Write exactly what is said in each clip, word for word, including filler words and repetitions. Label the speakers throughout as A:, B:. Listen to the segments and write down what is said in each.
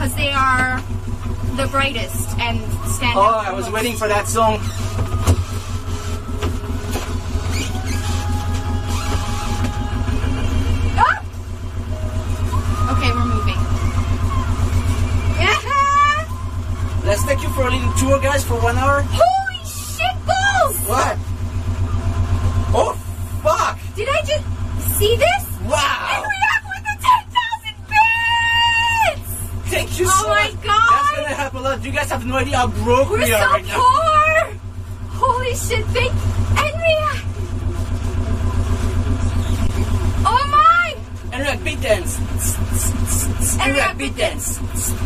A: because they are the brightest and stand
B: Oh,
A: out.
B: I was waiting for that song.
A: Ah! Okay, we're moving. Yeah.
B: Let's take you for a little tour, guys, for one hour.
A: Holy shit balls!
B: What? Oh, fuck!
A: Did I just see this?
B: Wow!
A: And react with the ten thousand bits!
B: Thank you
A: Oh
B: so
A: my
B: much.
A: God.
B: That's gonna help a lot. You guys have no idea how broke
A: We're
B: we are
A: so
B: right now.
A: poor! Holy shit, thank and react! Oh my!
B: And react beat dance. And react beat dance.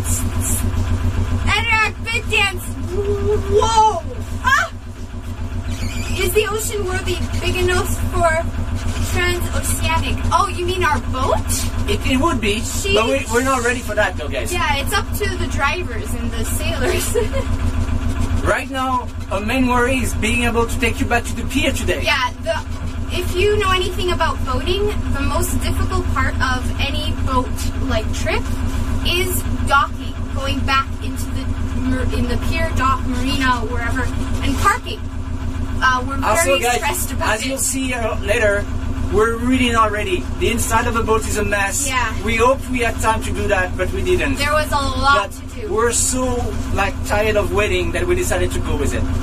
A: And react bit dance! Whoa! Ah! Is the ocean worthy big enough for transoceanic? Oh, you mean our boat?
B: It, it would be,
A: She-
B: but we, we're not ready for that though, guys.
A: Yeah, it's up to the drivers and the sailors.
B: Right now, our main worry is being able to take you back to the pier today.
A: Yeah, the, if you know anything about boating, the most difficult part of any boat like trip is docking, going back into the mar- in the pier, dock, marina, wherever, and parking. Uh, we're very
B: Also, guys,
A: stressed about
B: as
A: it.
B: you'll see uh, later, we're really not ready. The inside of the boat is a mess.
A: Yeah.
B: We hoped we had time to do that, but we didn't.
A: There was a lot
B: But
A: to do.
B: we're so like tired of waiting that we decided to go with it.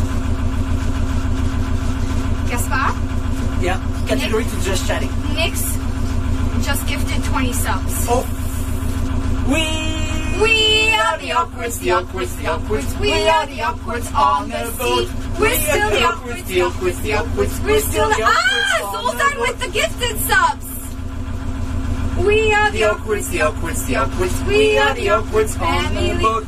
A: Gaspar,
B: Yeah. Category to just chatting.
A: Nix just gifted twenty subs.
B: Oh. We.
A: We are the awkwards, the awkwards, the awkwards. We are the awkwards on the sea. We're still the awkwards, the awkwards, the awkwards. We're still the ah, Zoltan with the gifted subs. We are the awkwards, the awkwards, the awkwards. We are the awkwards on the boat.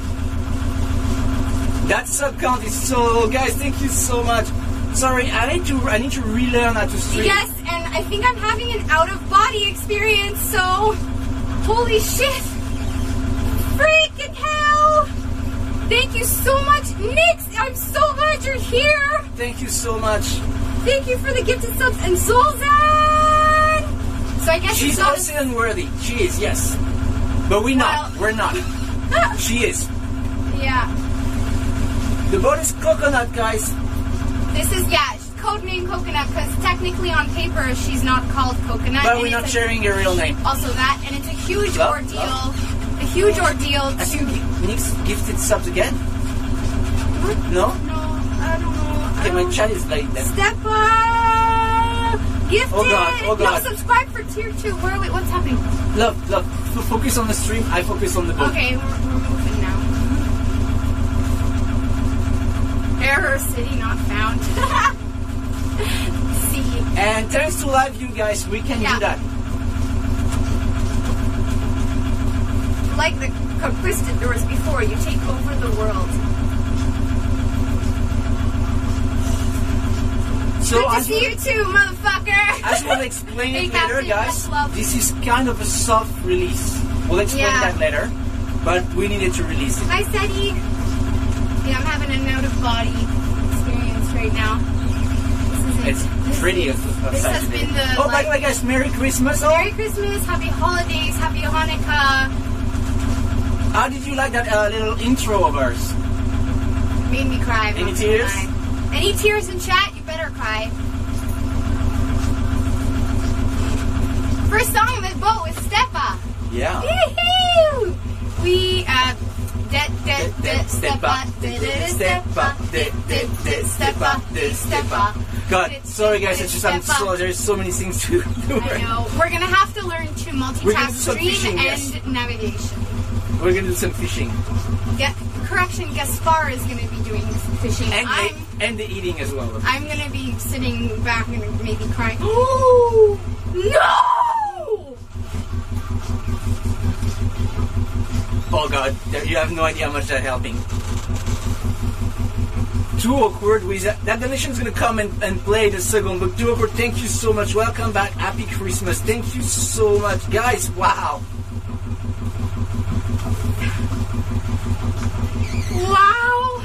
B: That sub count is so low, guys. Thank you so much. Sorry, I need to I need to relearn how to stream.
A: Yes, and I think I'm having an out of body experience. So, holy shit. Freaking hell! Thank you so much, Nix! I'm so glad you're here!
B: Thank you so much.
A: Thank you for the gifted subs and Zolzan! So I guess
B: She's
A: it's not
B: also unworthy. She is, yes. But we're not.
A: Well-
B: We're not. She is.
A: Yeah.
B: The boat is coconut, guys.
A: This is, yeah, codename Coconut, because technically on paper she's not called Coconut.
B: But
A: and
B: we're not
A: it's a-
B: sharing your real name.
A: Also that, and it's a huge
B: Love,
A: ordeal.
B: love.
A: A huge ordeal
B: I
A: to...
B: think Nick's gifted subs again. No?
A: No, I don't know.
B: Okay,
A: I
B: my
A: don't-
B: chat is late then.
A: Step up! Gifted!
B: Oh God, oh God.
A: No, subscribe for tier two. Where, wait, what's happening?
B: Love, love. F- Focus on the stream. I focus on the boat.
A: Okay, we're, we're moving now. Error city not found. See.
B: And thanks to live you guys, we can
A: Yeah.
B: do that.
A: Like the conquistadors before, you take over the world.
B: So
A: Good to
B: as
A: see you too, motherfucker!
B: As we'll explain
A: Hey,
B: it later,
A: Captain,
B: guys,
A: much love.
B: this is kind of a soft release. We'll explain
A: Yeah.
B: that later, but we needed to release it.
A: Hi, Seti. Yeah, I'm having an out-of-body experience right now. This is
B: It's
A: this
B: pretty
A: is-
B: outside
A: This has
B: today.
A: been the
B: Oh, by
A: like,
B: the way, guys, Merry Christmas! Oh,
A: Merry Christmas, Happy Holidays, Happy Hanukkah.
B: how did you like that uh, little intro of ours?
A: Made me cry. I'm
B: Any
A: not gonna
B: tears?
A: lie. Any tears in chat? You better cry. First song on this boat with Stepa.
B: Yeah.
A: Woohoo! We uh, de de de Stepa, de de de Stepa, de de de Stepa, de Stepa.
B: God, sorry guys, it's just I'm so there's so many things to do.
A: I know. We're gonna have to learn to
B: We're gonna
A: multitask
B: do some
A: stream
B: fishing,
A: and
B: yes.
A: navigation.
B: We're gonna do some fishing
A: Get, correction, Gaspar is gonna be doing fishing.
B: and
A: I'm
B: the, and the eating as well.
A: I'm gonna be sitting back and maybe crying. Oh no!
B: Oh God, you have no idea how much that's helping. Too awkward with that. That donation is gonna come and, and play the second book. Too awkward. Thank you so much. Welcome back. Happy Christmas. Thank you so much, guys. Wow.
A: Wow!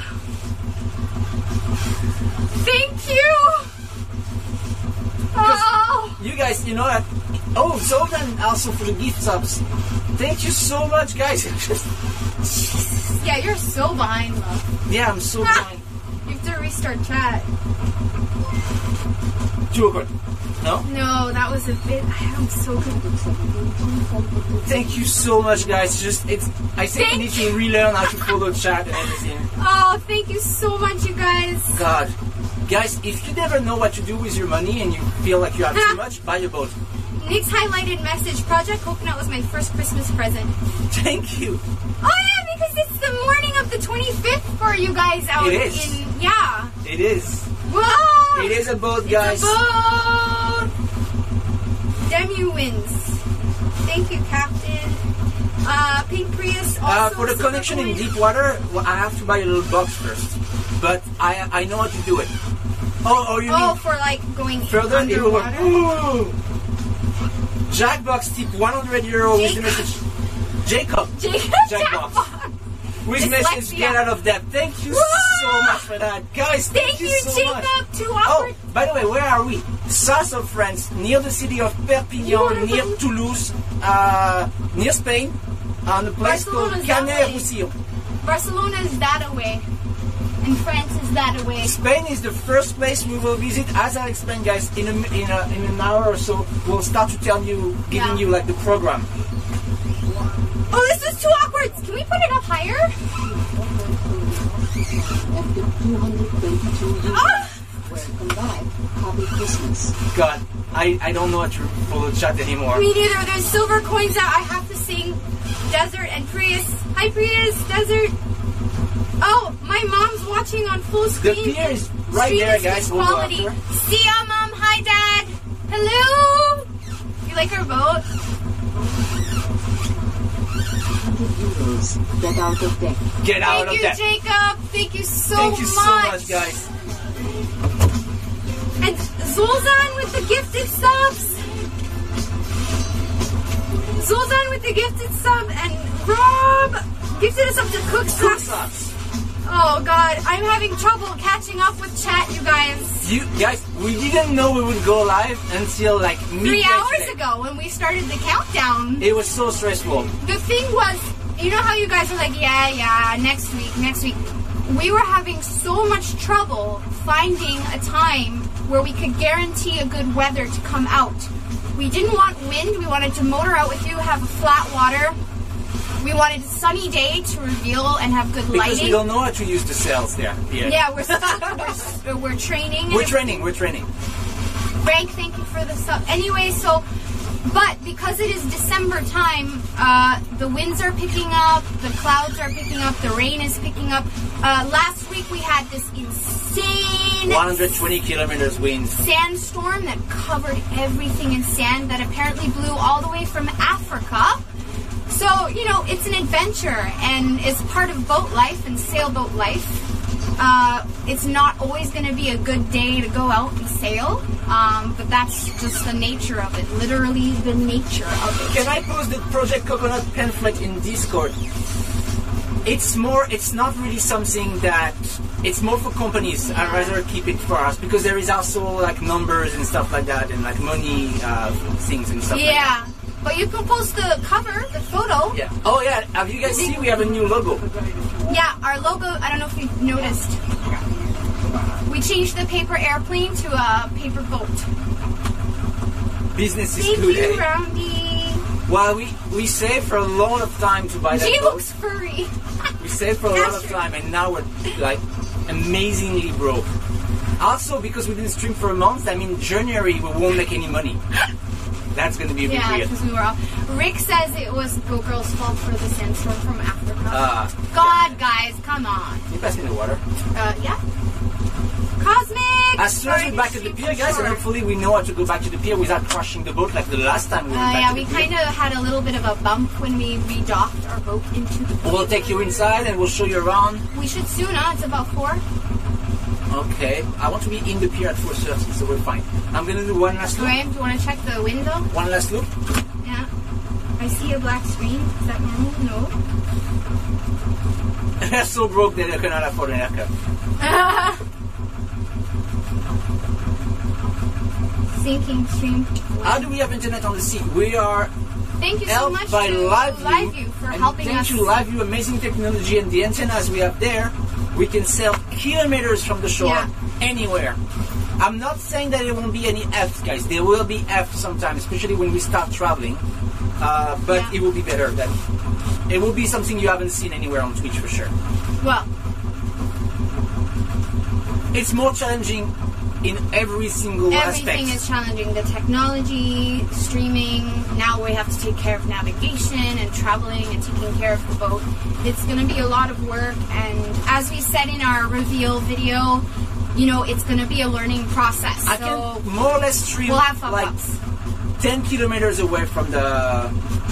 A: Thank you! Oh!
B: You guys, you know that. Oh, Oh, Zoltan also for the gift subs. Thank you so much, guys.
A: Jesus. Yeah, you're so behind, love.
B: Yeah, I'm so
A: Ah,
B: behind.
A: you have to restart chat.
B: Too awkward. No?
A: No, that was a bit. I'm so good.
B: Thank you so much, guys. Just it's. I think
A: Thank
B: we need to relearn how to follow chat and everything.
A: Oh, thank you so much, you guys.
B: God, guys, if you never know what to do with your money and you feel like you have too much, buy a boat.
A: Nick's highlighted message. Project Coconut was my first Christmas present.
B: Thank you.
A: Oh yeah, because it's the morning of the twenty-fifth for you guys out
B: It is.
A: in yeah.
B: It is.
A: Whoa!
B: It is a boat, guys.
A: It's a boat. Demi wins. Thank you, Captain. Uh, Pink Prius also.
B: Uh, for the connection in deep water, well, I have to buy a little box first. But I I know how to do it. Oh, oh, you
A: Oh,
B: mean
A: for like going
B: further? It will work.
A: underwater.
B: Ooh. Jackbox tip one hundred euro with the
A: Jacob.
B: message. Jacob.
A: Jacob
B: Jackbox.
A: Jackbox.
B: With
A: Dyslexia.
B: message get out of debt. Thank you
A: Whoa!
B: so much for that. Guys, thank,
A: Thank you,
B: so
A: Jacob.
B: much.
A: Too
B: Oh,
A: awkward.
B: by the way, where are we? South of France, near the city of
A: You
B: Perpignan,
A: wanna
B: near
A: go?
B: Toulouse, uh, near Spain, on a place called
A: Barcelona's that way.
B: Canet-Roussillon.
A: Barcelona is that away, and France is that away.
B: Spain is the first place we will visit. As I explained, guys, in a, in, a, in an hour or so, we'll start to tell you, giving
A: Yeah.
B: you like the program.
A: Oh, this is too awkward. Can we put it up higher? Ah!
C: Welcome back. Happy Christmas.
B: God, I, I don't know how to follow chat anymore.
A: Me neither. There's silver coins out. I have to sing Desert and Prius. Hi, Prius. Desert. Oh, my mom's watching on full
B: The
A: screen.
B: pier is right
A: Stream
B: there,
A: is
B: guys.
A: good
B: We'll go
A: quality.
B: after.
A: See ya, Mom. Hi, Dad. Hello. You like our boat?
C: Euros. Get out of debt.
B: Get out
A: Thank
B: of
A: you,
B: that.
A: Jacob. Thank you so
B: Thank you
A: much.
B: so much, guys.
A: And Zolzan with the gifted subs. Zolzan with the gifted sub, and Rob gifted us up to cook
B: Cook
A: sauce.
B: sauce.
A: Oh God, I'm having trouble catching up with chat, you guys.
B: You guys, we didn't know we would go live until like
A: Three
B: midnight
A: hours
B: today.
A: ago when we started the countdown.
B: It was so stressful.
A: The thing was, you know how you guys were like, yeah, yeah, next week, next week. We were having so much trouble finding a time where we could guarantee a good weather to come out. We didn't want wind. We wanted to motor out with you, have flat water. We wanted a sunny day to reveal and have good
B: Because
A: lighting.
B: we don't know how to use the cells there. Yeah,
A: Yeah, we're stuck. we're, we're training.
B: we're
A: and
B: training, we're training.
A: Frank, thank you for the sub. Anyway, so, but because it is December time, uh, the winds are picking up, the clouds are picking up, the rain is picking up. Uh, last week we had this insane
B: one hundred twenty kilometers wind.
A: sandstorm that covered everything in sand that apparently blew all the way from Africa. So, you know, it's an adventure and it's part of boat life and sailboat life. Uh, it's not always going to be a good day to go out and sail, um, but that's just the nature of it. Literally the nature of it.
B: Can I post the Project Coconut pamphlet in Discord? It's more, it's not really something that, it's more for companies. I'd rather keep it for us because there is also like numbers and stuff like that and like money uh, things and stuff like that.
A: Yeah, but you can post the cover, the photo.
B: Yeah. Oh yeah, have you guys seen we have a new logo?
A: Yeah, our logo, I don't know if you've noticed. We changed the paper airplane to a paper boat.
B: Business is
A: Thank
B: good,
A: you,
B: eh?
A: Roundy.
B: Well, we, we saved for a lot of time to buy that
A: She
B: boat.
A: looks furry.
B: We saved for a lot of
A: That's true.
B: time and now we're like amazingly broke. Also, because we didn't stream for a month, I mean January we won't make any money. That's going to be a bit
A: Yeah,
B: weird.
A: because we were off. Rick says it was Go Girl's fault for the sandstorm from Africa.
B: Uh,
A: God, guys, come on.
B: Can you pass me the water?
A: Uh, yeah. Cosmic!
B: As soon as
A: Sorry
B: we're back to the
A: see
B: pier,
A: for
B: guys, and
A: sure.
B: hopefully we know how to go back to the pier without crushing the boat like the last time we went
A: Uh,
B: back
A: yeah,
B: to
A: we
B: the pier.
A: kind of had a little bit of a bump when we redocked our boat into the pool.
B: We'll take you inside and we'll show you around.
A: We should soon, huh? It's about four.
B: Okay, I want to be in the pier at four thirty, so we're fine. I'm going to do one last look.
A: Graham, do you want to check the window?
B: One last look.
A: Yeah. I see a black screen. Is that normal? No.
B: They're so broke that they cannot afford an haircut.
A: Sinking stream.
B: How do we have internet on the sea? We are
A: Thank you so
B: helped
A: much
B: by
A: to
B: LiveView,
A: LiveView for
B: and
A: helping
B: thank
A: us.
B: you LiveView, amazing technology, and the antennas we have there. We can sail kilometers from the shore,
A: Yeah.
B: anywhere. I'm not saying that there won't be any Fs, guys. There will be Fs sometimes, especially when we start traveling. Uh, but
A: Yeah.
B: it will be better. Than it will be something you haven't seen anywhere on Twitch for sure.
A: Well,
B: It's more challenging in every single
A: everything
B: aspect.
A: is challenging. The technology, streaming. Now we have to take care of navigation and traveling and taking care of the boat. It's going to be a lot of work. And as we said in our reveal video, you know, it's going to be a learning process.
B: I
A: so
B: can more or less stream
A: we'll have fun
B: like
A: ups.
B: ten kilometers away from the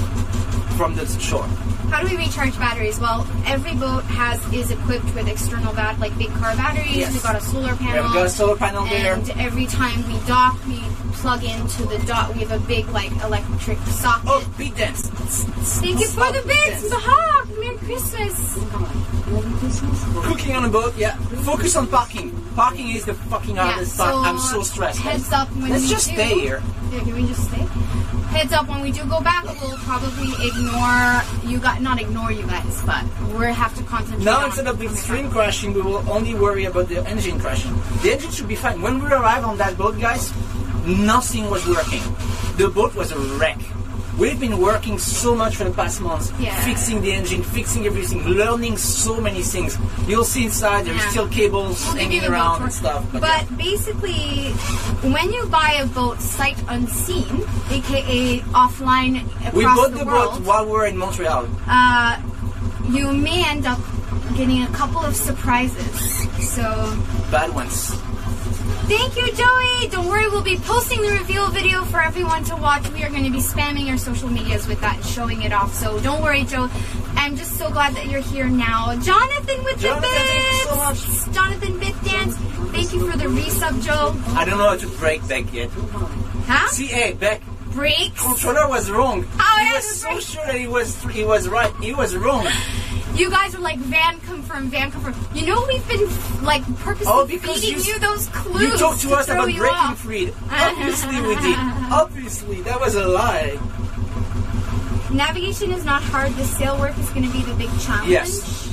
B: from the shore.
A: How do we recharge batteries? Well, every boat has is equipped with external bat, like big car batteries.
B: Yes.
A: We've got a solar
B: We
A: panel.
B: have got a solar panel there.
A: And every time we dock, we plug into the dock. We have a big like electric socket.
B: Oh, beat dance.
A: Thank you for
B: Oh,
A: the
B: beat
A: bits,
B: dance.
A: Mahawk. Merry Christmas.
C: Merry Christmas.
B: Cooking on a boat, yeah. Focus on parking. Parking is the fucking hardest part. I'm so stressed.
A: Heads up when
B: Let's
A: we
B: just
A: do.
B: stay here.
A: Yeah, can we just stay? Heads up when we do go back, we'll probably ignore you guys. Not ignore you guys, but we have to concentrate.
B: Now
A: on
B: instead of the
A: on the
B: stream
A: camera.
B: crashing, we will only worry about the engine crashing. The engine should be fine. When we arrived on that boat, guys, nothing was working. The boat was a wreck. We've been working so much for the past months,
A: Yeah.
B: fixing the engine, fixing everything, learning so many things. You'll see inside there's
A: Yeah.
B: still cables
A: We'll give
B: hanging
A: you the boat
B: around
A: tour.
B: and stuff.
A: But,
B: yeah.
A: basically, when you buy a boat sight unseen, aka offline across
B: we bought
A: the,
B: the
A: world,
B: boat while we were in Montreal.
A: uh, you may end up getting a couple of surprises. So,
B: Bad ones.
A: thank you, Joey. Don't worry, we'll be posting the reveal video for everyone to watch. We are going to be spamming your social medias with that and showing it off. So don't worry, Joe. I'm just so glad that you're here now. Jonathan with
B: Jonathan,
A: the bits.
B: thank you so much.
A: Jonathan Bit Dance. Thank you for the resub, Joe.
B: I don't know how to break Beck yet.
A: Huh?
B: See, hey, Beck,
A: Breaks.
B: controller was wrong.
A: Oh,
B: he
A: yeah,
B: was
A: the
B: so
A: break.
B: sure that he was he was right. He was wrong.
A: You guys are like van confirm, van confirm. You know we've been like purposely
B: Oh, because
A: feeding
B: you-
A: you, those clues.
B: You talked to us
A: throw
B: about
A: you
B: breaking
A: off.
B: free. Obviously we did. Obviously, that was a lie.
A: Navigation is not hard. The sail work is going to be the big challenge.
B: Yes.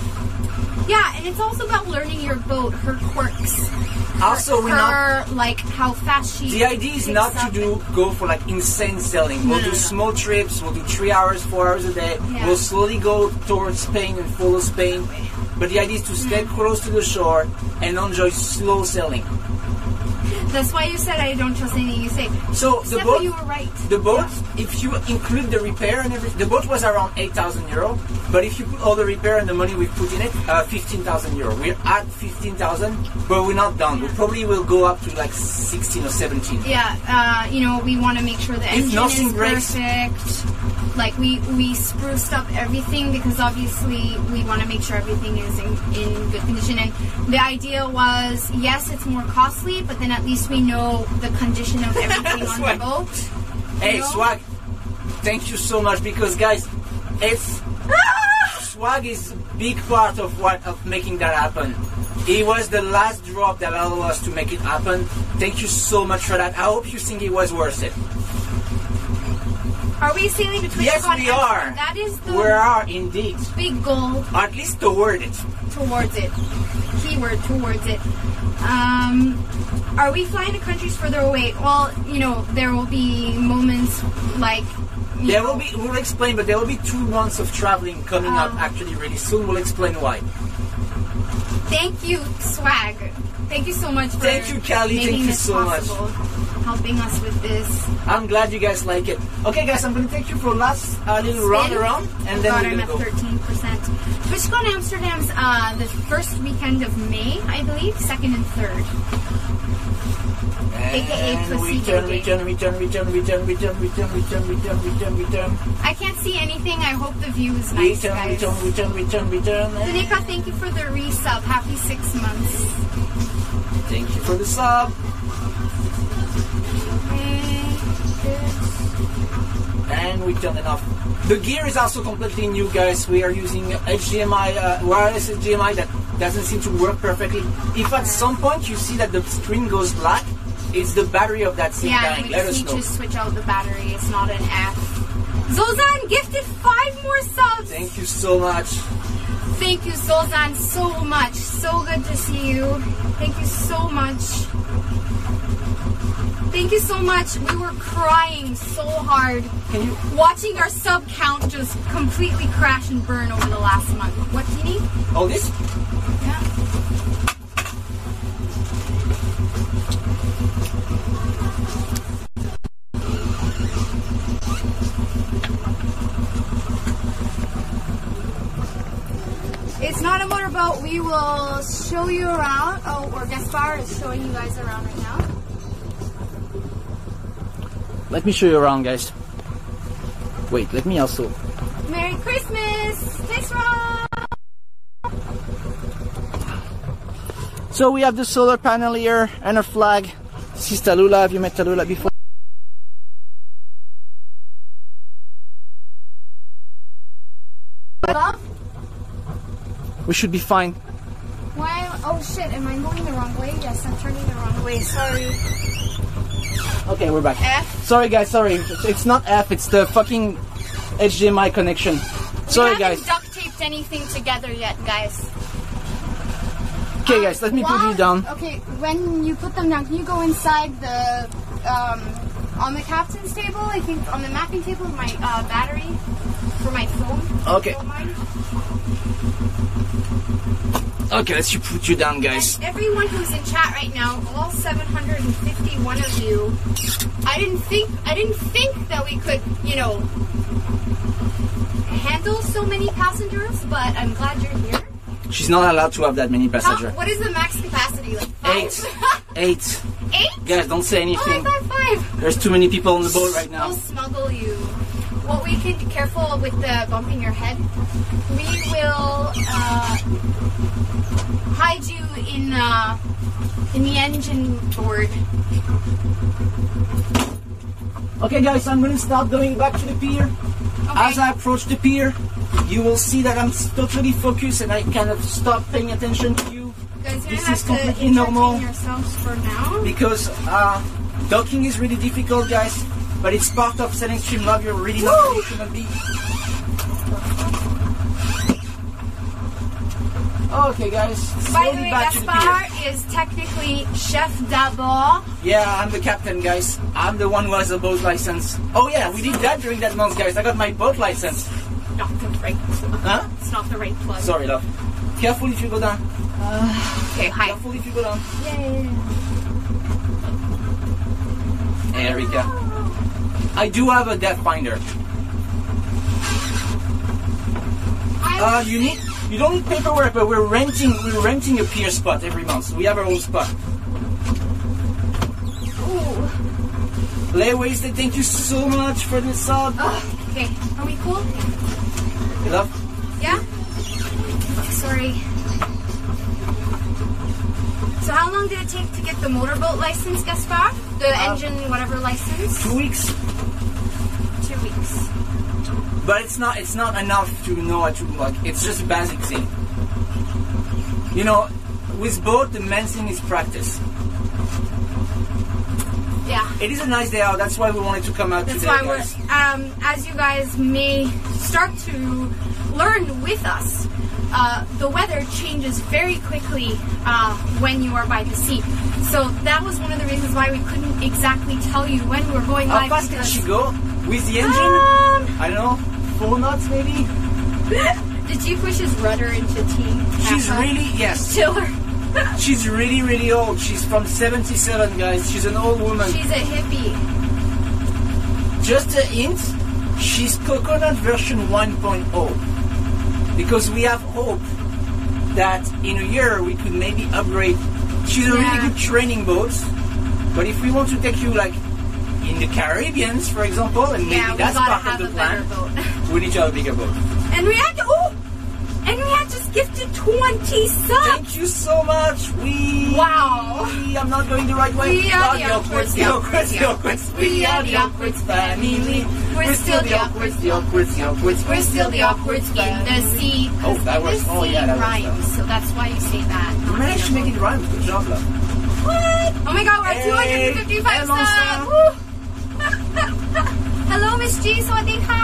A: Yeah, and it's also about learning your boat, her quirks.
B: Also, we're not.
A: Her, like, how fast she
B: The idea is
A: picks
B: not to
A: up
B: do
A: and-
B: go for like insane sailing. We'll
A: No,
B: do
A: no, no.
B: small trips. We'll do three hours, four hours a day.
A: Yeah.
B: We'll slowly go towards Spain and follow Spain. But the idea is to stay
A: Mm.
B: close to the shore and enjoy slow sailing.
A: That's why you said I don't trust anything you say.
B: So the
A: Except
B: boat,
A: for you were right.
B: the boat, if you include the repair and everything, the boat was around eight thousand euro. But if you put all the repair and the money we put in it, uh, fifteen thousand euro. We're at fifteen thousand, but we're not done. We probably will go up to like sixteen or seventeen.
A: Yeah, uh, you know, we want to make sure the
B: If
A: engine
B: nothing
A: is
B: breaks-
A: perfect. Like we we spruced up everything because obviously we want to make sure everything is in, in good condition. And the idea was, yes, it's more costly, but then at least we know the condition of everything on
B: Swag.
A: the boat.
B: Hey,
A: You know?
B: Swag, thank you so much because guys, it's Swag is a big part of what of making that happen. It was the last drop that allowed us to make it happen. Thank you so much for that. I hope you think it was worth it.
A: Are we sailing to Twitch?
B: Yes, we are.
A: That is the
B: We are indeed,
A: big goal
B: or at least toward it.
A: towards it. Keyword towards it. Um, are we flying to countries further away? Well, you know, there will be moments like. you
B: There
A: know,
B: will be. We'll explain, but there will be two months of traveling coming up.
A: Um,
B: Actually, really soon. We'll explain why.
A: Thank you, Swag. Thank you so much for
B: Thank you, Callie.
A: making
B: Thank you
A: this
B: so much.
A: possible, helping us with this.
B: I'm glad you guys like it. Okay, guys, I'm gonna take you for a last uh, little
A: Spin.
B: round around, and
A: Oh
B: then
A: God,
B: we're
A: I'm
B: gonna
A: at
B: go.
A: thirteen percent. TwitchCon Amsterdam's uh, the first weekend of May, I believe, second and third. A K A
B: And
A: placebo
B: return,
A: game.
B: return, return, return, return, return, return, return, return, return, return.
A: I can't see anything. I hope the view is nice,
B: Return,
A: guys.
B: return, return, return, return.
A: Danica, thank you for the resub. Happy six months.
B: Thank you for the sub. And we turn it off. The gear is also completely new, guys. We are using H D M I, uh, wireless H D M I that doesn't seem to work perfectly. If at some point you see that the screen goes black, it's the battery of that thing
A: Yeah,
B: dying.
A: we
B: Let
A: just
B: us
A: need
B: know.
A: to switch out the battery. It's not an F. Zolzan gifted five more subs.
B: Thank you so much.
A: Thank you, Zolzan, so much. So good to see you. Thank you so much. Thank you so much. We were crying so hard.
B: Can you?
A: Watching our sub count just completely crash and burn over the last month. What do you need?
B: Oh, this?
A: Yeah. It's not a motorboat. We will show you around. Oh, or Gaspar is showing you guys around right now.
B: Let me show you around, guys. Wait, let me also.
A: Merry Christmas! Thanks, Rob!
B: So we have the solar panel here and a flag. This is Tallulah. Have you met Tallulah before?
A: Love?
B: We should be fine.
A: Why? Oh shit, am I going the wrong way? Yes, I'm turning the wrong way. Sorry.
B: Okay, we're back.
A: F?
B: Sorry, guys. Sorry, it's not F. It's the fucking H D M I connection. Sorry,
A: we haven't
B: guys.
A: duct taped anything together yet, guys.
B: Okay, guys. Let me put
A: While-
B: you down.
A: Okay, when you put them down, can you go inside the um, on the captain's table? I think on the mapping table, my uh, battery for my phone.
B: Okay.
A: Don't mind.
B: Okay, let's you put you down, guys.
A: And everyone who's in chat right now, all seven hundred fifty-one of you, I didn't think I didn't think that we could, you know, handle so many passengers, but I'm glad you're here.
B: She's not allowed to have that many
A: How,
B: passengers.
A: what is the max capacity? Like five?
B: Eight. Eight.
A: Eight?
B: Guys, don't say
A: Oh, I
B: anything.
A: thought five.
B: There's too many people on the boat right now.
A: We'll smuggle you. What we can be careful with the bumping your head. We will uh, hide you in uh, in the engine board.
B: Okay, guys, I'm gonna start going back to the pier.
A: Okay.
B: As I approach the pier, you will see that I'm totally focused and I kind of stop paying attention to you.
A: Guys, you're
B: This
A: gonna
B: is
A: have to
B: completely
A: entertain
B: normal.
A: yourselves for now.
B: Because uh, docking is really difficult, guys. But it's part of Selling Stream Love. You're really not where you shouldn't be. Okay, guys.
A: By the
B: Slowly
A: way,
B: back to the
A: Gaspar
B: pier.
A: is technically chef d'abord.
B: Yeah, I'm the captain, guys. I'm the one who has a boat license. Oh yeah, we did that during that month, guys. I got my boat license.
A: Not the right plug.
B: Huh?
A: It's not the right plug.
B: Sorry, love. Careful if you go down.
A: Okay, hi.
B: Careful if you go down.
A: Yay.
B: Erica. I do have a depth finder. Uh, you need, you don't need paperwork, but we're renting, we're renting a pier spot every month. We have our own spot.
A: Ooh.
B: Lay Wasted, thank you so much for the sub.
A: Oh, okay, are we cool?
B: You love?
A: Yeah? Sorry. So how long did it take to get the motorboat license, Gaspar? The
B: Uh,
A: engine, whatever license?
B: Two weeks.
A: Two weeks.
B: But it's not, it's not enough to know how to, like, it's just a basic thing. You know, with boat, the main thing is practice.
A: Yeah.
B: It is a nice day out, that's why we wanted to come out
A: That's
B: today,
A: why we're,
B: guys.
A: um, as you guys may start to learn with us, uh, the weather changes very quickly uh, when you are by the sea. So that was one of the reasons why we couldn't exactly tell you when we were going
B: How
A: live.
B: fast can
A: because-
B: she go? With the engine?
A: Um,
B: I don't know, four knots maybe?
A: Did you push his rudder into T?
B: She's
A: After?
B: really, yes.
A: Tiller.
B: She's really, really old. She's from seventy-seven, guys. She's an old woman.
A: She's a hippie.
B: Just a hint, she's Coconut version one point oh. Because we have hope that in a year we could maybe upgrade. She's a
A: Yeah.
B: really good training boat. But if we want to take you like in the Caribbean, for example, and maybe
A: Yeah, we
B: that's
A: gotta
B: part
A: have
B: of
A: a
B: the
A: better
B: plan,
A: boat.
B: we need to have a bigger boat.
A: And we had to, oh! And we had just gifted twenty subs!
B: Thank you so much. We.
A: Wow.
B: I'm not going the right way.
A: We are the awkward,
B: the awkward, the awkward.
A: We are the awkward family. We're still the awkward,
B: the awkward, the awkward.
A: We're still the awkwards in the sea.
B: Oh, that was-
A: The
B: oh,
A: sea
B: yeah, that was-
A: rhymes, so that's why you say that.
B: You managed to make it rhyme. Good job, love.
A: What? Oh my god, we're at
B: Hey,
A: two hundred fifty-five
B: hello,
A: subs! Woo! Hello, Miss G. Swadee ka!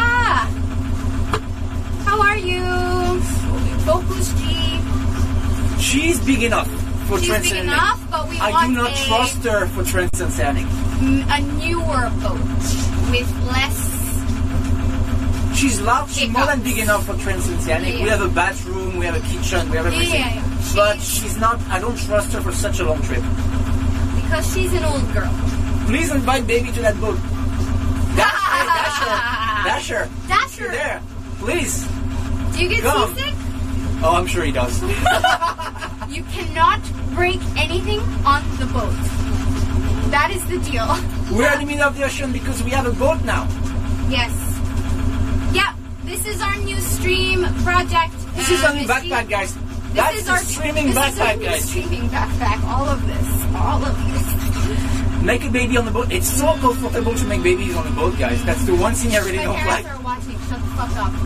A: How are you? Focus G.
B: She's big enough for
A: She's big
B: Transoceanic.
A: enough, but we
B: I
A: want
B: do not
A: a,
B: trust her for Transoceanic.
A: a newer boat with less.
B: She's loud. She's more than big enough for Transoceanic.
A: Yeah.
B: We have a bathroom, we have a kitchen, we have everything.
A: Yeah, yeah, yeah.
B: But
A: She's-
B: she's not. I don't trust her for such a long trip.
A: Because she's an old girl.
B: Please invite baby to that boat. Dash, hey, Dasher, Dasher,
A: Dasher.
B: you're there. Please.
A: Do you get
B: Come.
A: seasick?
B: Oh, I'm sure he does.
A: You cannot break anything on the boat. That is the deal.
B: We're in the middle of the ocean because we have a boat now.
A: Yes. Yeah, this is our new stream project.
B: This is
A: uh,
B: our new
A: Misty.
B: backpack, guys.
A: This
B: That's
A: is
B: the
A: our
B: streaming
A: this
B: backpack,
A: is our new
B: guys.
A: streaming backpack. All of this. All of this.
B: Make a baby on the boat. It's so comfortable to make babies on the boat, guys. That's the one thing I really
A: My
B: don't
A: parents
B: like.
A: are watching. Shut the fuck up.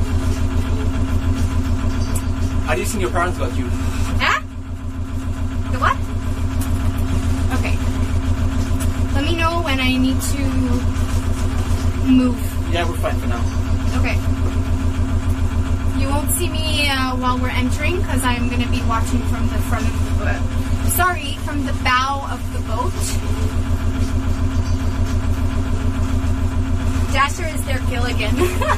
B: How do you think your parents got you?
A: Huh? The what? Okay. Let me know when I need to move.
B: Yeah, we're fine for now.
A: Okay. You won't see me uh, while we're entering because I'm going to be watching from the front of the boat. Sorry, from the bow of the boat. Dasher is their Gilligan.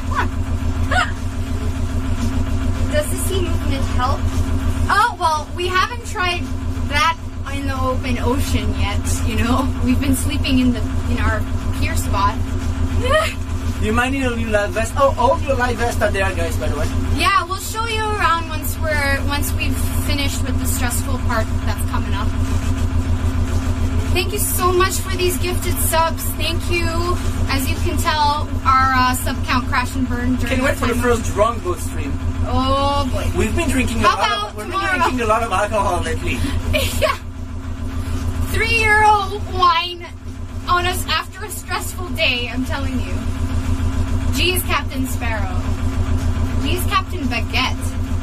A: Does the sea movement help? Oh, well, we haven't tried that in the open ocean yet, you know. We've been sleeping in the in our pier spot.
B: You might need a new live vest. Oh, all your live vests are there, guys, by the way.
A: Yeah, we'll show you around once we're once we've finished with the stressful part that's coming up. Thank you so much for these gifted subs. Thank you. As you can tell, our uh, sub count crash and burn during
B: Can't
A: our
B: wait for the
A: time
B: first drunk boat stream.
A: of- Oh boy.
B: We've been drinking a
A: How
B: lot
A: about
B: of we've been
A: tomorrow?
B: drinking a lot of alcohol lately.
A: Yeah. Three euro wine on us after a stressful day, I'm telling you. G is Captain Sparrow. G is Captain Baguette.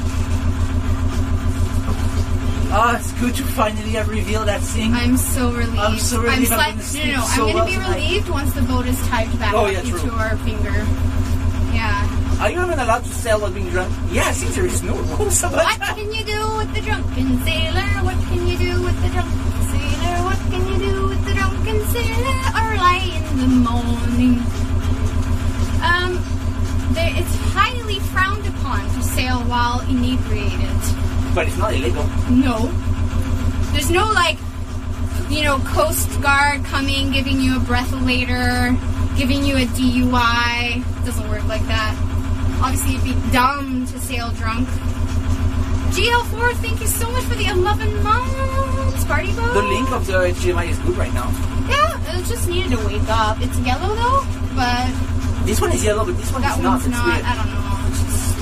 B: Oh, it's good to finally have revealed that thing.
A: I'm so relieved.
B: I'm so relieved. I'm
A: sli-
B: gonna sleep
A: no, no, no.
B: so
A: I'm
B: well
A: gonna be
B: tonight.
A: relieved once the boat is tied back
B: Oh,
A: up
B: yeah,
A: into
B: true.
A: our finger. Yeah.
B: Are you even allowed to sell while being drunk? Yeah, I think there is no rules about
A: What
B: that.
A: can you do with the drunken sailor? What can you do with the drunken sailor? What can you do with the drunken sailor? Early in the morning. Um, there, it's highly frowned upon to sail while inebriated.
B: But it's not illegal.
A: No. There's no, like, you know, Coast Guard coming, giving you a breathalyzer, giving you a D U I. It doesn't work like that. Obviously, it'd be dumb to sail drunk. G L four, thank you so much for the eleven months. Party boat.
B: The link of the H D M I is good right now.
A: Yeah, it just needed to wake up. It's yellow, though, but
B: This one is yellow, but this one
A: that
B: is not.
A: one's
B: It's
A: not.
B: weird.
A: I don't know. It's just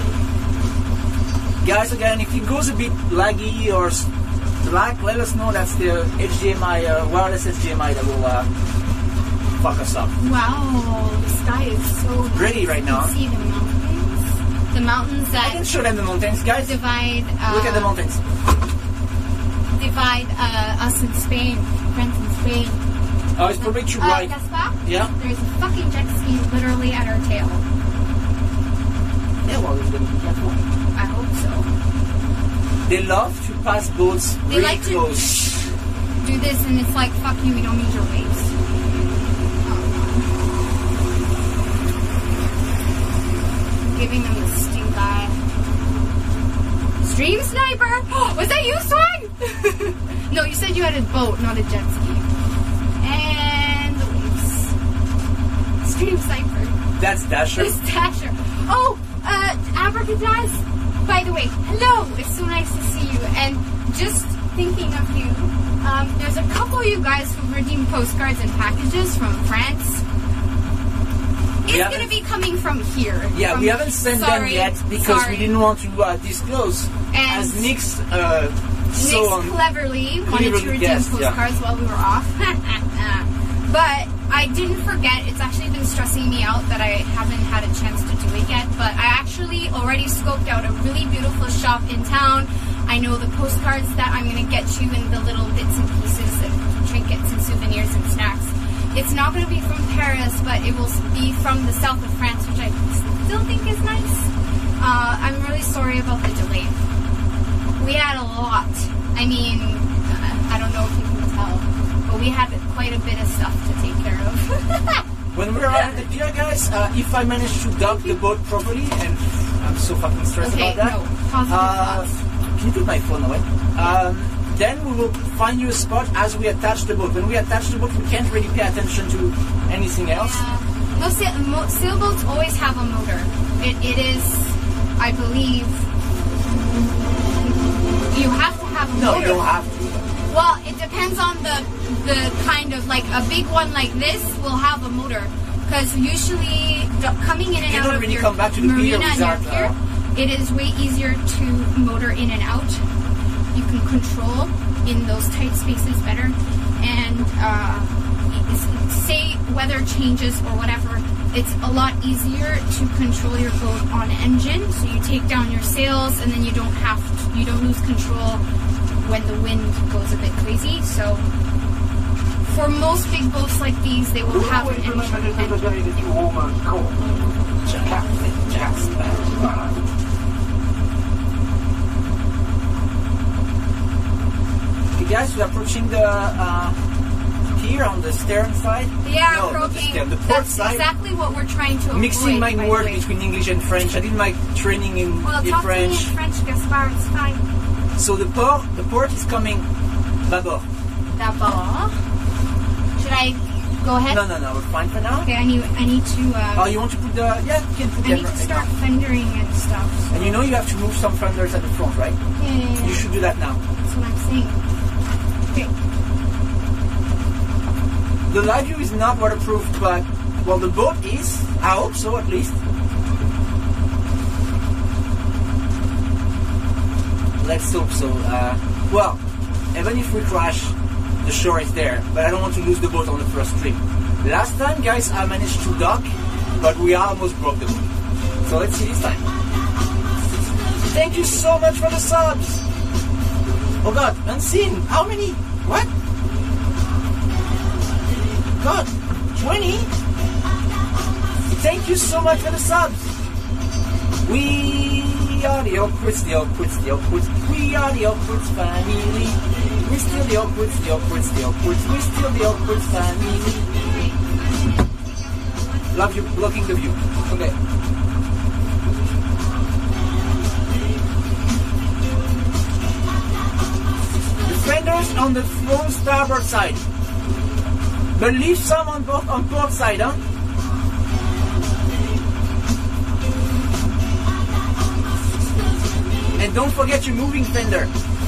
B: Guys, again, if it goes a bit laggy or s- black, let us know. That's the H D M I, uh, wireless H D M I that will uh, fuck us up.
A: wow, the sky is so
B: Pretty right now.
A: You can see the mountains. The mountains
B: I
A: that
B: can show them the mountains, guys.
A: divide. Uh,
B: Look at the mountains.
A: divide uh, us in Spain, France and Spain.
B: Oh, it's probably too
A: Uh,
B: bright.
A: Gaspar?
B: Yeah.
A: There's a fucking jet ski literally at our tail.
B: Yeah, well, it's gonna be careful.
A: I hope so.
B: They love to pass boats
A: They
B: really
A: like to-
B: close.
A: Do this and it's like, fuck you, we don't need your waves. Oh. Giving them the stink eye. Stream sniper! Was that you, Swan? No, you said you had a boat, not a jet ski. And the waves. Stream sniper.
B: That's Dasher.
A: This Dasher. Oh, uh, Abracadaz. By the way, hello. It's so nice to see you. And just thinking of you, um, there's a couple of you guys who redeemed postcards and packages from France. It's
B: We
A: going to
B: haven't-
A: be coming from here.
B: Yeah,
A: From-
B: we haven't sent them
A: sorry,
B: yet because
A: sorry.
B: we didn't want to uh, disclose.
A: And
B: As Nick's uh, so
A: Nick
B: on.
A: cleverly wanted
B: cleverly
A: to redeem
B: guessed, yeah.
A: postcards while we were off. But I didn't forget. It's actually been stressing me out that I haven't had a chance to do it yet. But I actually already scoped out a really beautiful shop in town. I know the postcards that I'm going to get you and the little bits and pieces and trinkets and souvenirs and snacks. It's not going to be from Paris, but it will be from the south of France, which I still think is nice. Uh, I'm really sorry about the delay. We had a lot. I mean, I don't know if you can tell, but we had quite a bit of stuff to take care of.
B: When we're out at the pier, guys, uh, if I manage to dock the boat properly, and I'm so fucking stressed
A: Okay,
B: about that.
A: no, positive
B: uh,
A: thoughts.
B: Can you put my phone away? Um, then we will find you a spot as we attach the boat. When we attach the boat, we can't really pay attention to anything else.
A: Yeah. Most sail, mo sailboats always have a motor. It, it is, I believe, you have to have a
B: No,
A: motor.
B: you don't have to.
A: Well, it depends on the the kind of, like a big one like this will have a motor, because usually the, coming in and
B: You
A: out
B: don't
A: of
B: really
A: your
B: come back to the pier
A: marina and your
B: without,
A: pier,
B: uh,
A: it is way easier to motor in and out. You can control in those tight spaces better, and uh, say weather changes or whatever, it's a lot easier to control your boat on engine. So you take down your sails, and then you don't have to, you don't lose control when the wind goes a bit crazy. So for most big boats like these, they will have an engine.
B: Okay, guys, we're approaching the uh, pier on the stern side.
A: Yeah,
B: no, not the
A: approaching.
B: stern, the port
A: That's
B: side.
A: exactly what we're trying to avoid.
B: Mixing my
A: by the
B: work
A: way.
B: between English and French. I did my training in,
A: Well,
B: in
A: talk
B: French.
A: to me in French, Gaspard. It's fine.
B: So the port, the port is coming bâbord.
A: D'abord, should I go ahead?
B: No, no, no, we're fine for now.
A: Okay, I need, I need to. Uh,
B: Oh, you want to put the? Yeah, you can put
A: I
B: them
A: need to
B: right
A: start
B: now.
A: fendering and stuff. So.
B: And you know you have to move some fenders at the front, right?
A: Yeah, yeah, yeah.
B: You should do that now.
A: That's what I'm saying. Okay.
B: The live view is not waterproof, but well, the boat is. I hope so, at least. Let's hope so. Uh, well, even if we crash, the shore is there, but I don't want to lose the boat on the first trip. Last time, guys, I managed to dock, but we almost broke the boat. So let's see this time. Thank you so much for the subs. Oh God, unseen. How many? What? God, twenty? Thank you so much for the subs. We are the Awkwards, the Awkwards, the Awkwards. We are the Awkwards family. We're still the Awkwards, the Awkwards, the Awkwards. We're still the Awkwards family. Love you blocking the view. Okay. The fenders on the front starboard side. But leave some on both on port side, huh? And don't forget your moving fender.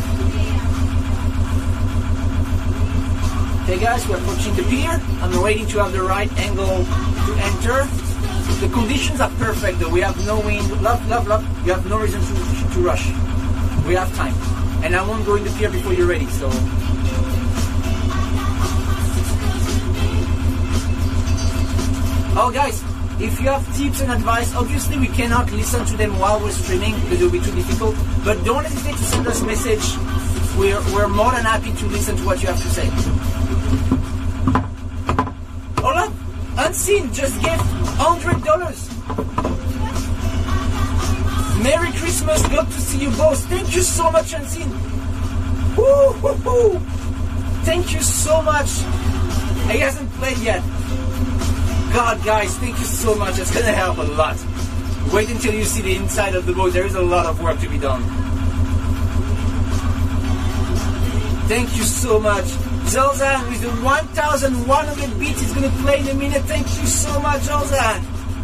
B: Okay guys, we're approaching the pier. I'm waiting to have the right angle to enter. The conditions are perfect though. We have no wind. Love, love, love. You have no reason to, to rush. We have time. And I won't go in the pier before you're ready, so... Oh guys, if you have tips and advice, obviously we cannot listen to them while we're streaming because it will be too difficult. But don't hesitate to send us a message. We're, we're more than happy to listen to what you have to say. Hold on. Unseen just gave one hundred dollars. Merry Christmas. Glad to see you both. Thank you so much, Unseen. Woo, woo, woo. Thank you so much. He hasn't played yet. God, guys, thank you so much. It's going to help a lot. Wait until you see the inside of the boat. There is a lot of work to be done. Thank you so much. Zolzan with the one thousand one hundred beats is going to play in a minute. Thank you so much, Zolzan.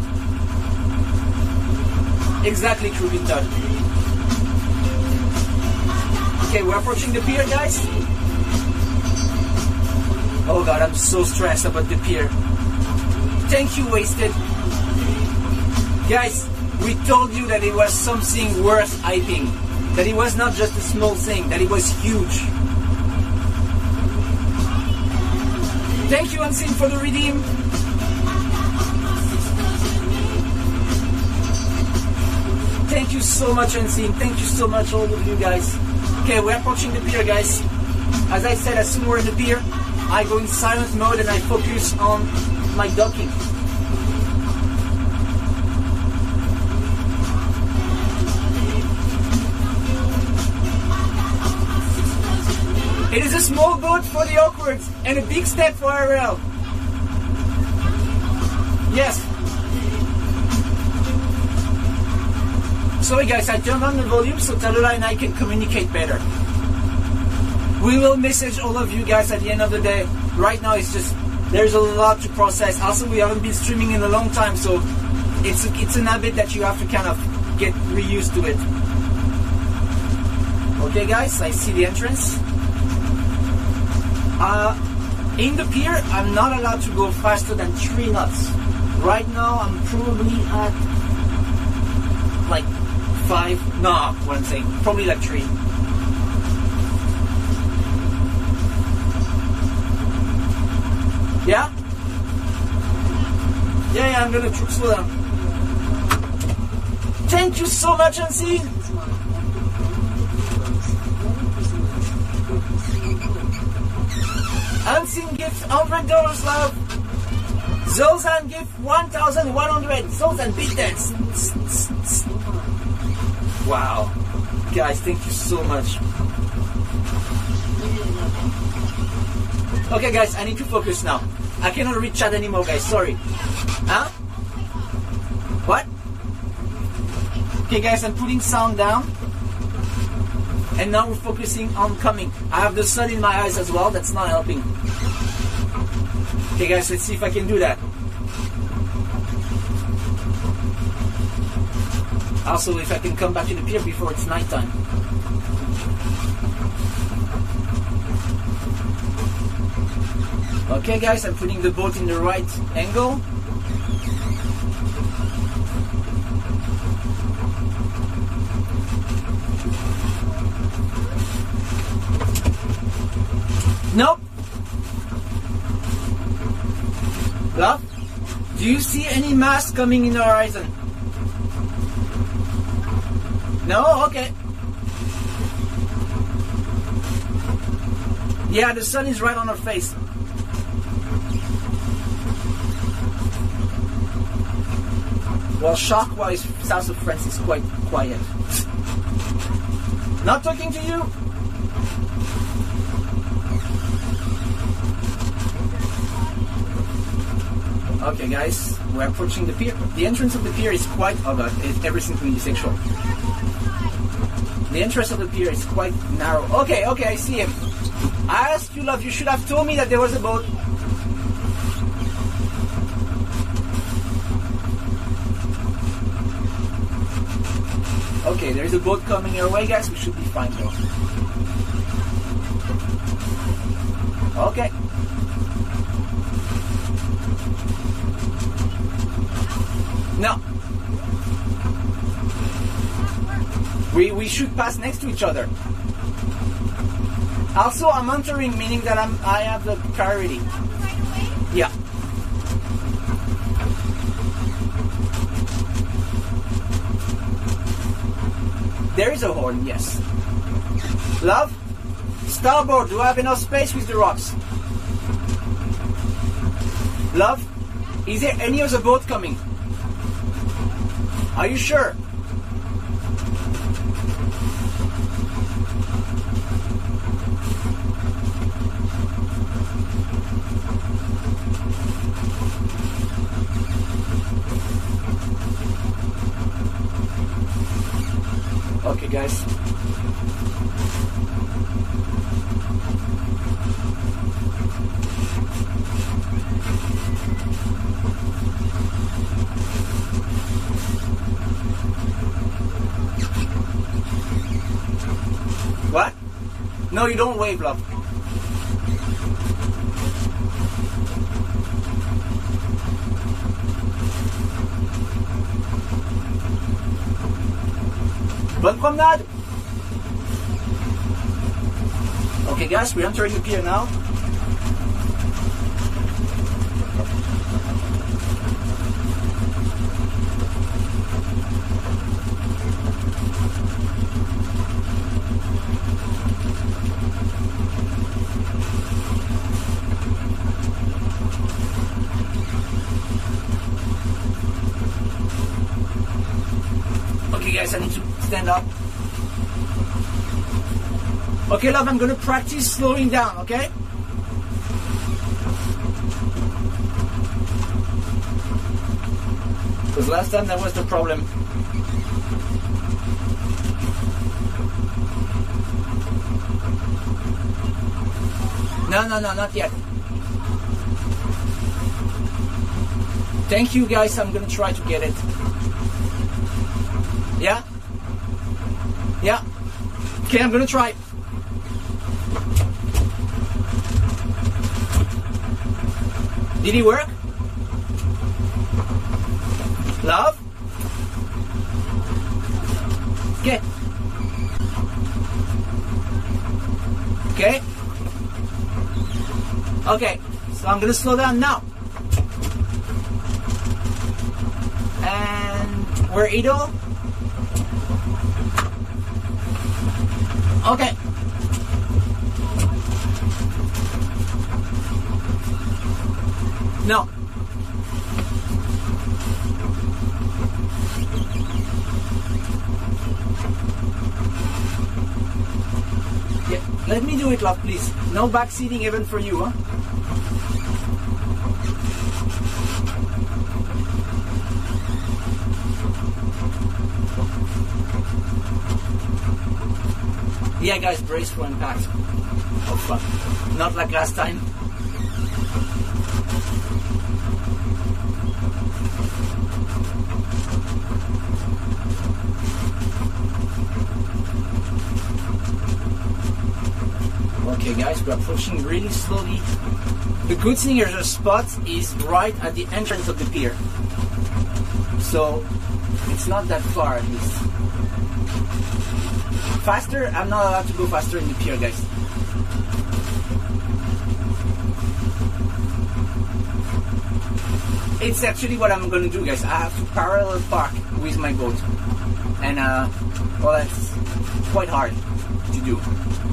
B: Exactly, true, Vintage. Okay, we're approaching the pier, guys. Oh God, I'm so stressed about the pier. Thank you, Wasted. Guys, we told you that it was something worth hyping. That it was not just a small thing, that it was huge. Thank you, Unseen, for the redeem. Thank you so much, Unseen. Thank you so much, all of you guys. Okay, we're approaching the pier, guys. As I said, as soon as we're in the pier, I go in silent mode and I focus on my docking. It is a small boat for the awkwards and a big step for Ariel. Yes. Sorry guys, I turned on the volume so Talula and I can communicate better. We will message all of you guys at the end of the day. Right now it's just, there's a lot to process. Also we haven't been streaming in a long time, so it's, a, it's an habit that you have to kind of get reused to it. Okay guys, I see the entrance. Uh, in the pier, I'm not allowed to go faster than three knots. Right now, I'm probably at like five. No, what I'm saying, probably like three. Yeah, yeah, yeah. I'm gonna slow down. Thank you so much, Unseen. Unseen gift one hundred dollars, love. Zolzan gift one thousand one hundred. Zolzan, beat that. Wow. Guys, thank you so much. Okay, guys, I need to focus now. I cannot read chat anymore, guys. Sorry. Huh? What? Okay, guys, I'm putting sound down. And now we're focusing on coming. I have the sun in my eyes as well. That's not helping. Okay, guys, let's see if I can do that. Also, if I can come back to the pier before it's nighttime. Okay, guys, I'm putting the boat in the right angle. Nope. Love, do you see any mass coming in the horizon? No? Okay. Yeah, the sun is right on her face. Well, shark-wise, south of France is quite quiet. Not talking to you? Okay, guys, we're approaching the pier. The entrance of the pier is quite... Oh god, everything's going to be sexual. The entrance of the pier is quite narrow. Okay, okay, I see him. I asked you, love, you should have told me that there was a boat. Okay, there's a boat coming your way, guys. We should be fine, though. Okay. No. We we should pass next to each other. Also, I'm entering, meaning that I'm I have the priority. Yeah. There is a horn, yes. Love, starboard, do I have enough space with the rocks? Love, is there any other boat coming? Are you sure? Okay, guys. What? No, you don't wave, love. Bonne promenade! Okay, guys, we're entering the pier now. up. Okay, love, I'm gonna practice slowing down, okay? Because last time that was the problem. No, no, no, not yet. Thank you, guys. I'm gonna try to get it. Yeah? Yeah? Okay, I'm gonna try. Did it work? Love? Okay. Okay. Okay, so I'm gonna slow down now. And we're idle. Okay. No. Yeah, let me do it, love, please. No backseating even for you, huh? Yeah, guys, brace for impact. Oh, fuck. Not like last time. Okay, guys, we're approaching really slowly. The good thing is the spot is right at the entrance of the pier. So, it's not that far at least. Faster? I'm not allowed to go faster in the pier, guys. It's actually what I'm gonna do, guys. I have to parallel park with my boat. And, uh, well, that's quite hard to do.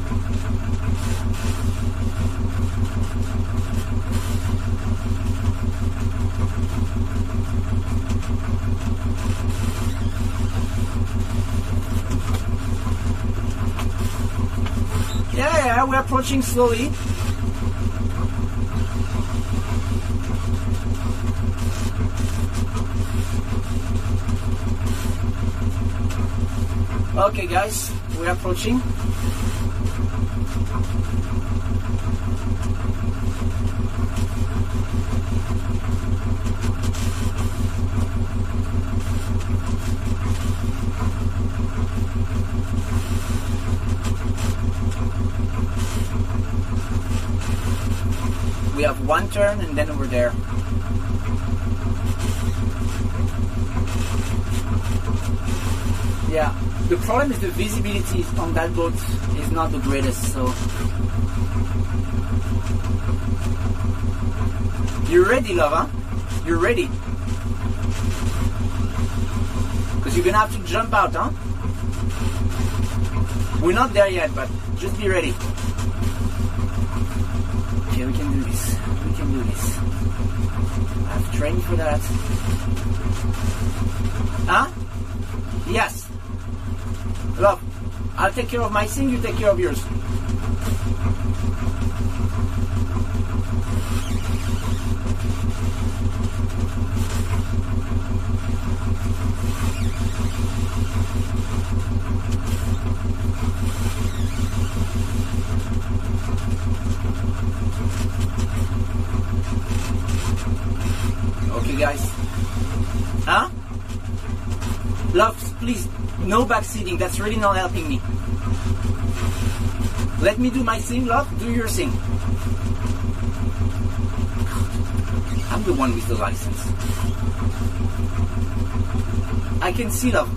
B: Yeah, yeah, we're approaching slowly. Okay, guys, we're approaching. We have one turn and then we're there. Yeah, the problem is the visibility on that boat is not the greatest, so. You're ready, love, huh? You're ready. Because you're gonna have to jump out, huh? We're not there yet, but just be ready. Okay, we can do this. We can do this. I've trained for that. Huh? Yes. Love, I'll take care of my thing, you take care of yours. Okay, guys. Huh? Love, please, no backseating. That's really not helping me. Let me do my thing, love. Do your thing. I'm the one with the license. I can see, love.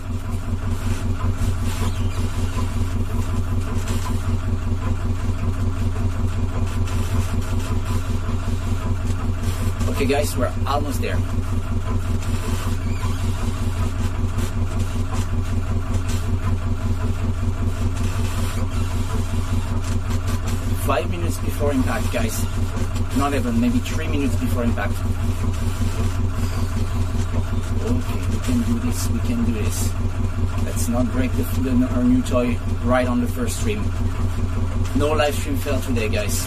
B: Okay, guys, we're almost there. Five minutes before impact, guys. Not even, maybe three minutes before impact. Okay, we can do this, we can do this. Let's not break the, the, our new toy right on the first stream. No live stream fail today, guys.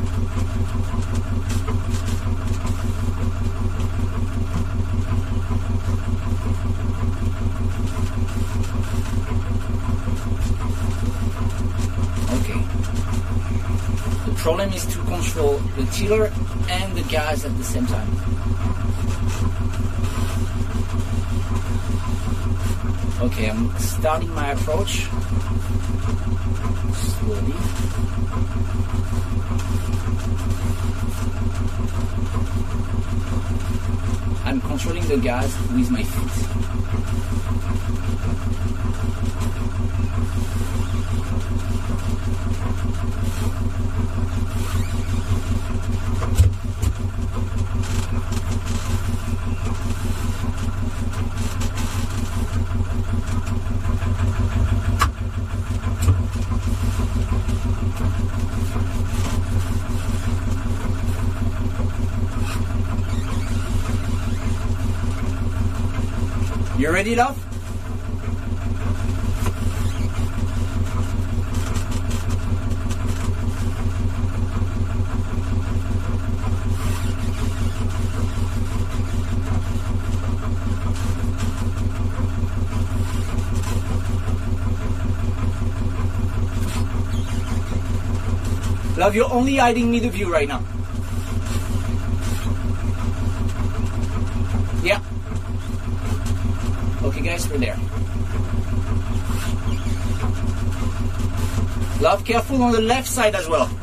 B: Okay. The problem is to control the tiller and the gas at the same time. Okay, I'm starting my approach slowly. I'm controlling the gas with my feet. You ready, love? Love, you're only hiding me the view right now. Yeah. Okay, guys, we're there. Love, careful on the left side as well.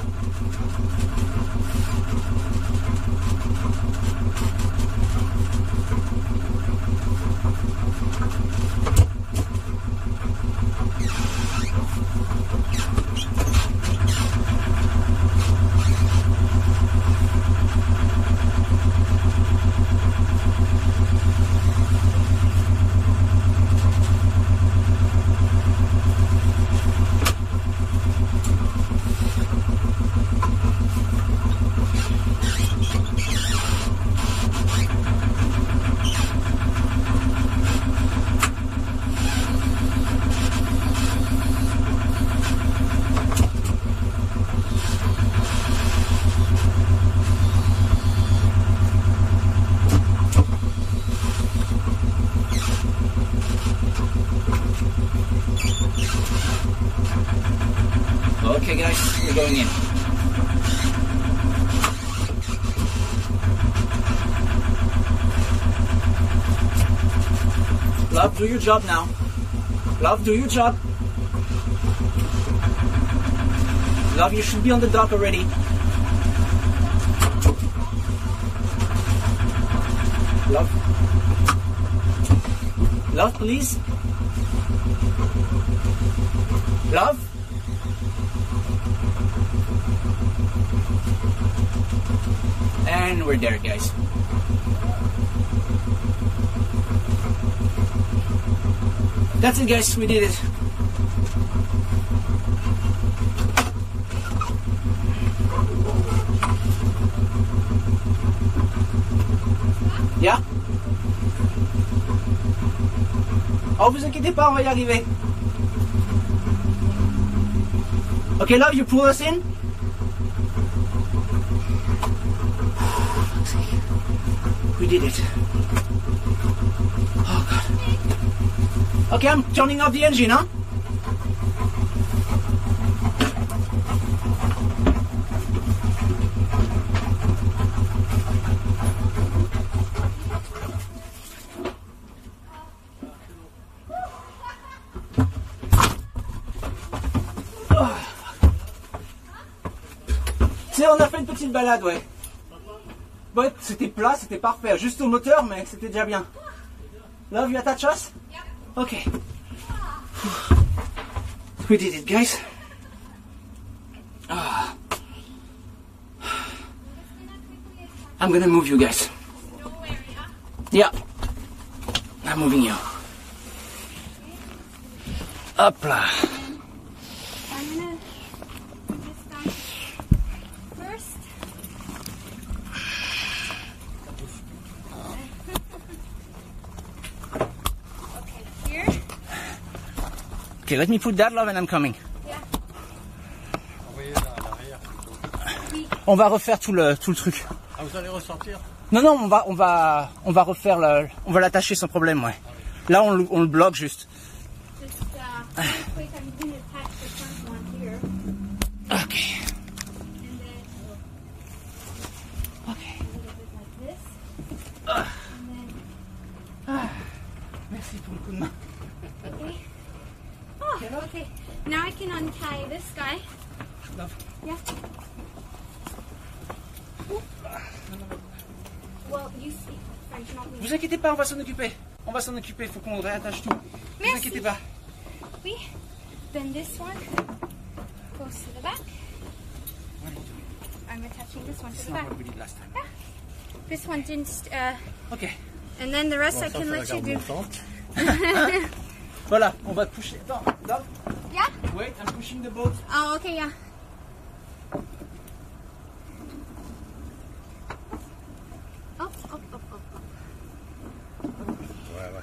B: Okay, guys, we're going in. Love, do your job now. Love, do your job. Love, you should be on the dock already. Love. Love, please. Love. And we're there, guys. That's it, guys. We did it. Yeah. Oh, vous inquiétez pas, on va y arriver. Okay, love, you pull us in. We did it. Oh, God. Okay, I'm turning off the engine, huh? Tu sais, on a fait une petite balade, ouais. Ouais, c'était plat, c'était parfait. Juste au moteur, mais c'était déjà bien. Love, you attach us?
A: Yep.
B: Okay. We did it, guys. Ah. I'm gonna move you guys. Yeah. I'm moving you. Hop là.
A: I'm gonna put this down first. Okay, here.
B: Okay, let me put that, love, and I'm coming.
A: Yeah.
B: On va refaire tout le, tout le truc.
D: Ah, vous allez ressortir?
B: Non, non, on va, on va, on va refaire le, on va l'attacher sans problème, ouais. Là, on, le- on le bloque juste.
A: Just uh, real quick, I'm going to attach the front one here.
B: Okay.
A: And then
B: Okay.
A: a little bit like this.
B: Ah.
A: And then,
B: Ah. Merci pour le coup de main.
A: okay. Oh, okay. Now I can untie this guy.
B: Love.
A: Yeah. Well, you speak French, not me.
B: Vous inquiétez pas, on va s'en occuper. On va s'en occuper, faut qu'on réattache tout. Vous
A: Merci.
B: inquiétez pas.
A: Oui. Then this one goes to the back. I'm attaching this one to
B: It's
A: the
B: not
A: back.
B: what we did last time.
A: This one didn't. Uh,
B: Ok.
A: and then the rest
D: Bon,
A: I
D: ça,
A: can
D: c'est la
A: let you
D: garde
A: do.
D: montante.
B: Voilà, on va pusher. Attends, love.
A: Yeah.
B: Wait, I'm pushing the boat.
A: Oh, okay. Yeah. Up, up, up, up, up.
D: Voilà.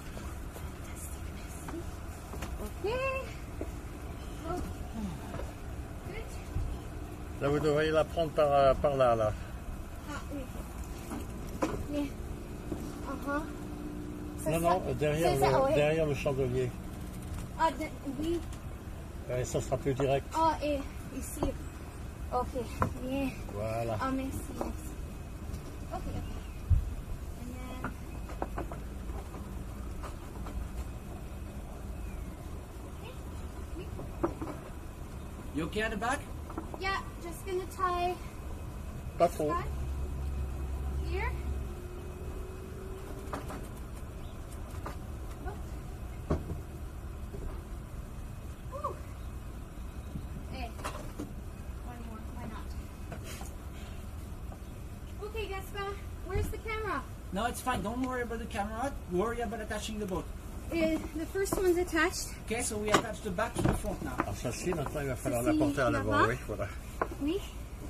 A: Okay. Oh. Good.
D: Là, vous devriez la prendre par, euh, par là, là.
A: Ah, oui. Yeah. Uh-huh. Ça,
D: Non,
A: ça-
D: non, derrière,
A: ça, ça,
D: le,
A: ouais.
D: derrière le chandelier.
A: Ah, de- oui.
D: Ouais, ça sera plus direct.
A: Ah, et ici. Ok. Yeah.
D: Voilà.
A: Ah, merci, merci. Ok, ok. And then...
B: You okay at the back?
A: Yeah, just gonna tie
D: Pas trop.
A: that here. Woo. Hey, one more, why not? Okay, Gaspar, where's the camera?
B: No, it's fine. Don't worry about the camera. Worry about attaching the boat.
A: Uh, the first one's attached.
B: Okay, so we attach the back to the front now.
D: Alors, ça, ci, maintenant, il va falloir
A: Ceci,
D: la porter à l'avant.
A: là-bas.
D: Oui, voilà.
A: Oui.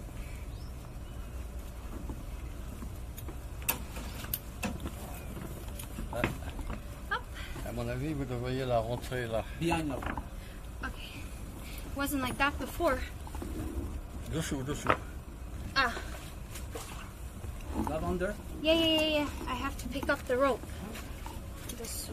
D: À mon avis, vous devriez la rentrer là.
B: Behind love.
A: Okay. Wasn't like that before.
D: Dessous, dessous.
A: Ah.
B: Love under.
A: Yeah, yeah, yeah, yeah. I have to pick up the rope. This.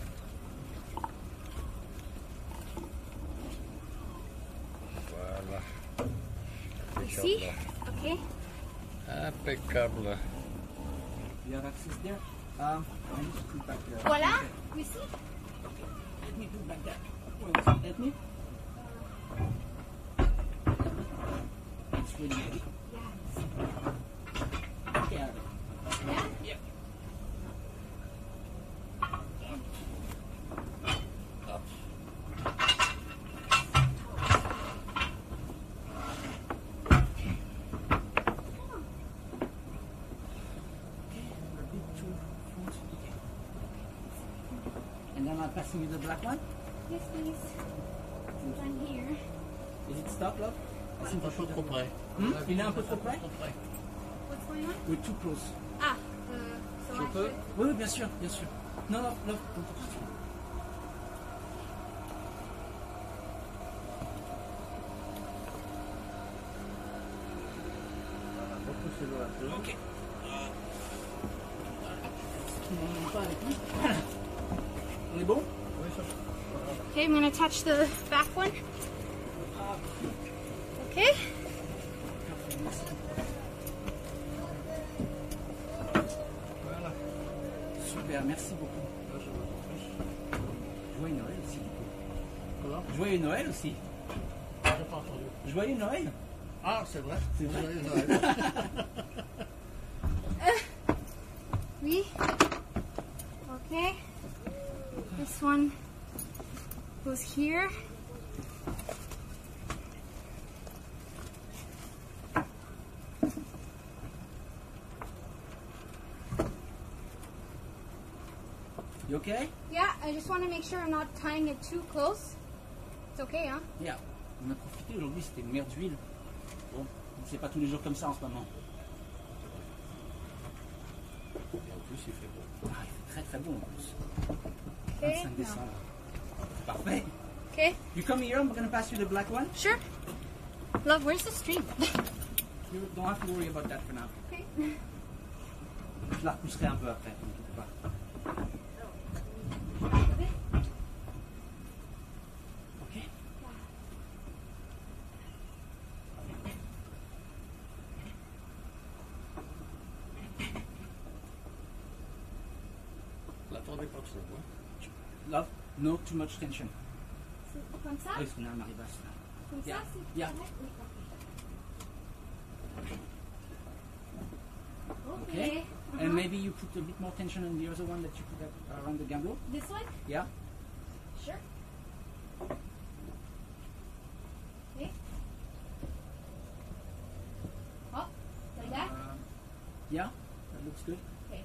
D: Voilà.
A: Ici.
D: Impeccable.
A: Okay.
D: Impeccable.
B: You have access there. Um, I need to put back there.
A: Voilà. You see?
B: Let me put back there. Wait, let me. It's really heavy.
A: Yes.
B: Okay, I have it.
A: Yeah.
B: Yep. And then I'm passing you the black one.
A: Yes, please. One here.
B: Is it stuck, love?
D: C'est un peu trop près.
B: Hmm? Il est un peu trop près?
D: Trop près.
A: What's going on?
B: We're too close.
A: Ah. Uh, so
B: Je
A: I
B: peux?
A: should-
B: Oui, oui, bien sûr, bien sûr. Non, non, love.
D: Repoussez-le un peu.
B: Ok. On pas avec lui. On est bon?
D: Oui, ça.
A: Okay, I'm gonna attach the back one. Okay.
D: Voilà.
B: Super, merci beaucoup.
D: Là, je vous en prie.
B: Joyeux Noël aussi, du coup.
D: Comment?
B: Joyeux Noël aussi.
D: J'ai pas entendu.
B: Joyeux Noël.
D: Ah, c'est vrai.
B: C'est vrai.
D: Joyeux Noël.
A: Oui. Okay. This one goes here.
B: You okay?
A: Yeah, I just want to make sure I'm not tying it too close. It's okay, huh?
B: Yeah. On a profité aujourd'hui, c'était une mer d'huile. Bon, c'est pas tous les jours comme ça en ce moment.
D: Et en plus, il fait beau.
B: Ah, il fait très très bon en plus.
A: Okay.
B: vingt-cinq décembre. C'est parfait.
A: Okay.
B: You come here, I'm gonna pass you the black one.
A: Sure. Love, where's the stream?
B: You don't have to worry about that for now.
A: Okay.
B: Je la repousserai un peu après, t'inquiète pas. Ok.
D: L'attendez pas trop, hein.
B: Love, no too much tension.
A: Comme ça?
B: Oui, c'est normal, basse là.
A: Comme
B: Yeah.
A: ça, c'est
B: Yeah.
A: correct? Oui,
B: Okay.
A: Okay.
B: And
A: Uh-huh.
B: maybe you put a bit more tension on the other one that you put up around the gamble.
A: This one?
B: Yeah.
A: Sure. Okay. Oh, like that?
B: Uh, yeah, that looks good.
A: Okay.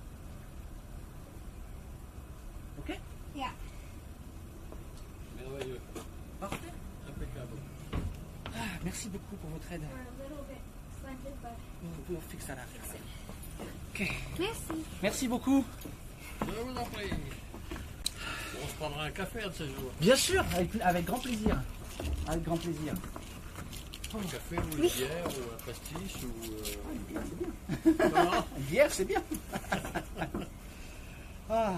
B: Okay.
A: Yeah.
D: Merveilleux.
B: Parfait.
D: Impeccable.
B: Ah, merci beaucoup pour votre aide.
A: We're a little bit slanted, but
B: On peut fixer ça là.
A: fix it.
B: Ok.
A: Merci.
B: Merci beaucoup.
D: Je vous en prie. On se prendra un café un de ces jours.
B: Bien sûr, avec, avec grand plaisir. Avec grand plaisir.
D: Un café ou une bière ou un pastis ou... Euh...
B: Non, une bière, c'est bien. ah.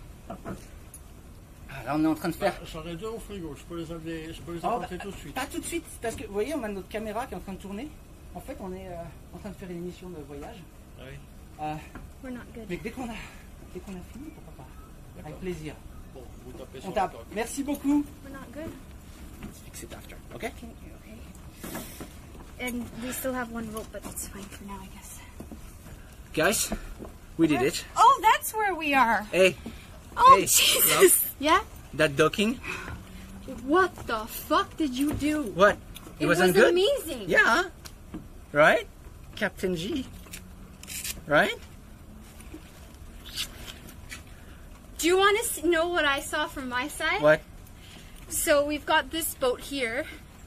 B: Ah, là, on est en train de faire...
D: Bah, j'en ai deux au frigo, je peux les, aller, je peux les
B: Oh,
D: apporter
B: bah,
D: tout de suite.
B: Pas tout de suite, parce que vous voyez, on a notre caméra qui est en train de tourner. En fait, on est euh, en train de faire une émission de voyage.
D: Oui.
B: Euh,
A: We're not good.
B: mais dès qu'on a, dès qu'on a fini, pourquoi pas? Avec plaisir.
D: Bon, vous tapez
B: On
D: sur
B: tape.
D: le coq.
B: Merci beaucoup.
A: We're not good.
B: Let's fix it after, ok?
A: Okay. Okay. And we still have one rope, but it's fine for now, I guess.
B: Guys, we did it.
A: Oh, that's where we are.
B: Hey,
A: Oh,
B: Hey,
A: Jesus. Yeah?
B: that docking,
A: What the fuck did you do?
B: what? It,
A: It
B: wasn't
A: was
B: good?
A: amazing.
B: Yeah, right? Captain G, right?
A: Do you want to know what I saw from my side?
B: What?
A: So we've got this boat here.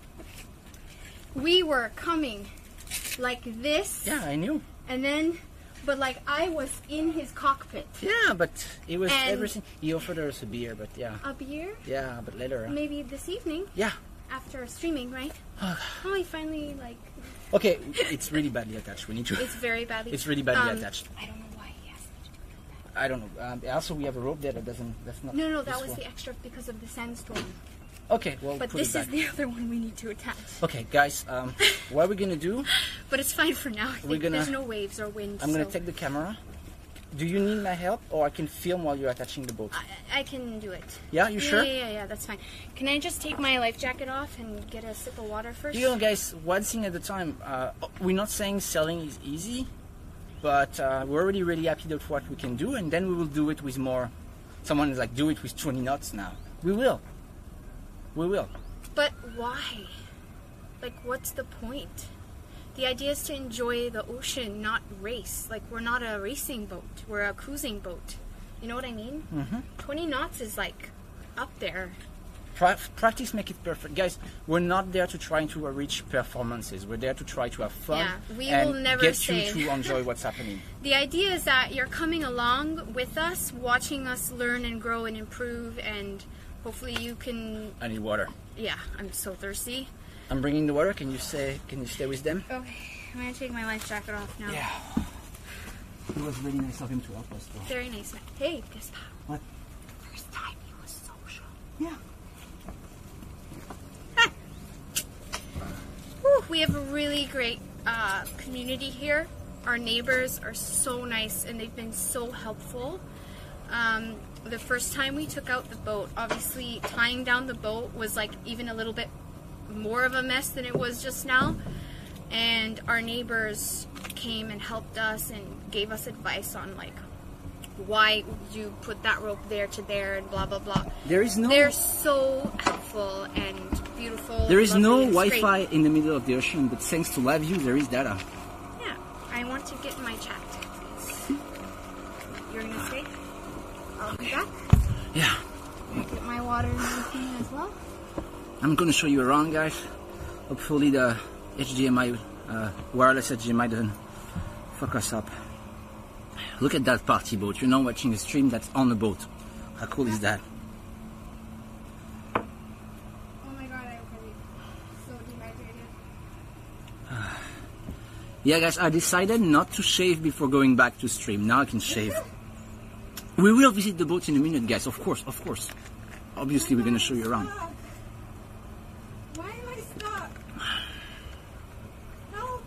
A: We were coming like this.
B: Yeah, I knew.
A: And then, but like I was in his cockpit.
B: Yeah, but it was
A: And-
B: everything. He offered us a beer, but yeah.
A: A beer?
B: Yeah, but later. uh,
A: Maybe this evening
B: Yeah.
A: after streaming, right? Oh, we finally like.
B: Okay, it's really badly attached. We need to.
A: It's very badly.
B: It's really badly
A: um,
B: attached.
A: I don't know why he asked me to do it like
B: I don't know. Um, also, we have a rope there that doesn't. That's not.
A: that. No, no, that
B: this
A: was
B: one.
A: the extra because of the sandstorm.
B: Okay, well,
A: But
B: put
A: this
B: it back.
A: is the other one we need to attach.
B: Okay, guys. Um, what we're gonna do?
A: But it's fine for now. I think
B: We're gonna-
A: there's no waves or wind.
B: I'm gonna
A: so
B: take the camera. Do you need my help, or I can film while you're attaching the boat?
A: I, I can do it.
B: Yeah, you
A: yeah,
B: sure?
A: Yeah, yeah, yeah, that's fine. Can I just take my life jacket off and get a sip of water first?
B: You know, guys, one thing at a time. Uh, we're not saying selling is easy, but uh, we're already really happy with what we can do, and then we will do it with more. Someone is like, do it with twenty knots now. We will. We will.
A: But why? Like, what's the point? The idea is to enjoy the ocean, not race. Like, we're not a racing boat. We're a cruising boat. You know what I mean?
B: Mm-hmm.
A: twenty knots is, like, up there.
B: Pra- practice make it perfect, guys. We're not there to try to uh, reach performances. We're there to try to have fun
A: Yeah, we
B: and
A: will never
B: get
A: say-
B: you to enjoy what's happening.
A: The idea is that you're coming along with us, watching us learn and grow and improve, and hopefully you can...
B: I need water.
A: Yeah, I'm so thirsty.
B: I'm bringing the water. Can you say? Can you stay with them?
A: Okay, I'm gonna take my life jacket off now.
B: Yeah. It was really nice of him to help us, though.
A: Very nice, man. Hey, guess what?
B: What?
A: First time he was social.
B: Yeah.
A: Whew, we have a really great uh, community here. Our neighbors are so nice and they've been so helpful. Um, the first time we took out the boat, obviously tying down the boat was like even a little bit more of a mess than it was just now. And our neighbors came and helped us and gave us advice on like why you put that rope there to there and blah blah blah.
B: There is no.
A: They're so helpful and beautiful.
B: There is
A: lovely,
B: no
A: and straight.
B: Wi-Fi in the middle of the ocean, but thanks to LiveView, there is data.
A: Yeah, I want to get my chat. Please. You're gonna stay? I'll be back.
B: Yeah.
A: Get my water and everything as well.
B: I'm gonna show you around, guys. Hopefully the H D M I, uh, wireless H D M I doesn't fuck us up. Look at that party boat. You're now watching a stream that's on the boat. How cool is that? Yeah, guys, I decided not to shave before going back to stream. Now I can shave. We will visit the boat in a minute, guys. Of course, of course. Obviously, we're going to show you around.
A: Why am I stuck? Help!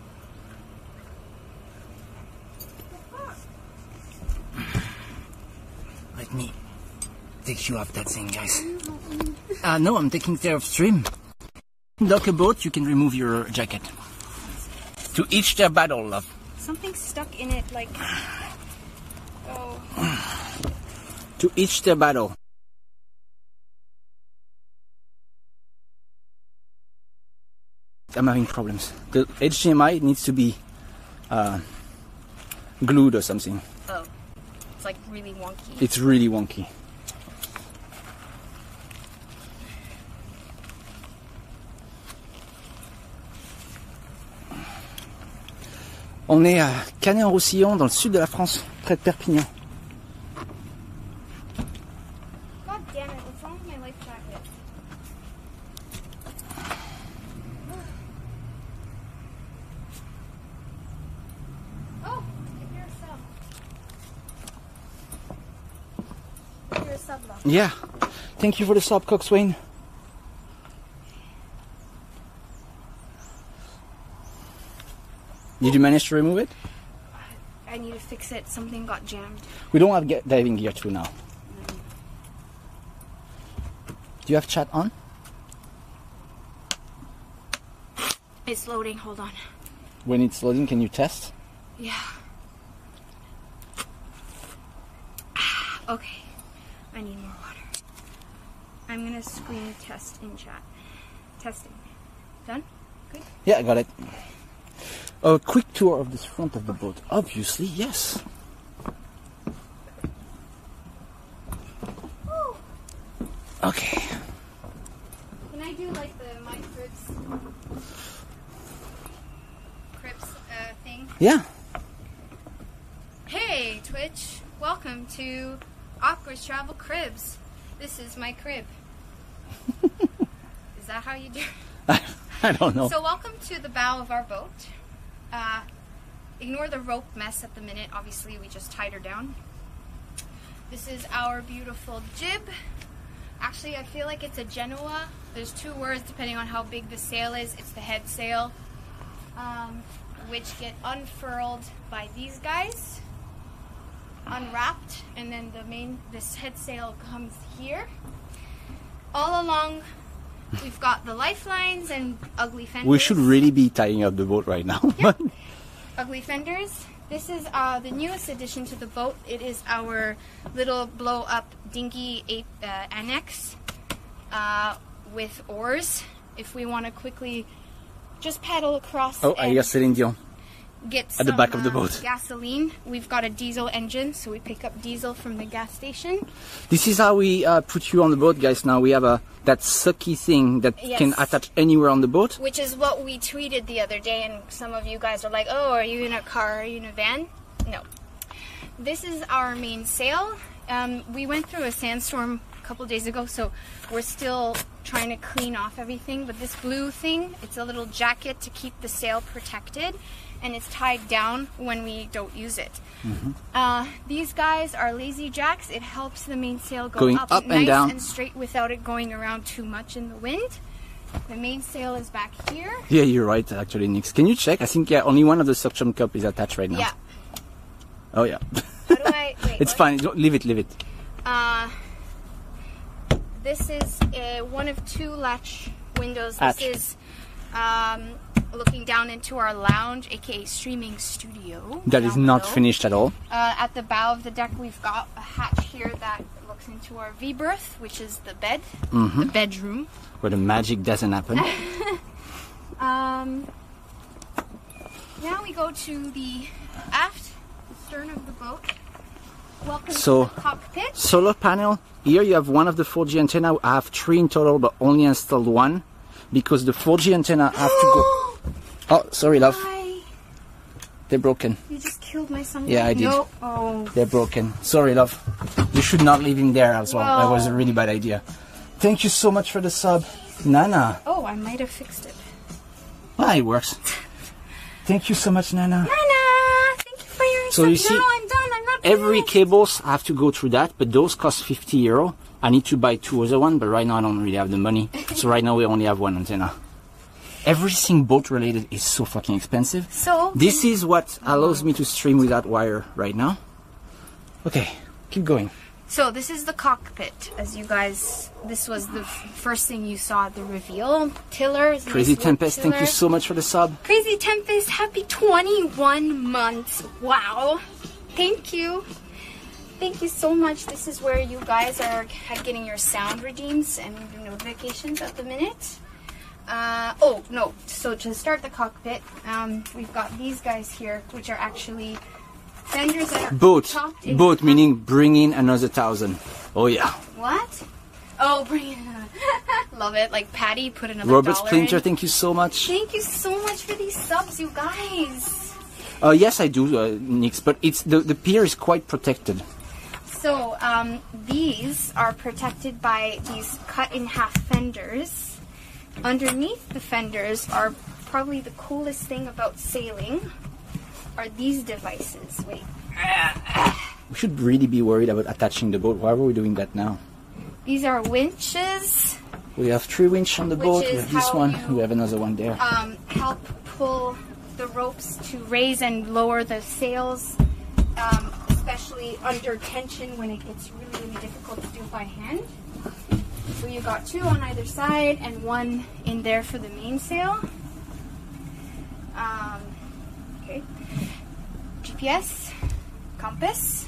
B: Let me take you off that thing, guys. Uh, no, I'm taking care of stream. Dock a boat, you can remove your jacket. To each their battle, love.
A: Something's stuck in it, like... Oh.
B: To each their battle. I'm having problems. The H D M I needs to be uh, glued or something.
A: Oh. It's like really wonky.
B: It's really wonky. On est à Canet-en-Roussillon, dans le sud de la France, près de Perpignan.
A: God damn it, what's wrong with my life jacket? Oh, you're a sub. You're a sub, love.
B: Yeah. Thank you for the sub, Coxswain. Did you manage to remove it?
A: I need to fix it. Something got jammed.
B: We don't have get diving gear too now.
A: No.
B: Do you have chat on?
A: It's loading. Hold on.
B: When it's loading, can you test?
A: Yeah. Okay. I need more water. I'm gonna screen test in chat. Testing. Done? Good?
B: Yeah, I got it. A quick tour of this front of the boat. Obviously, yes.
A: Woo.
B: Okay.
A: Can I do like the my cribs cribs uh, thing?
B: Yeah.
A: Hey Twitch, welcome to Awkward's Travel Cribs. This is my crib. Is that how you do?
B: I, I don't know.
A: So welcome to the bow of our boat. Uh, ignore the rope mess at the minute. Obviously, we just tied her down. This is our beautiful jib. Actually, I feel like it's a Genoa. There's two words depending on how big the sail is. It's the head sail, um, which get unfurled by these guys, unwrapped, and then the main this head sail comes here. All along, we've got the lifelines and ugly fenders.
B: We should really be tying up the boat right now.
A: Yep. Ugly fenders. This is uh, the newest addition to the boat. It is our little blow-up dinghy eight, uh, annex uh, with oars. If we want to quickly just paddle across.
B: Oh, I hear Celine Dion.
A: Get
B: At
A: some,
B: the back of the
A: uh,
B: boat.
A: gasoline. We've got a diesel engine, so we pick up diesel from the gas station.
B: This is how we uh, put you on the boat, guys. Now we have a that sucky thing that
A: Yes.
B: can attach anywhere on the boat.
A: Which is what we tweeted the other day, and some of you guys are like, oh, are you in a car? Are you in a van? No. This is our main sail. Um, we went through a sandstorm a couple days ago, so we're still trying to clean off everything. But this blue thing, it's a little jacket to keep the sail protected, and it's tied down when we don't use it.
B: Mm-hmm.
A: Uh, these guys are lazy jacks. It helps the mainsail go
B: Going
A: up,
B: up and
A: nice
B: down.
A: and straight without it going around too much in the wind. The mainsail is back here.
B: Yeah, you're right, actually, Nix. Can you check? I think yeah, only one of the suction cup is attached right now.
A: Yeah.
B: Oh, yeah.
A: How do I... Wait,
B: It's
A: what?
B: fine. Don't, leave it, leave it.
A: Uh, this is uh, one of two latch windows.
B: Hatch.
A: This is um, looking down into our lounge, aka streaming studio.
B: That is
A: down
B: not
A: below.
B: finished at all.
A: Uh, at the bow of the deck, we've got a hatch here that looks into our V berth, which is the bed,
B: Mm-hmm.
A: the bedroom.
B: Where the magic doesn't happen.
A: Um, now we go to the aft, the stern of the boat. Welcome
B: So-
A: to the cockpit.
B: Solar panel. Here you have one of the four G antenna. I have three in total, but only installed one because the four G antenna have to go. Oh, sorry, love.
A: Hi.
B: They're broken.
A: You just killed my son.
B: Yeah, I did.
A: No. Oh.
B: They're broken. Sorry, love. You should not leave him there as well. That was a
A: Wow.
B: really bad idea. Thank you so much for the sub, Nana.
A: Oh, I might have fixed it.
B: Ah, it works. Thank you so much, Nana.
A: Nana, thank you for your
B: So you see,
A: no, I'm done. I'm not
B: every
A: finished.
B: cables I have to go through that, but those cost fifty euro. I need to buy two other one, but right now I don't really have the money. So right now we only have one antenna. Everything boat related is so fucking expensive.
A: So
B: this is what allows me to stream without wire right now. Okay, keep going.
A: So this is the cockpit, as you guys. This was the f- first thing you saw at the reveal. Tiller.
B: Crazy Tempest, thank you so much for the sub.
A: Crazy Tempest, happy twenty-one months. Wow. Thank you. Thank you so much. This is where you guys are getting your sound redeems and your notifications at the minute. Uh, oh, no. So to start the cockpit, um, we've got these guys here, which are actually fenders that are
B: Boat.
A: chopped in
B: Boat
A: half.
B: meaning bring in another thousand. Oh yeah.
A: What? Oh, bring in another. Love it. Like Patty put another
B: Robert
A: dollar
B: Splinter,
A: in.
B: thank you so much.
A: Thank you so much for these subs, you guys.
B: Uh, yes, I do, uh, Nix, but it's the, the pier is quite protected.
A: So um, these are protected by these cut-in-half fenders. Underneath the fenders are probably the coolest thing about sailing are these devices. Wait.
B: We should really be worried about attaching the boat. Why are we doing that now?
A: These are winches.
B: We have three winch on the
A: Which
B: boat. We
A: is
B: have this
A: how
B: one.
A: you-
B: We have another one there.
A: Um, help pull the ropes to raise and lower the sails, um, especially under tension when it gets really, really difficult to do by hand. So you got two on either side and one in there for the mainsail. Um, okay. G P S, compass.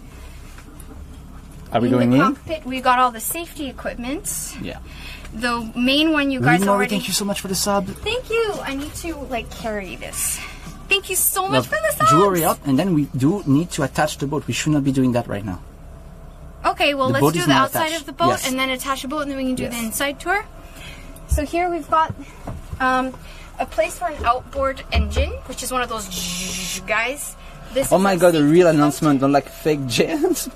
B: Are we
A: in
B: going
A: the
B: in?
A: cockpit, we got all the safety equipment.
B: Yeah.
A: The main one you guys
B: Really, Maury,
A: already.
B: thank you so much for the sub.
A: Thank you. I need to like carry this. Thank you so much
B: Love,
A: for the subs.
B: jewelry up, and then we do need to attach the boat. We should not be doing that right now.
A: Okay, well
B: The
A: let's
B: boat
A: do
B: is
A: the
B: not
A: outside
B: attached.
A: of the boat
B: Yes.
A: and then attach a boat, and then we can do
B: Yes.
A: the inside tour. So here we've got um, a place for an outboard engine, which is one of those guys. This
B: Oh
A: is
B: my
A: a
B: god, a
A: safety
B: real
A: boat.
B: announcement, not like fake jams.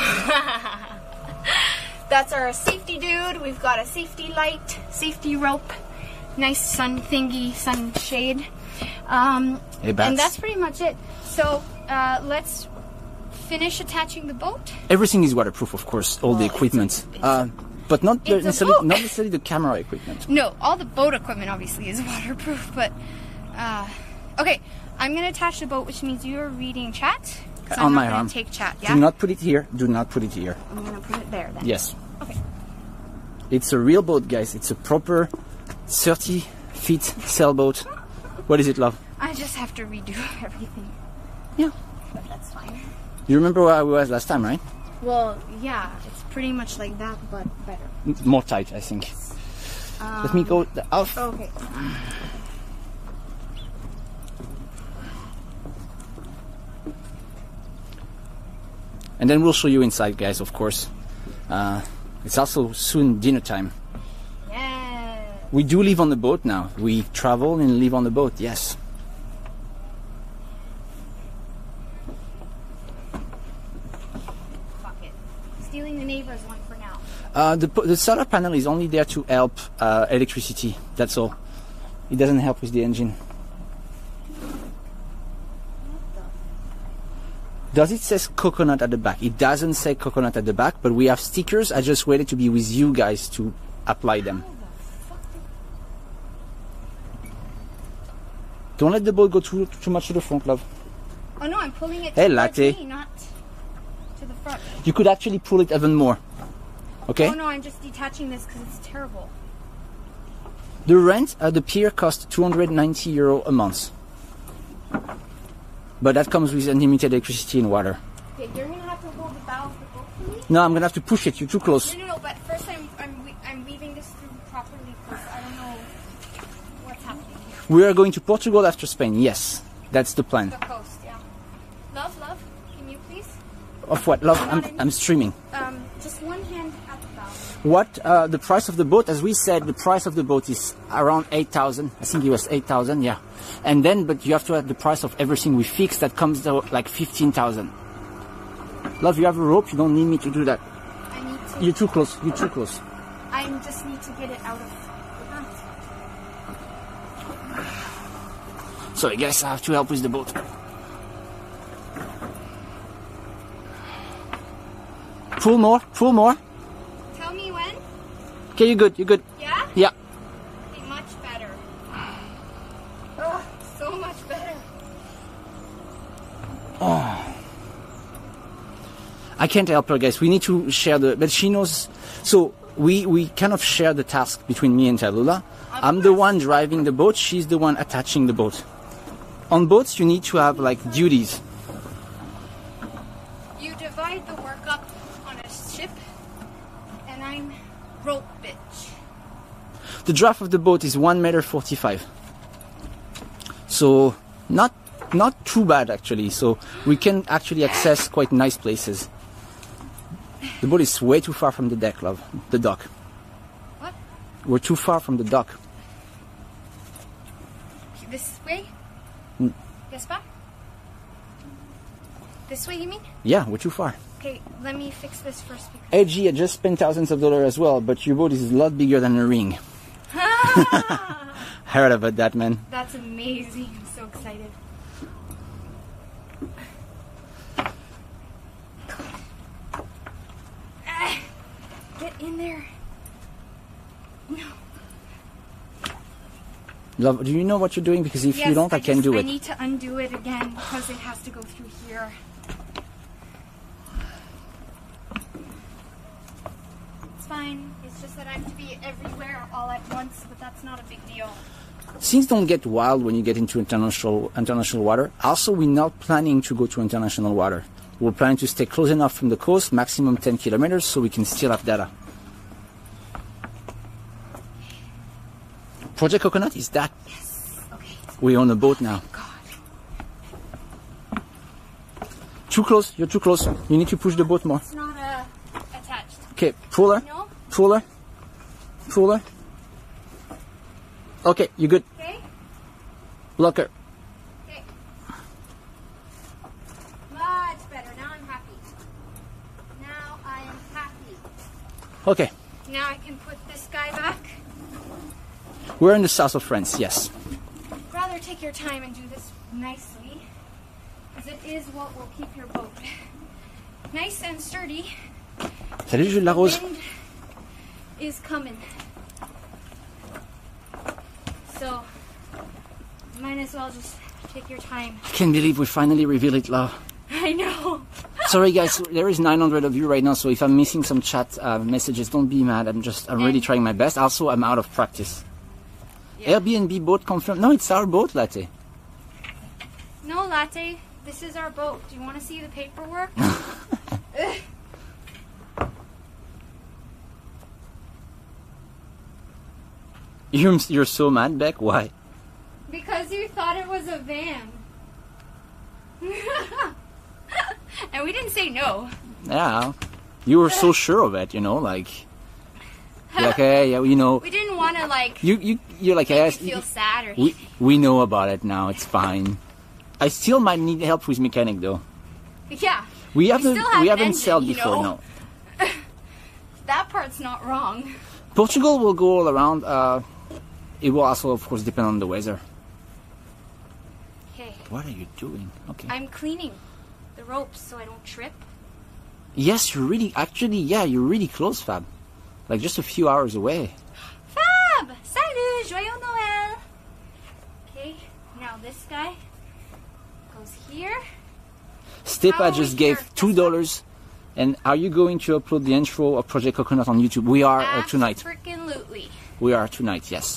A: That's our safety dude. We've got a safety light, safety rope, nice sun thingy, sun shade. Um,
B: Hey, Bats.
A: and that's pretty much it. So uh, let's finish attaching the boat.
B: Everything is waterproof, of course, all the
A: Well, it's a-
B: equipment.
A: it's-
B: Uh, but not
A: it's a
B: necessarily,
A: boat.
B: not necessarily the camera equipment.
A: No, all the boat equipment obviously is waterproof, but uh, okay. I'm gonna attach the boat, which means you're reading chat. 'Cause
B: On
A: I'm
B: my
A: not gonna
B: arm.
A: Take chat. Yeah.
B: Do not put it here. Do not put it here.
A: I'm gonna put it there then.
B: Yes.
A: Okay.
B: It's a real boat, guys. It's a proper thirty feet sailboat. What is it, love?
A: I just have to redo everything.
B: Yeah.
A: But that's fine.
B: You remember where I was last time, right?
A: Well, yeah, it's pretty much like that, but better.
B: M- More tight, I think.
A: Um,
B: Let me go the off.
A: Okay.
B: And then we'll show you inside, guys, of course. Uh, it's also soon dinner time.
A: Yeah.
B: We do live on the boat now. We travel and live on the boat, yes.
A: Fuck it. Stealing the neighbor's one for now.
B: Uh, the, po- the solar panel is only there to help uh, electricity, that's all. It doesn't help with the engine. Does it say coconut at the back? It doesn't say coconut at the back, but we have stickers. I just waited to be with you guys to apply them. Don't let the boat go too too much to the front, love.
A: Oh no, I'm pulling it
B: Hey,
A: towards
B: latte.
A: me, not to the front.
B: You could actually pull it even more. Okay?
A: Oh no, I'm just detaching this because it's terrible.
B: The rent at the pier costs two hundred ninety euro a month. But that comes with unlimited electricity and water.
A: Okay, you're gonna have to hold the bow of the boat for me.
B: No, I'm gonna have to push it. You're too close.
A: No, no, no. But first, I'm I'm we- I'm weaving this through properly because I don't know what's happening here.
B: We are going to Portugal after Spain. Yes, that's the plan.
A: The coast, yeah. Love, love. Can you please?
B: Of what? Love, I'm, I'm streaming.
A: Um, just one hand at the bow.
B: What uh, the price of the boat? As we said, the price of the boat is around eight thousand. I think it was eight thousand. Yeah, and then but you have to add the price of everything we fix. That comes to like fifteen thousand. Love, you have a rope. You don't need me to do that.
A: I need to.
B: You're too close. You're too close.
A: I just need to get it out of the boat.
B: So Sorry guys, I have to help with the boat. Pull more, pull more.
A: Tell me when.
B: Okay, you're good, you're good.
A: Yeah?
B: Yeah.
A: Okay, much better. Oh, so much better.
B: Oh. I can't help her, guys. We need to share the... But she knows... So, we, we kind of share the task between me and Tallulah. I'm the one driving the boat. She's the one attaching the boat. On boats, you need to have, like, duties.
A: You divide the work up on a ship, and I'm rope bitch.
B: The draft of the boat is one meter forty-five. So, not not too bad, actually. So, we can actually access quite nice places. The boat is way too far from the deck, love. The dock.
A: What?
B: We're too far from the dock.
A: This way?
B: Mm.
A: Yes, pa? This way, you mean?
B: Yeah, we're too far.
A: Okay, let me fix this first. Because...
B: A G, I just spent thousands of dollars as well, but your boat is a lot bigger than a ring. I heard about that, man.
A: That's amazing. I'm so excited. Ah, get in there. No.
B: Love, do you know what you're doing? Because if
A: yes,
B: you don't, I,
A: I
B: can
A: just,
B: do
A: I
B: it.
A: I need to undo it again because it has to go through here. It's fine. It's just that I have to be everywhere all at once, but that's not a big deal.
B: Things don't get wild when you get into international international water. Also, we're not planning to go to international water. We're planning to stay close enough from the coast, maximum ten kilometers, so we can still have data. Project Coconut, is that?
A: Yes. Okay.
B: We're on a boat now.
A: God.
B: Too close. You're too close. You need to push the boat more.
A: It's not uh, attached.
B: Okay, pull her.
A: No?
B: Pull her. Pull her. Okay, you good.
A: Okay.
B: Block her.
A: Okay. Much better. Now I'm happy. Now I am happy.
B: Okay.
A: Now I can put this guy back.
B: We're in the south of France, yes.
A: Rather take your time and do this nicely, because it is what will keep your boat nice and sturdy.
B: Salut Jules Larose.
A: Wind is coming. So, might as well just take your time.
B: I can't believe we finally revealed it, love.
A: I know.
B: Sorry guys, there is nine hundred of you right now, so if I'm missing some chat uh, messages, don't be mad. I'm just, I'm really trying my best. Also, I'm out of practice. Yeah. Airbnb boat confirmed. No, it's our boat, Latte.
A: No, Latte. This is our boat. Do you want to see the paperwork?
B: You're, you're so mad, Beck? Why?
A: Because you thought it was a van. And we didn't say no.
B: Yeah. You were so sure of it, you know, like... You're like, hey, yeah, you know...
A: We didn't want to, like...
B: You, you, you're like,
A: make
B: hey,
A: you feel sad or...
B: we, we know about it now, it's fine. I still might need help with mechanic, though.
A: Yeah.
B: We haven't,
A: still have
B: we
A: an
B: haven't
A: engine,
B: sailed
A: you
B: before,
A: know?
B: no.
A: That part's not wrong.
B: Portugal will go all around. Uh, it will also, of course, depend on the weather.
A: Okay.
B: What are you doing? Okay.
A: I'm cleaning the ropes so I don't trip.
B: Yes, you're really, actually, yeah, you're really close, Fab. Like just a few hours away.
A: Fab! Salut! Joyeux Noël! Okay, now this guy goes here.
B: Stepa
A: How are we
B: just gave
A: here?
B: two dollars. And are you going to upload the intro of Project Coconut on YouTube? We are uh, tonight.
A: Freaking-lutely.
B: We are tonight, yes.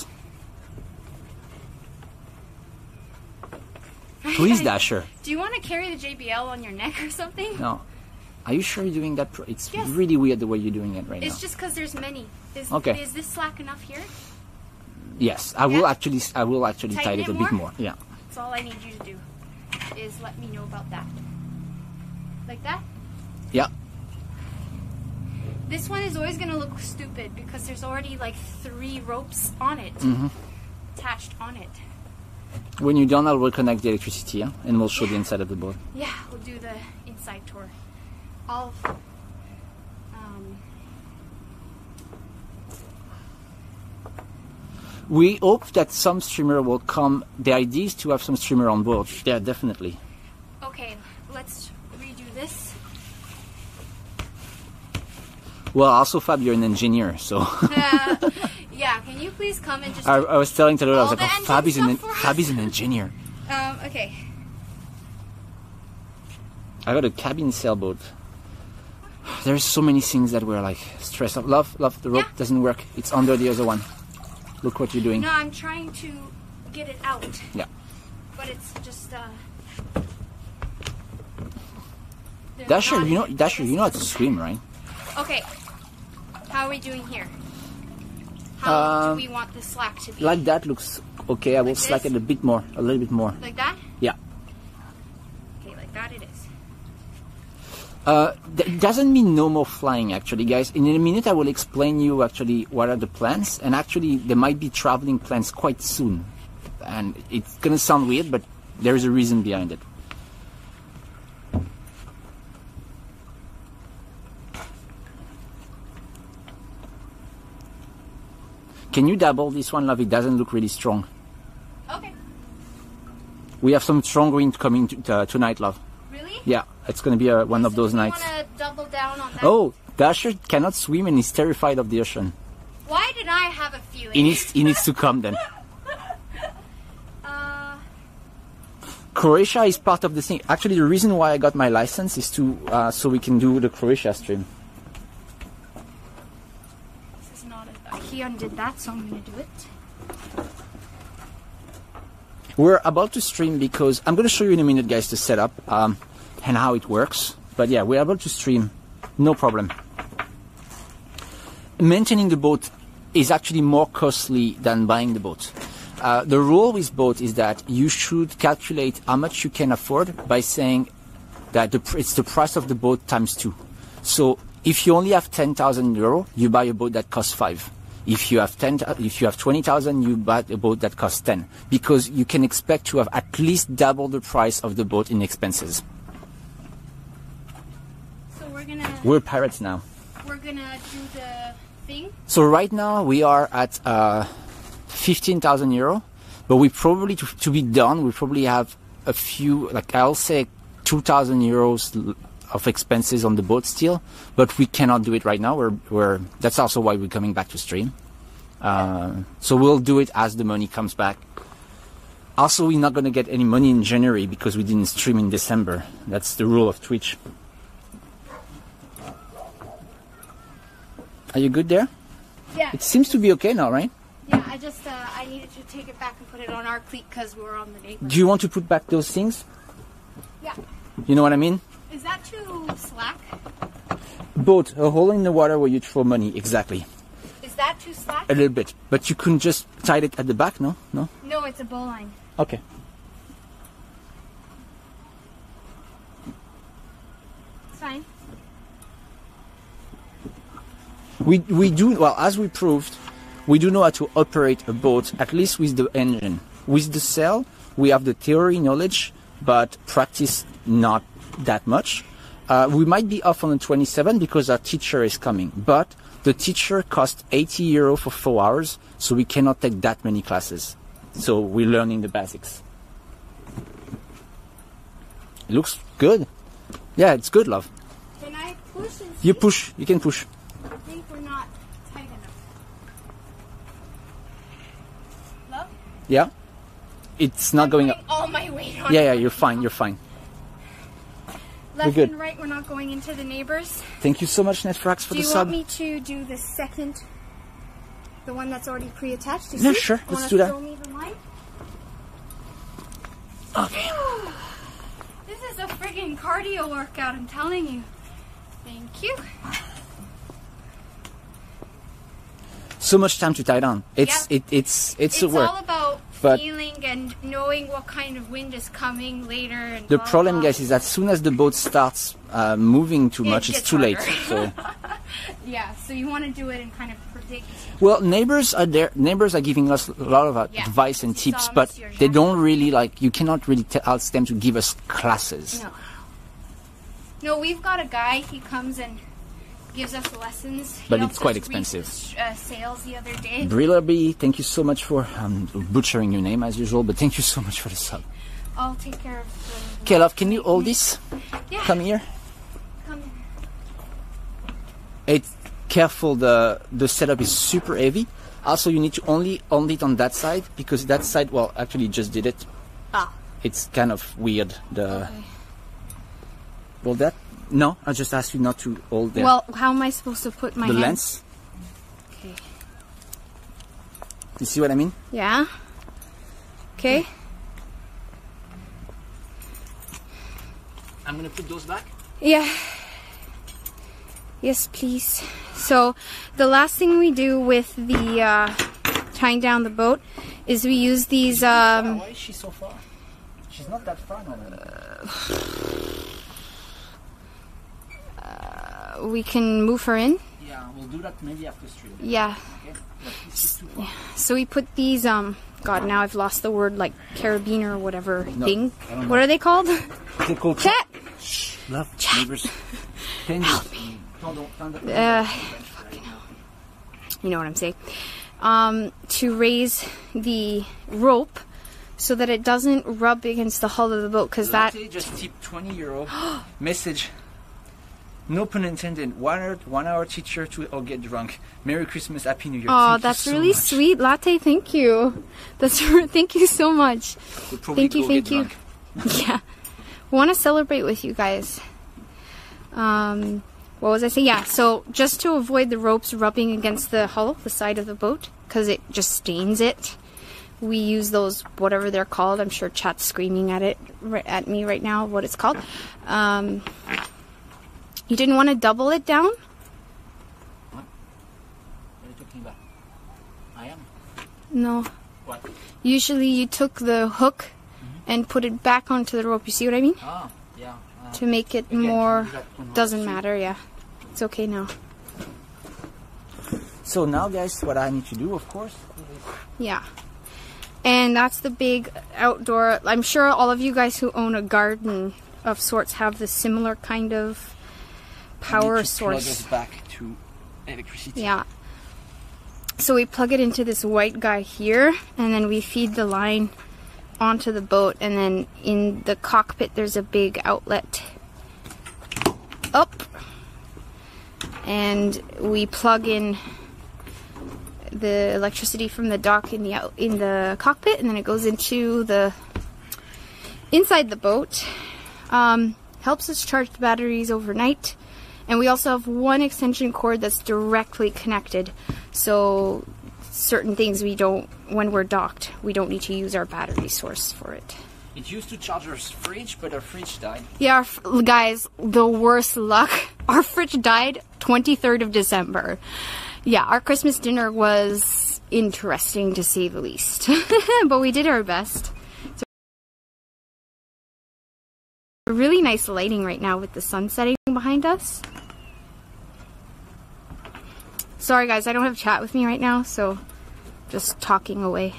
B: Please, Dasher.
A: Do you want to carry the J B L on your neck or something?
B: No. Are you sure you're doing that? Pro it's
A: Yes.
B: really weird the way you're doing it right
A: It's
B: now.
A: just because there's many. Is,
B: Okay.
A: Is this slack enough here?
B: Yes, I will
A: Yeah.
B: actually. I will actually
A: Tighten
B: tighten it
A: it
B: a bit
A: more?
B: more. Yeah.
A: That's all I need you to do. Is let me know about that. Like that?
B: Yeah.
A: This one is always going to look stupid because there's already like three ropes on it.
B: Mm-hmm.
A: Attached on it.
B: When you're done, I'll reconnect the electricity, yeah? And we'll show the inside of the boat.
A: Yeah, we'll do the inside tour. I'll... Um,
B: We hope that some streamer will come. The idea is to have some streamer on board. Yeah, definitely.
A: Okay, let's redo this.
B: Well, also Fab, you're an engineer, so.
A: Uh, yeah, can you please come and just...
B: I, I was telling Taylor, I was
A: all
B: like,
A: the
B: oh, Fab is, an,
A: engine stuff for
B: Fab
A: us?
B: is an engineer.
A: Um, okay.
B: I got a cabin sailboat. There's so many things that we're like stressed out. Love, love, the rope
A: Yeah.
B: doesn't work. It's under the other one. Look what you're doing.
A: No, I'm trying to get it out.
B: Yeah.
A: But it's just, uh... there's
B: Dasher,
A: not
B: you know,
A: enough.
B: Dasher, you know how to swim, right?
A: Okay. How are we doing here? How
B: Um,
A: do we want the slack to be?
B: Like that looks okay. I will
A: Like
B: slack
A: this?
B: it a bit more, a little bit more.
A: Like that?
B: Yeah.
A: Okay, like that it is.
B: Uh, that doesn't mean no more flying, actually, guys. In a minute, I will explain you actually what are the plans, and actually there might be traveling plans quite soon. And it's gonna sound weird, but there is a reason behind it. Can you dabble this one, love? It doesn't look really strong.
A: Okay.
B: We have some strong wind coming to, uh, tonight, love.
A: Really?
B: Yeah, it's gonna be uh, one of
A: So
B: those
A: do you
B: nights.
A: want to double down on that?
B: Oh, Dasher cannot swim and is terrified of the ocean.
A: Why did I have a feeling?
B: He needs, he needs to come then.
A: Uh,
B: Croatia is part of the thing. Actually, the reason why I got my license is to uh, so we can do the Croatia stream.
A: this is not a... He undid that, so I'm going to do it.
B: We're about to stream because I'm going to show you in a minute, guys, the setup um, and how it works. But yeah, we're able to stream, no problem. Maintaining the boat is actually more costly than buying the boat. Uh, the rule with boat is that you should calculate how much you can afford by saying that the, pr- it's the price of the boat times two. So if you only have ten thousand euro, you buy a boat that costs five. If you have ten, if you have twenty thousand, you buy a boat that costs ten, because you can expect to have at least double the price of the boat in expenses.
A: So we're going to...
B: We're pirates now.
A: We're going to do the thing.
B: So right now we are at uh, fifteen thousand euro, but we probably to, to be done, we probably have a few, like I'll say, two thousand euros l- of expenses on the boat still, but we cannot do it right now. We're, we're that's also why we're coming back to stream. Uh, so we'll do it as the money comes back. Also, we're not going to get any money in January because we didn't stream in December. That's the rule of Twitch. Are you good there?
A: Yeah.
B: It seems to be okay now, right?
A: Yeah, I just, uh, I needed to take it back and put it on our cleat because we were on the neighbor.
B: Do you want to put back those things?
A: Yeah.
B: You know what I mean?
A: Is that too slack?
B: Boat, a hole in the water where you throw money, exactly.
A: Is that too slack?
B: A little bit. But you couldn't just tie it at the back, no? No?
A: No, it's a bowline.
B: Okay.
A: It's fine.
B: We, we do, well, as we proved, we do know how to operate a boat, at least with the engine. With the sail, we have the theory knowledge, but practice not that much. Uh, we might be off on the twenty-seventh because our teacher is coming, but the teacher costs eighty euro for four hours, so we cannot take that many classes. So we're learning the basics. It looks good. Yeah, it's good, love.
A: Can I push and
B: You
A: see?
B: push, you can push.
A: I think we're not tight enough. Love?
B: Yeah? It's not
A: I'm
B: going
A: putting
B: up.
A: all my weight on
B: Yeah,
A: it.
B: yeah, you're fine, you're fine.
A: Left
B: good.
A: and right, we're not going into the neighbors.
B: Thank you so much, Netfrax, for
A: Do
B: the
A: you
B: sub.
A: want me to do the second, the one that's already pre-attached? You
B: Yeah,
A: see?
B: sure,
A: Wanna
B: let's do that.
A: throw me the line?
B: Okay.
A: This is a friggin' cardio workout, I'm telling you. Thank you.
B: So much time to tie down. It's
A: Yeah.
B: it it's it's,
A: It's
B: a work.
A: all about
B: but-
A: feeling and knowing what kind of wind is coming later. And
B: The
A: blah,
B: problem,
A: blah.
B: guys, is that as soon as the boat starts uh, moving too
A: It
B: much, it's
A: gets
B: too late.
A: harder.
B: So,
A: Yeah, so you want to do it and kind of predict.
B: well, neighbors are there. Neighbors are giving us a lot of uh,
A: Yeah.
B: advice and
A: It's
B: tips,
A: almost
B: but
A: your
B: they
A: job.
B: don't really like. You cannot really t- ask them to give us classes.
A: No. No, we've got a guy, he comes and gives us lessons.
E: But
A: He
E: it's
A: helped
E: quite
A: us
E: expensive.
A: reach, uh, sales the other day.
E: Brillaby, thank you so much for um, butchering your name as usual, but thank you so much for the sub.
A: I'll take care of the...
E: Okay, love, can you hold this?
A: Yeah.
E: Come here.
A: Come here.
E: It's careful, the the setup is super heavy. Also, you need to only hold it on that side, because that side, well, actually you just did it.
A: Ah.
E: It's kind of weird. The
A: Okay.
E: Well, that no, I just asked you not to hold there.
A: Well, how am I supposed to put my
E: the
A: hand?
E: lens.
A: Okay.
E: You see what I mean?
A: Yeah. Okay.
E: I'm gonna put those back.
A: Yeah. Yes, please. So, the last thing we do with the uh, tying down the boat is we use these. Um,
E: Why is she so far? She's not that far normally.
A: Uh, we can move her in.
E: Yeah, we'll do that maybe after stream.
A: Yeah.
E: Okay. But this is too far.
A: So we put these. Um. God, now I've lost the word, like carabiner or whatever
E: No,
A: thing.
E: I don't know.
A: What are they called?
E: They're called
A: Chat.
E: Love
A: Chat.
E: neighbors.
A: Help me. Uh, fucking hell. You know what I'm saying. Um, to raise the rope so that it doesn't rub against the hull of the boat, because that...
E: Latte just tipped twenty euro. Message. No pun intended. One hour, one hour teacher to all get drunk. Merry Christmas, Happy New Year.
A: Oh,
E: Thank
A: that's
E: you so
A: really
E: much.
A: sweet. Latte, thank you. That's Thank you so much.
E: We'll probably
A: Thank you,
E: go
A: thank
E: get
A: you.
E: drunk.
A: Yeah. Want to celebrate with you guys. Um, what was I saying? Yeah, so just to avoid the ropes rubbing against the hull, the side of the boat, because it just stains it, we use those, whatever they're called. I'm sure chat's screaming at it right at me right now what it's called. Um, you didn't want to double it down?
E: What? What are you talking about? I am.
A: No.
E: What?
A: Usually you took the hook and put it back onto the rope. You see what I mean?
E: Ah, yeah. Uh,
A: To make it
E: again,
A: more...
E: can we do that when we're
A: Doesn't
E: stream?
A: matter, yeah. It's okay now.
E: So now, guys, what I need to do, of course,
A: Yeah. And that's the big outdoor... I'm sure all of you guys who own a garden of sorts have the similar kind of power
E: I need to
A: source.
E: plug us back to electricity.
A: Yeah. So we plug it into this white guy here, and then we feed the line onto the boat, and then in the cockpit there's a big outlet up, and we plug in the electricity from the dock in the out, in the cockpit, and then it goes into the inside the boat. Um, helps us charge the batteries overnight, and we also have one extension cord that's directly connected, so certain things we don't, when we're docked, we don't need to use our battery source for it.
E: It used to charge our fridge, but our fridge died.
A: Yeah, our, guys, the worst luck. Our fridge died twenty-third of December. Yeah, our Christmas dinner was interesting to say the least. But we did our best. So really nice lighting right now with the sun setting behind us. Sorry guys, I don't have chat with me right now, so just talking away.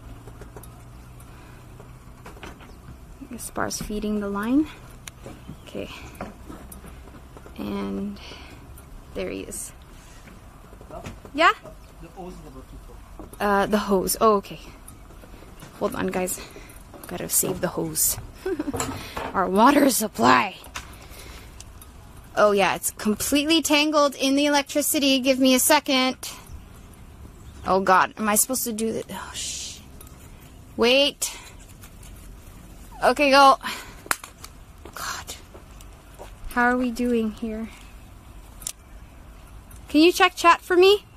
A: Gaspar's feeding the line. Okay. And there he is. Yeah?
E: The hose is about to fall.
A: Uh, the hose. Oh, okay. Hold on, guys. Gotta save the hose. Our water supply. Oh, yeah, it's completely tangled in the electricity. Give me a second. Oh, God. Am I supposed to do that? Oh, shh. Wait. Okay, go. God. How are we doing here? Can you check chat for me?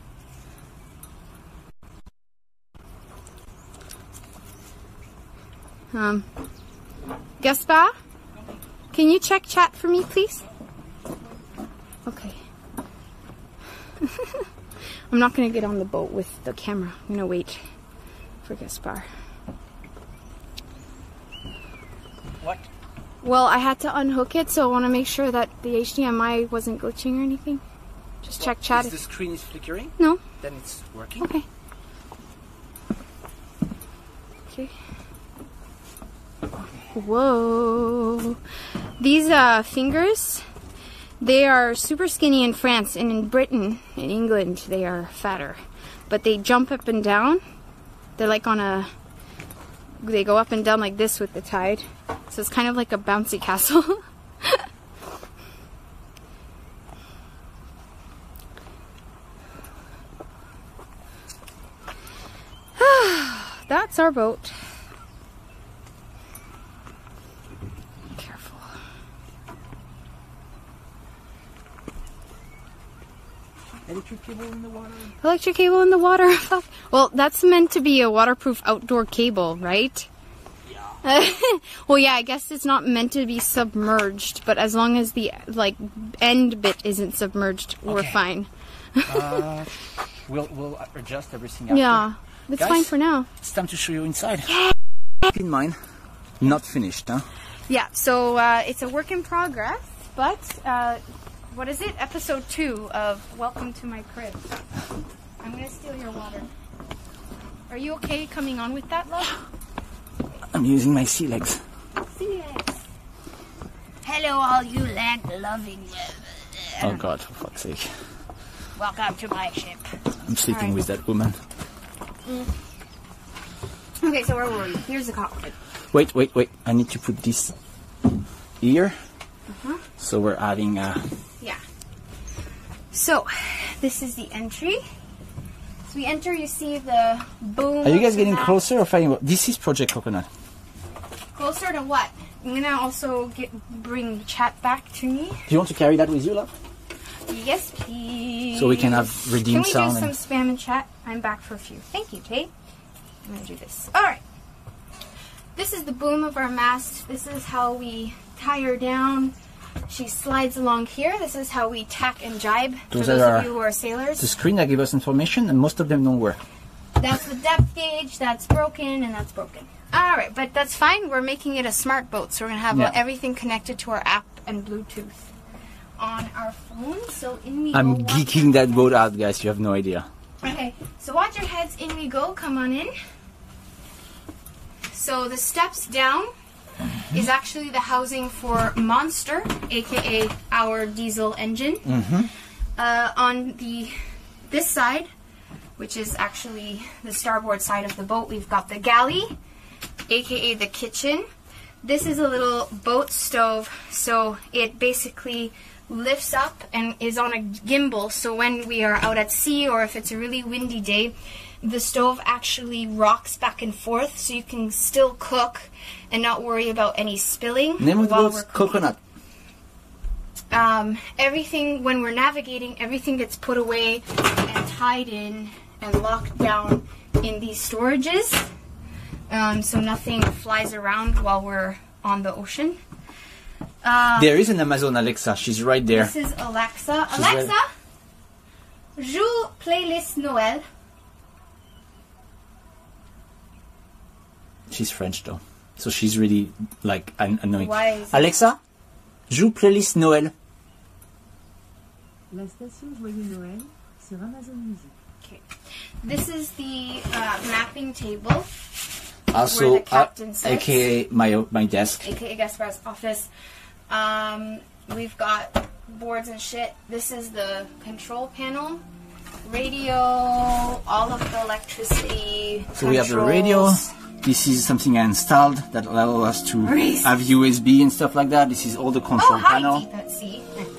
A: Um, Gaspar? Can you check chat for me, please? Okay. I'm not going to get on the boat with the camera. I'm going to wait for Gaspar.
E: What?
A: Well, I had to unhook it, so I want to make sure that the H D M I wasn't glitching or anything. Just check chat.
E: If the screen is flickering,
A: No?
E: then it's working.
A: Okay. Okay. Whoa. These uh, fingers, They are super skinny in France, and in Britain, in England, they are fatter. But they jump up and down. They're like on a... They go up and down like this with the tide. So it's kind of like a bouncy castle. That's our boat. Careful.
E: Electric cable in the water.
A: Electric cable in the water. Fuck. Well, that's meant to be a waterproof outdoor cable, right? Yeah. Well, yeah, I guess it's not meant to be submerged, but as long as the like end bit isn't submerged, okay. We're fine.
E: uh, we'll we'll adjust everything after.
A: Yeah, it's
E: Guys,
A: fine for now.
E: It's time to show you inside. Yeah. Keep in mind, not finished, huh?
A: Yeah. So uh, it's a work in progress, but. Uh, What is it? Episode two of Welcome to My Crib. I'm gonna steal your water. Are you okay coming on with that, love?
E: I'm using my sea legs.
A: Sea legs. Hello, all you land-loving.
E: Oh God, for fuck's sake.
A: Welcome to my ship.
E: I'm sleeping
A: right.
E: with that woman.
A: Mm. Okay, so where were we? Here's the cockpit.
E: Wait, wait, wait. I need to put this here.
A: Uh-huh.
E: So we're adding a...
A: Yeah. So, this is the entry. So we enter, you see the boom.
E: Are you guys getting closer or fighting? This is Project Coconut.
A: Closer to what? I'm gonna also get bring chat back to me.
E: Do you want to carry that with you, love?
A: Yes, please.
E: So we can have redeem
A: sound. Can we
E: sound
A: do
E: and...
A: some spam and chat? I'm back for a few. Thank you, Kate. I'm gonna do this. All right. This is the boom of our mast. This is how we tie her down. She slides along here. This is how we tack and jibe.
E: Those
A: for those
E: are
A: of you who are sailors.
E: The screen that give us information, and most of them don't work.
A: That's the depth gauge. That's broken, and that's broken. All right, but that's fine. We're making it a smart boat, so we're gonna have
E: Yeah.
A: everything connected to our app and Bluetooth on our phone. So in we
E: I'm
A: go.
E: geeking that boat out, guys. You have no idea.
A: Okay, so watch your heads. In we go. Come on in. So the steps down is actually the housing for Monster, aka our diesel engine.
E: Mm-hmm.
A: Uh, on the this side, which is actually the starboard side of the boat, we've got the galley, aka the kitchen. This is a little boat stove, so it basically lifts up and is on a gimbal, so when we are out at sea or if it's a really windy day, the stove actually rocks back and forth, so you can still cook and not worry about any spilling.
E: Name of the
A: while
E: boat's
A: we're cooking.
E: Coconut.
A: Um, everything, when we're navigating, everything gets put away and tied in and locked down in these storages, um, so nothing flies around while we're on the ocean. Uh,
E: There is an Amazon Alexa. She's right there.
A: This is Alexa.
E: She's
A: Alexa,
E: right.
A: joue playlist Noël.
E: She's French though, so she's really like an- annoying.
A: Why is it-
E: Alexa, joue playlist Noël.
C: La station Joyeux Noël sur Amazon Music.
A: Okay. This is the uh, mapping table,
E: Also,
A: where the captain
E: uh,
A: sits,
E: aka my my desk.
A: aka Gaspar's office. Um, we've got boards and shit. This is the control panel, radio, all of the electricity.
E: So we have the radio.
A: controls.
E: This is something I installed that allows us to
A: Racist.
E: have U S B and stuff like that. This is all the
A: Oh,
E: control
A: hi,
E: panel.
A: deep at sea.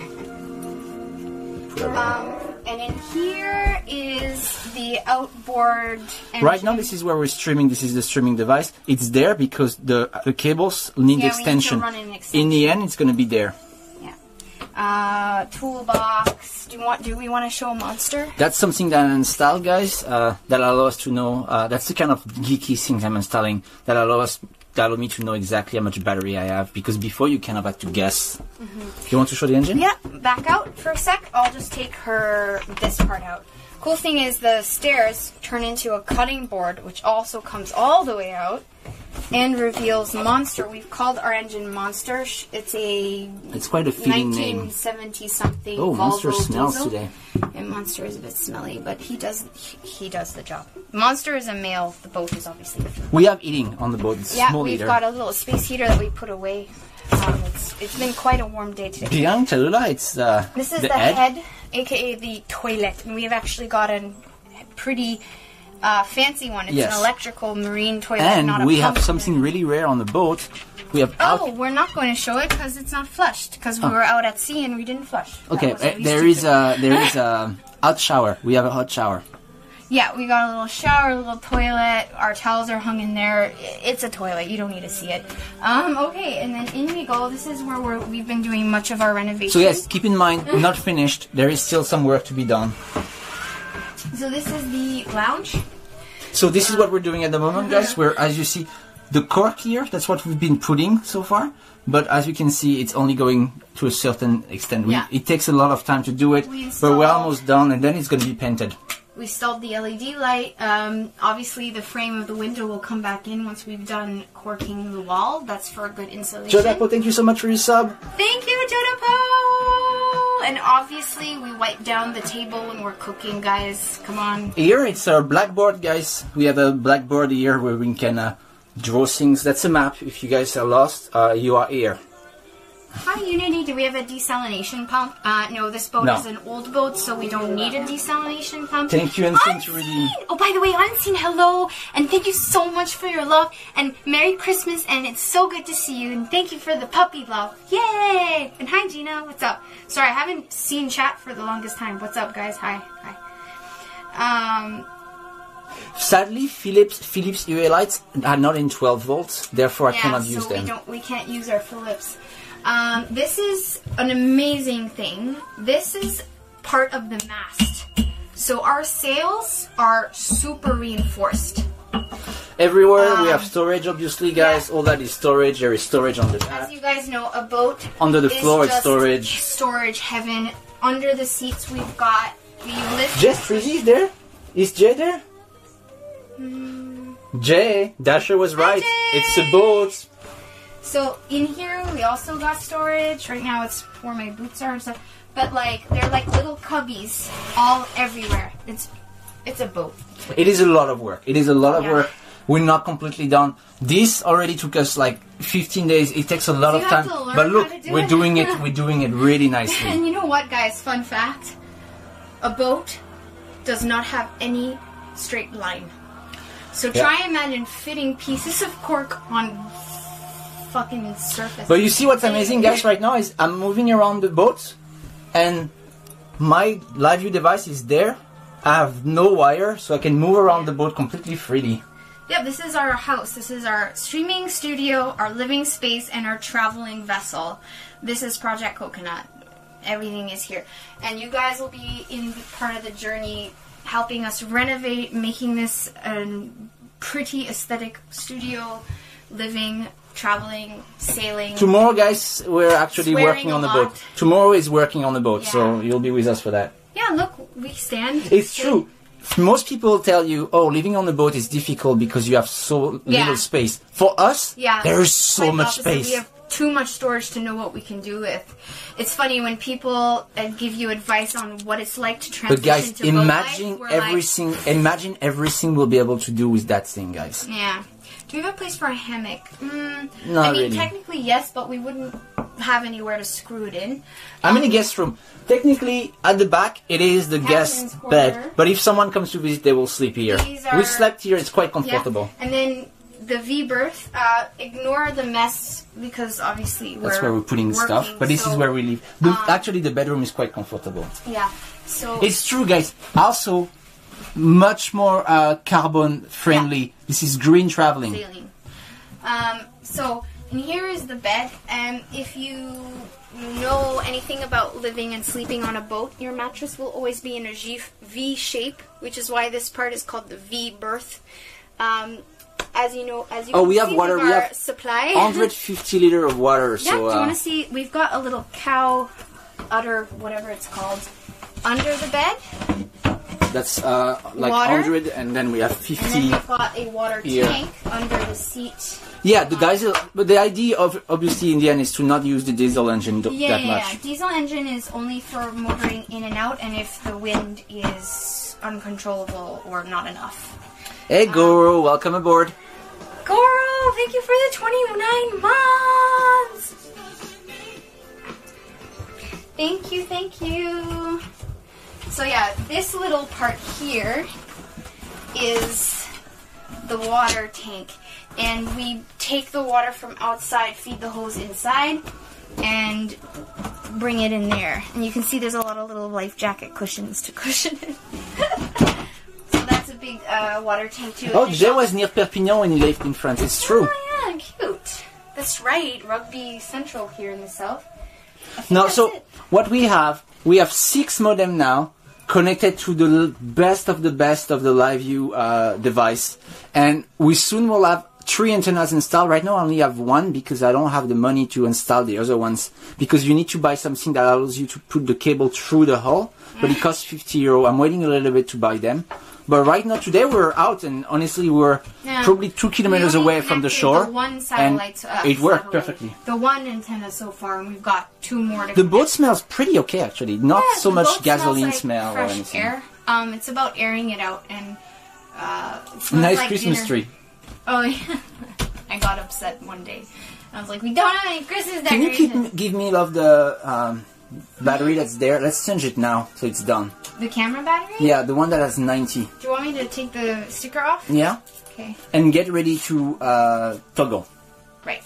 A: um, and in here is the outboard engine.
E: Right now, this is where we're streaming. This is the streaming device. It's there because the the cables need
A: Yeah, we need to
E: extension.
A: run an extension.
E: In the end, it's going to be there.
A: Yeah. Uh, toolbox. Do you want? Do we want to show Monster?
E: That's something that I installed, guys. Uh, that allow us to know. Uh, that's the kind of geeky things I'm installing that allow us. That allow me to know exactly how much battery I have, because before you kind of had to guess. Mm-hmm. You want to show the engine?
A: Yeah. Back out for a sec. I'll just take her this part out. Cool thing is the stairs turn into a cutting board, which also comes all the way out and reveals Monster. We've called our engine Monster. It's a
E: It's quite a fitting name.
A: nineteen seventy something
E: Oh,
A: Volvo
E: Monster smells
A: diesel.
E: today.
A: And Monster is a bit smelly, but he does he, he does the job. Monster is a male. The boat is obviously a female.
E: We have eating on the boat. It's
A: Yeah,
E: small
A: we've
E: eater.
A: got a little space heater that we put away. Um, it's, it's been quite a warm day today.
E: Behind Tallulah, it's uh,
A: This is
E: the,
A: the,
E: head.
A: head, aka the toilet, and we have actually got a pretty uh, fancy one. It's
E: Yes.
A: an electrical marine toilet,
E: And
A: not a
E: we have
A: pump.
E: something really rare on the boat. We have
A: Oh,
E: out-
A: we're not going to show it because it's not flushed. Because we
E: Oh.
A: were out at sea and we didn't flush. That
E: Okay,
A: was
E: uh,
A: really
E: there is
A: stupid.
E: a there is a hot shower. We have a hot shower.
A: Yeah, we got a little shower, a little toilet. Our towels are hung in there. I- It's a toilet. You don't need to see it. Um, okay, and then in we go. This is where we're, we've been doing much of our renovation.
E: So yes, keep in mind, not finished. There is still some work to be done.
A: So this is the lounge.
E: So this is what we're doing at the moment, guys. Where, as you see, the cork here, that's what we've been putting so far. But as you can see, it's only going to a certain extent. We,
A: Yeah.
E: It takes a lot of time to do it,
A: We
E: but we're
A: installed-
E: almost done, and then it's going to be painted.
A: We installed the L E D light. Um, obviously, the frame of the window will come back in once we've done corking the wall. That's for good insulation.
E: Jodapo, thank you so much for your sub.
A: Thank you, Jodapo! And obviously, we wipe down the table when we're cooking, guys. Come on.
E: Here, it's our blackboard, guys. We have a blackboard here where we can uh, draw things. That's a map. If you guys are lost, uh, you are here.
A: Hi, Unity. Do we have a desalination pump? Uh, no, this boat
E: No.
A: is an old boat, so we don't need a desalination pump.
E: Thank you, and thanks for
A: Unseen!
E: reading.
A: Oh, by the way, Unseen, hello, and thank you so much for your love, and Merry Christmas, and it's so good to see you, and thank you for the puppy love. Yay! And hi, Gina. What's up? Sorry, I haven't seen chat for the longest time. What's up, guys? Hi. Hi. Um...
E: Sadly, Philips Philips U A lights are not in twelve volts, therefore I
A: Yeah,
E: cannot
A: so
E: use
A: we
E: them.
A: don't, we can't use our Philips. Um, this is an amazing thing. This is part of the mast. So our sails are super reinforced.
E: Everywhere we
A: Um,
E: have storage, obviously, guys.
A: yeah.
E: All that is storage. There is storage on the
A: As
E: back.
A: you guys know, a boat
E: Under the
A: is
E: floor, it's
A: just
E: storage.
A: storage heaven. Under the seats, we've got we lift.
E: Jay Frizzy is there? Is Jay there? Jay, Dasher was right.
A: Jay!
E: It's a boat.
A: So in here, we also got storage. Right now, it's where my boots are and stuff. But like, they're like little cubbies all everywhere. It's it's a boat.
E: It is a lot of work. It is a lot of
A: Yeah.
E: work. We're not completely done. This already took us like fifteen days. It takes a lot
A: So
E: of
A: you have
E: time.
A: to learn
E: But look,
A: how to do
E: we're
A: it.
E: doing it. We're doing it really nicely.
A: And you know what, guys? Fun fact: a boat does not have any straight line. So
E: Yeah.
A: try imagine fitting pieces of cork on fucking surface.
E: But you see what's amazing, guys, right now is I'm moving around the boat, and my live view device is there. I have no wire, so I can move around the boat completely freely.
A: Yeah, this is our house. This is our streaming studio, our living space, and our traveling vessel. This is Project Coconut. Everything is here. And you guys will be in part of the journey helping us renovate, making this a pretty aesthetic studio, living, traveling, sailing.
E: Tomorrow, guys, we're actually
A: Swearing
E: working
A: a
E: on the
A: lot.
E: boat. Tomorrow is working on the boat, so
A: Yeah.
E: you'll be with us for that.
A: Yeah, look, we stand.
E: It's true. Most people tell you, oh, living on the boat is difficult because you have so
A: Yeah.
E: little space. For us,
A: Yeah,
E: there is so
A: quite
E: much
A: opposite.
E: space.
A: We have too much storage to know what we can do with. It's funny when people uh, give you advice on what it's like to transition
E: But guys,
A: to boat
E: imagine
A: life. We're like,
E: everything. Imagine everything we'll be able to do with that thing, guys.
A: yeah. Do we have a place for a hammock? Mm,
E: Not
A: I mean,
E: really.
A: technically yes, but we wouldn't have anywhere to screw it in.
E: How many
A: Um,
E: guest room? Technically, at the back, it is the
A: Captain's
E: guest
A: corner.
E: bed. But if someone comes to visit, they will sleep here.
A: These
E: We
A: are-
E: slept here. It's quite
A: Yeah.
E: comfortable.
A: And then the V berth. Uh, ignore the mess because obviously we're
E: That's where we're putting
A: working,
E: stuff. But this
A: so,
E: is where we live. The,
A: um,
E: actually, the bedroom is quite comfortable.
A: Yeah. So
E: It's true, guys. Also, much more uh, carbon friendly. This is green traveling.
A: sailing. Um, so, and here is the bed, and if you know anything about living and sleeping on a boat, your mattress will always be in a G- V shape, which is why this part is called the V berth. Um, as you know, as you
E: Oh,
A: can
E: we have
A: see
E: water,
A: with
E: we
A: our
E: have
A: supply.
E: one hundred fifty liter of water.
A: Yeah,
E: So
A: do you
E: uh,
A: want to see? We've got a little cow udder, whatever it's called, under the bed,
E: that's uh, like
A: Water.
E: one hundred, and then we have
A: and then
E: fifty.
A: we've got a water
E: Yeah.
A: tank under the seat.
E: Yeah, the guys. Are, but the idea of obviously in the end is to not use the diesel engine th-
A: Yeah,
E: that
A: yeah,
E: much.
A: yeah. Diesel engine is only for motoring in and out, and if the wind is uncontrollable or not enough.
E: Hey, Goro, welcome aboard.
A: Goro, thank you for the twenty-nine months. Thank you, thank you. So yeah, this little part here is the water tank. And we take the water from outside, feed the hose inside, and bring it in there. And you can see there's a lot of little life jacket cushions to cushion it. So that's a big uh, water tank too.
E: Oh, Jay was near Perpignan when he lived in France. It's true.
A: Oh yeah, cute. That's right, Rugby Central here in the south.
E: No, so
A: it.
E: what we have, we have six modem now connected to the best of the best of the LiveView uh, device, and we soon will have three antennas installed. Right now I only have one because I don't have the money to install the other ones, because you need to buy something that allows you to put the cable through the hull, but it costs fifty euro. I'm waiting a little bit to buy them. But right now, today we're out, and honestly we're
A: yeah.
E: probably two kilometers away from the shore,
A: the one satellite,
E: and
A: uh,
E: it worked
A: satellite.
E: perfectly.
A: The one antenna so far, and we've got two more to
E: The boat smells pretty okay actually, not
A: yeah,
E: so
A: the
E: much
A: boat
E: gasoline
A: smells like
E: smell or
A: fresh
E: anything.
A: Air. Um, it's about airing it out, and uh, it smells
E: Nice
A: like
E: Christmas
A: dinner.
E: tree.
A: Oh yeah. I got upset one day. I was like, we don't have any Christmas
E: Can you
A: decorations.
E: keep me, give me of the um, battery that's there? Let's change it now, so it's done.
A: The camera battery?
E: Yeah, the one that has ninety.
A: Do you want me to take the sticker off?
E: Yeah?
A: Okay.
E: And get ready to uh, toggle.
A: Right.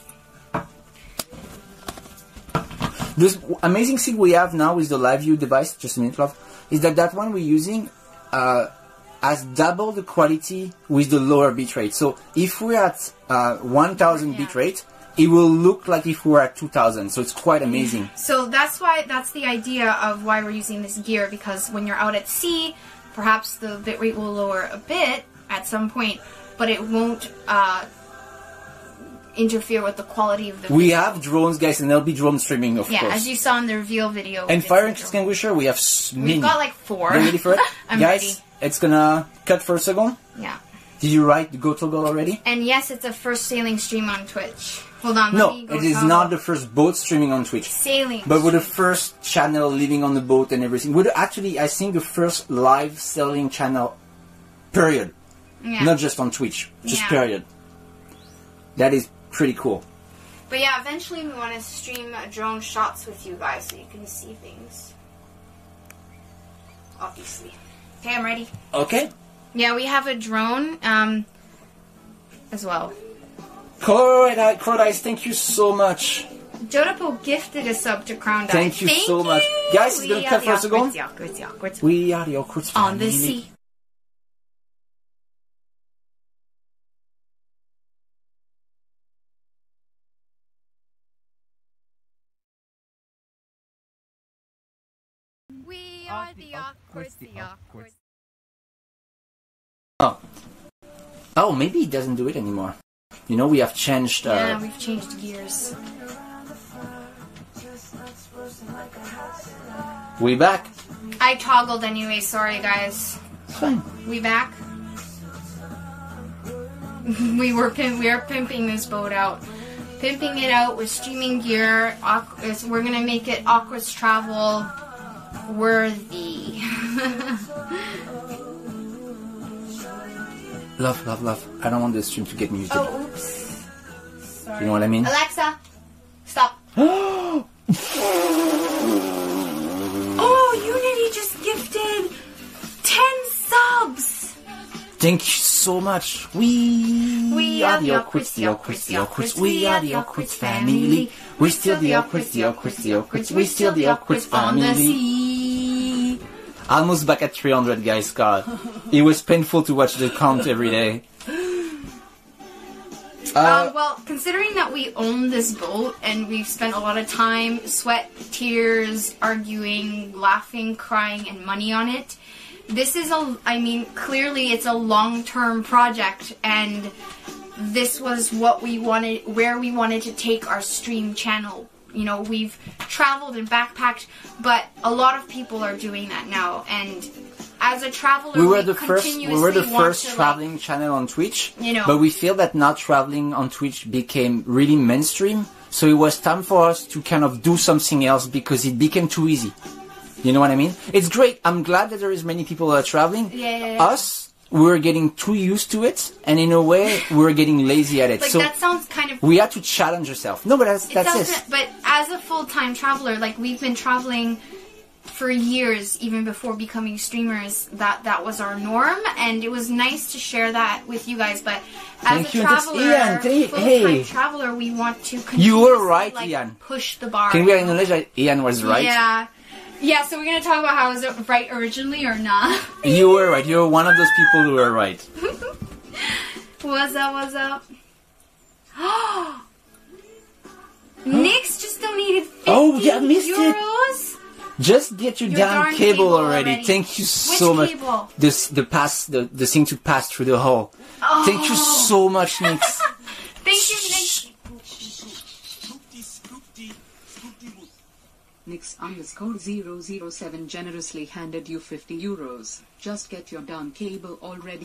E: This amazing thing we have now with the LiveView device, just a minute, love, is that that one we're using uh, has double the quality with the lower bitrate. So if we're at uh, one thousand
A: Yeah.
E: bitrate, it will look like if we were at two thousand. So it's quite amazing.
A: So that's why, that's the idea of why we're using this gear, because when you're out at sea, perhaps the bitrate will lower a bit at some point, but it won't uh, interfere with the quality of the
E: We
A: video.
E: have drones, guys, and there'll be drone streaming, of
A: Yeah,
E: course.
A: as you saw in the reveal video.
E: And
A: it's
E: fire
A: the
E: extinguisher, we have s-
A: drone.
E: many.
A: We've got like four.
E: Are you ready for it?
A: I'm
E: Guys,
A: ready.
E: it's gonna cut for a second.
A: Yeah.
E: Did you write the go toggle already?
A: And yes, it's a first sailing stream on Twitch. Hold on, let
E: No,
A: me go
E: it is
A: toggle.
E: not the first boat streaming on Twitch.
A: Sailing.
E: But we're the first channel living on the boat and everything. We're the, actually, I think, the first live selling channel, period.
A: Yeah.
E: Not just on Twitch, just
A: Yeah.
E: period. That is pretty cool.
A: But yeah, eventually we want to stream uh, drone shots with you guys so you can see things. Obviously. Okay, I'm ready.
E: Okay.
A: Yeah, we have a drone um, as well.
E: Crodice, thank you so much.
A: Jodapo gifted a sub to Crown Dive.
E: Thank you so much. Guys, it's
A: We
E: gonna
A: are
E: cut
A: the
E: for a second.
A: awkwards, the awkwards, the awkwards.
E: We are the awkward
A: On the
E: family.
A: sea. We are the awkwards, the awkwards.
E: Oh. Oh, maybe it doesn't do it anymore. You know, we have changed. Uh,
A: Yeah, we've changed gears.
E: We back.
A: I toggled anyway, sorry guys.
E: It's fine.
A: We back? we were pimp we are pimping this boat out. Pimping it out with streaming gear. Awk- is- we're gonna make it Awkward's Travel worthy.
E: Love, love, love. I don't want this stream to get muted.
A: Oh, oops. Sorry.
E: You know what I mean?
A: Alexa, stop.
E: Oh,
A: Oh, Unity just gifted ten subs.
E: thank you so much. We,
A: We
E: are
A: are
E: the
A: the
E: awkwards, the awkwards, the awkwards. We are the awkwards
A: family.
E: family. We're still the awkwards, the awkwards, the awkwards. We're still the awkwards
A: on the
E: family.
A: sea.
E: Almost back at three hundred, guys, God. It was painful to watch the count every day. Uh,
A: Um, well, considering that we own this boat and we've spent a lot of time, sweat, tears, arguing, laughing, crying, and money on it, this is a, I mean, clearly it's a long-term project, and this was what we wanted, where we wanted to take our stream channel. You know, we've traveled and backpacked, but a lot of people are doing that now, and as a traveler,
E: we were the first.
A: continuously
E: We were the
A: want
E: first
A: to, like,
E: traveling channel on Twitch.
A: You know.
E: But we feel that now traveling on Twitch became really mainstream. So it was time for us to kind of do something else because it became too easy. You know what I mean? It's great. I'm glad that there is many people that are traveling.
A: Yeah.
E: Us, we were getting too used to it, and in a way, we were getting lazy at it.
A: Like
E: so
A: that sounds kind of.
E: we had to challenge ourselves. No, but that's
A: It
E: that's
A: sounds
E: it.
A: kind- but as a full-time traveler, like we've been traveling for years, even before becoming streamers, that that was our norm, and it was nice to share that with you guys. But as
E: Thank
A: a
E: you. That's
A: traveler,
E: Ian. Thank-
A: full-time
E: hey.
A: traveler, we want to continuously,
E: You were right,
A: like,
E: Ian.
A: push the bar.
E: Can we acknowledge that Ian was right?
A: Yeah. Yeah, so we're going to talk about how was it right originally or not.
E: You were right. You were one of those people who were right.
A: What's up, what's up? Nick's just donated fifty
E: Oh, yeah, I missed it.
A: euros.
E: Just get your,
A: Your
E: damn
A: darn
E: cable,
A: cable
E: already.
A: already.
E: Thank you
A: Which
E: so much.
A: cable?
E: This the pass the, the thing to pass through the hole.
A: Oh.
E: Thank you so much, Nick.
A: Thank you, Nick.
C: Nix underscore zero zero seven generously handed you fifty euros. Just get your darn cable already.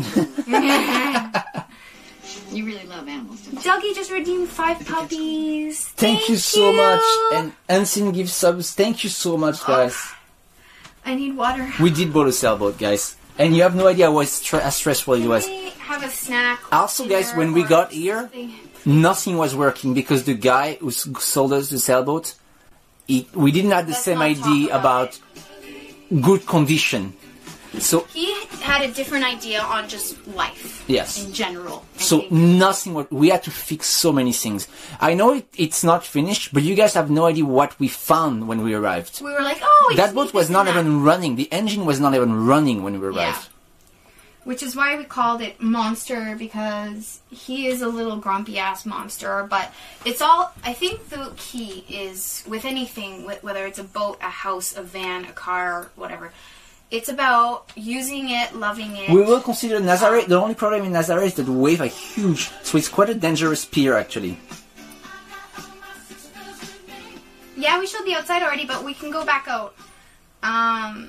C: You really love animals, don't you?
A: Dougie just redeemed five puppies.
E: Thank, you so much. And Unseen gives subs. Thank you so much, guys.
A: I need water.
E: We did both a sailboat, guys. And you have no idea what stre- how stressful it was.
A: Can we have a snack?
E: Also, guys,
A: dinner,
E: when we
A: or
E: got here,
A: something?
E: nothing was working because the guy who s- sold us the sailboat, he, we didn't have the
A: Let's
E: same
A: not talk
E: idea
A: about
E: about good condition. So
A: He had a different idea on just life.
E: Yes.
A: In general. I
E: So
A: think.
E: nothing. wa- We had to fix so many things. I know it, it's not finished, but you guys have no idea what we found when we arrived.
A: we were like, oh, we
E: That
A: just
E: boat
A: need
E: was
A: this
E: not
A: and that.
E: even running. The engine was not even running when we arrived.
A: Yeah. Which is why we called it Monster, because he is a little grumpy ass monster. But it's all, I think the key is with anything, wh- whether it's a boat, a house, a van, a car, whatever. It's about using it, loving it.
E: We will consider Nazareth. The only problem in Nazareth is that the waves are huge, so it's quite a dangerous pier actually.
A: Yeah, we showed the outside already, but we can go back out. Um,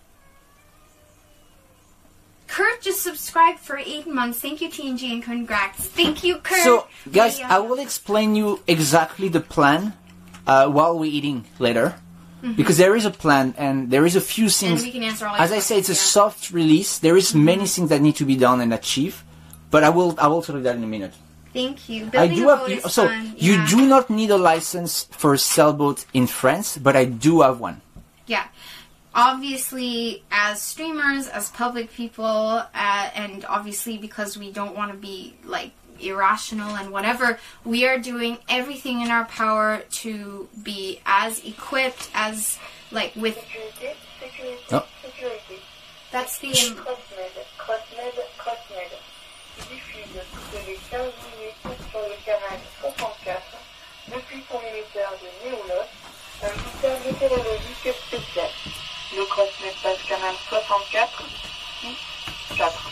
A: Kurt just subscribed for eight months. Thank you, T N G, and congrats. Thank you, Kurt.
E: So, guys,
A: Yeah.
E: I will explain you exactly the plan uh, while we're eating later. Because there is a plan and there is a few
A: And
E: things.
A: we can answer all your
E: As I say, it's a
A: questions,
E: soft release. There is many things that need to be done and achieved. But I will I will tell you that in a minute.
A: yeah. Thank you.
E: I
A: Building
E: do
A: a
E: have
A: boat
E: you,
A: is
E: so
A: fun.
E: you
A: Yeah.
E: do not need a license for a sailboat in France, but I do have one.
A: Yeah. Obviously, as streamers, as public people, uh, and obviously because we don't want to be, like, irrational and whatever, we are doing everything in our power to be as equipped as, like, with...
E: Oh.
A: That's the... Um,
F: Crossmed, Crossmed, Crossmed. Diffuse toutes les quinze minutes sur le canal soixante-quatre depuis son émetteur de Néolos, un émetteur météorologique spécial. Le Crossmed passe canal soixante-quatre, six, quatre.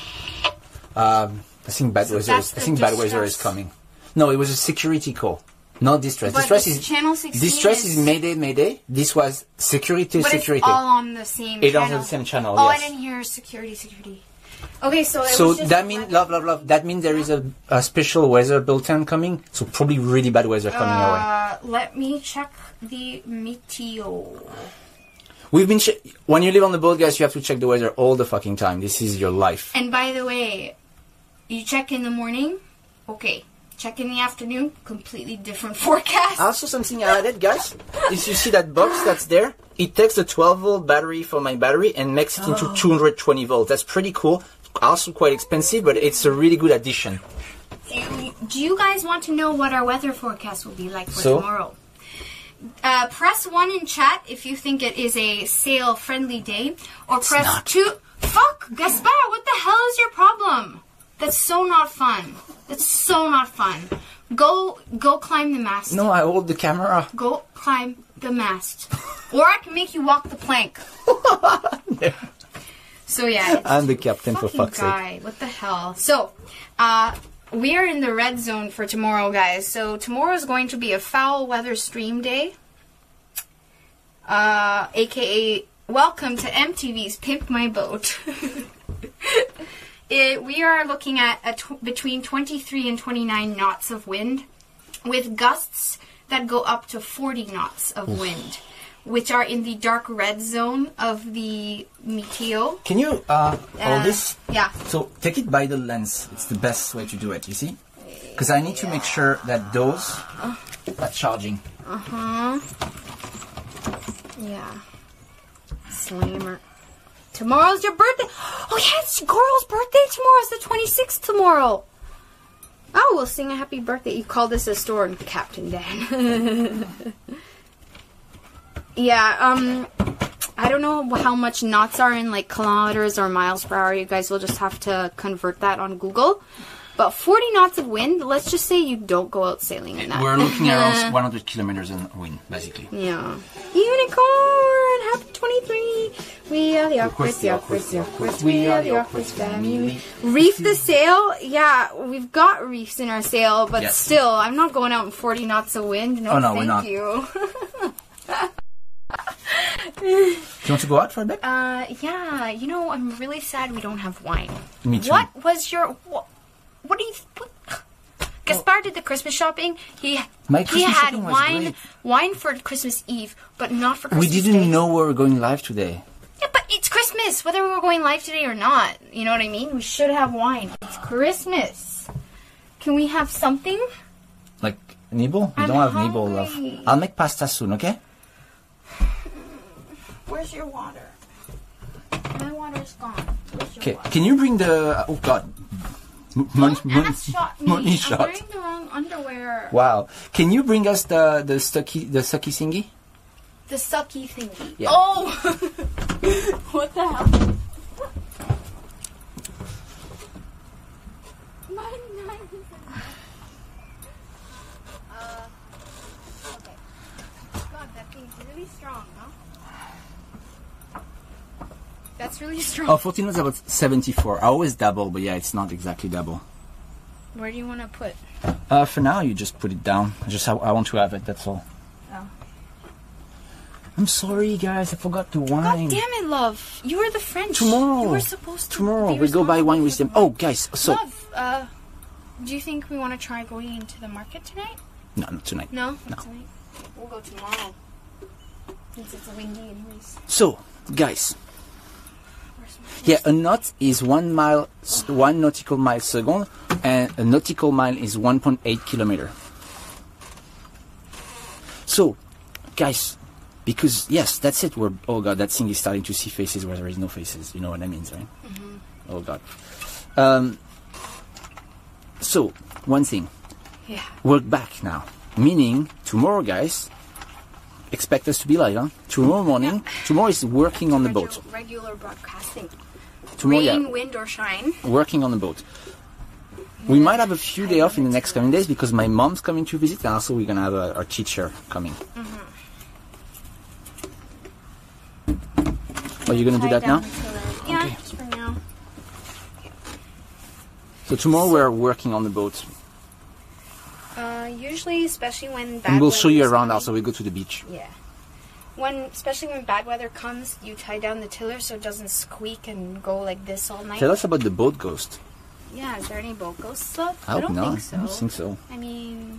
E: Um, I think bad
A: So
E: weather.
A: that's
E: Is, I
A: the
E: think bad weather is
A: distress.
E: coming. No, it was a security call, not distress.
A: but
E: distress
A: this
E: is
A: channel sixteen
E: distress
A: is...
E: is Mayday, Mayday. This was security,
A: But
E: security.
A: it's all on the same
E: It
A: channel.
E: on the same channel,
A: Oh,
E: yes.
A: I didn't hear security, security. Okay, so it
E: So
A: was just
E: that means love, love, love. That means there is a, a special weather bulletin coming. So probably really bad weather coming our way.
A: Uh, let me check the meteo.
E: We've been che- when you live on the boat, guys. You have to check the weather all the fucking time. This is your life.
A: And by the way, you check in the morning, okay. Check in the afternoon, completely different forecast.
E: Also, something I added, guys. If you see that box that's there, it takes the twelve volt battery from my battery and makes it into two hundred twenty volts. That's pretty cool. Also quite expensive, but it's a really good addition.
A: Do you, do you guys want to know what our weather forecast will be like for
E: So?
A: tomorrow? Uh, press one in chat if you think it is a sail-friendly day, or press
E: not.
A: two. Fuck, Gaspar! What the hell is your problem? That's so not fun. That's so not fun. Go, go climb the mast.
E: No, I hold the camera.
A: Go climb the mast, or I can make you walk the plank. So yeah, it's
E: I'm the captain, for
A: fucking
E: fuck's sake.
A: guy. What the hell? So, uh, we are in the red zone for tomorrow, guys. So tomorrow is going to be a foul weather stream day. Uh, A K A welcome to M T V's Pimp My Boat. it, we are looking at a tw- between twenty-three and twenty-nine knots of wind, with gusts that go up to forty knots of wind. which are in the dark red zone of the Meteo.
E: Can you uh, hold
A: Uh,
E: this?
A: Yeah.
E: So take it by the lens. It's the best way to do it. You see? Because I need to make sure that those are charging.
A: Uh huh. Yeah. Slammer. Tomorrow's your birthday. Oh yeah, it's Goral's birthday tomorrow. It's the twenty-sixth tomorrow. Oh, we'll sing a happy birthday. You call this a store, Captain Dan. Yeah, um, I don't know how much knots are in like kilometers or miles per hour. You guys will just have to convert that on Google. But forty knots of wind, let's just say you don't go out sailing in that.
E: We're looking at around one hundred kilometers in wind, basically.
A: Yeah. Unicorn! Happy twenty-three! We are the Awkwards, the Awkwards, the Awkwards. We are the Awkwards family. Reef the sail? Yeah, we've got reefs in our sail, but
E: Yes.
A: still, I'm not going out in forty knots of wind. No,
E: Oh, no,
A: thank
E: we're not.
A: you.
E: Do you want to go out for a bit?
A: Uh, yeah, you know, I'm really sad we don't have wine.
E: Me too.
A: What was your... What, what do you... What? Gaspar did the Christmas shopping. He
E: My
A: he
E: Christmas
A: had
E: shopping was
A: wine
E: great.
A: wine for Christmas Eve, but not for
E: We
A: Christmas
E: didn't
A: Day.
E: know we were going live today.
A: Yeah, but it's Christmas, whether we were going live today or not. You know what I mean? We should have wine. It's Christmas. Can we have something?
E: Like, nibble? We
A: I'm
E: don't have nibble, love.
A: hungry.
E: I'll make pasta soon, okay?
A: Where's your water? My water's gone. Where's your
E: Okay,
A: water?
E: can you bring the... Oh, God. M- Mon-
A: Don't
E: mon-
A: ass shot me.
E: money
A: I'm
E: shot.
A: wearing the wrong underwear.
E: Wow. Can you bring us the the sucky the sucky thingy?
A: The sucky thingy.
E: Yeah.
A: Oh! What the hell? My knife is in there. Uh, okay. God, that thing's really strong, huh? That's really strong.
E: Oh, fourteen was about seventy-four. I always double, but yeah, it's not exactly double.
A: Where do you want to put?
E: Uh, for now, you just put it down. Just I, I want to have it, that's all.
A: Oh.
E: I'm sorry, guys. I forgot the wine.
A: God damn it, love. You were the French.
E: Tomorrow.
A: You were supposed to.
E: Tomorrow,
A: be
E: we go buy
A: responsible
E: wine with
A: for
E: them.
A: the
E: Oh,
A: wine.
E: guys, so...
A: Love, uh, do you think we want to try going into the market tonight?
E: No, not tonight.
A: No?
E: No.
A: Not tonight. We'll go tomorrow. Since it's windy anyways.
E: So, guys,
A: Where's my-
E: yeah, a knot is one mile, s- one nautical mile second, and a nautical mile is one point eight kilometer. So, guys, because yes, that's it. We're oh god, that thing is starting to see faces where there is no faces. You know what I mean, right?
A: Mm-hmm.
E: Oh god. Um. So, one thing,
A: Yeah.
E: we're back now. Meaning, tomorrow, guys, expect us to be live, huh? Tomorrow morning, tomorrow is working on the boat.
A: Regu- Regular broadcasting.
E: Tomorrow,
A: Rain,
E: yeah,
A: wind, or shine.
E: working on the boat. We might have a few days off in the next coming days because my mom's coming to visit, and also we're gonna have a, our teacher coming.
A: Mm-hmm.
E: Are you gonna do that now?
A: Yeah,
E: Okay.
A: just for now.
E: So tomorrow we're working on the boat,
A: Uh, usually, especially when bad
E: and we'll show you
A: weather's
E: around.
A: coming-
E: Also, we go to the beach.
A: Yeah. When, especially when bad weather comes, you tie down the tiller so it doesn't squeak and go like this all night.
E: Tell us about the boat ghost.
A: Yeah, is there any boat ghost stuff?
E: I hope
A: don't
E: not.
A: think so.
E: I don't think so.
A: I mean,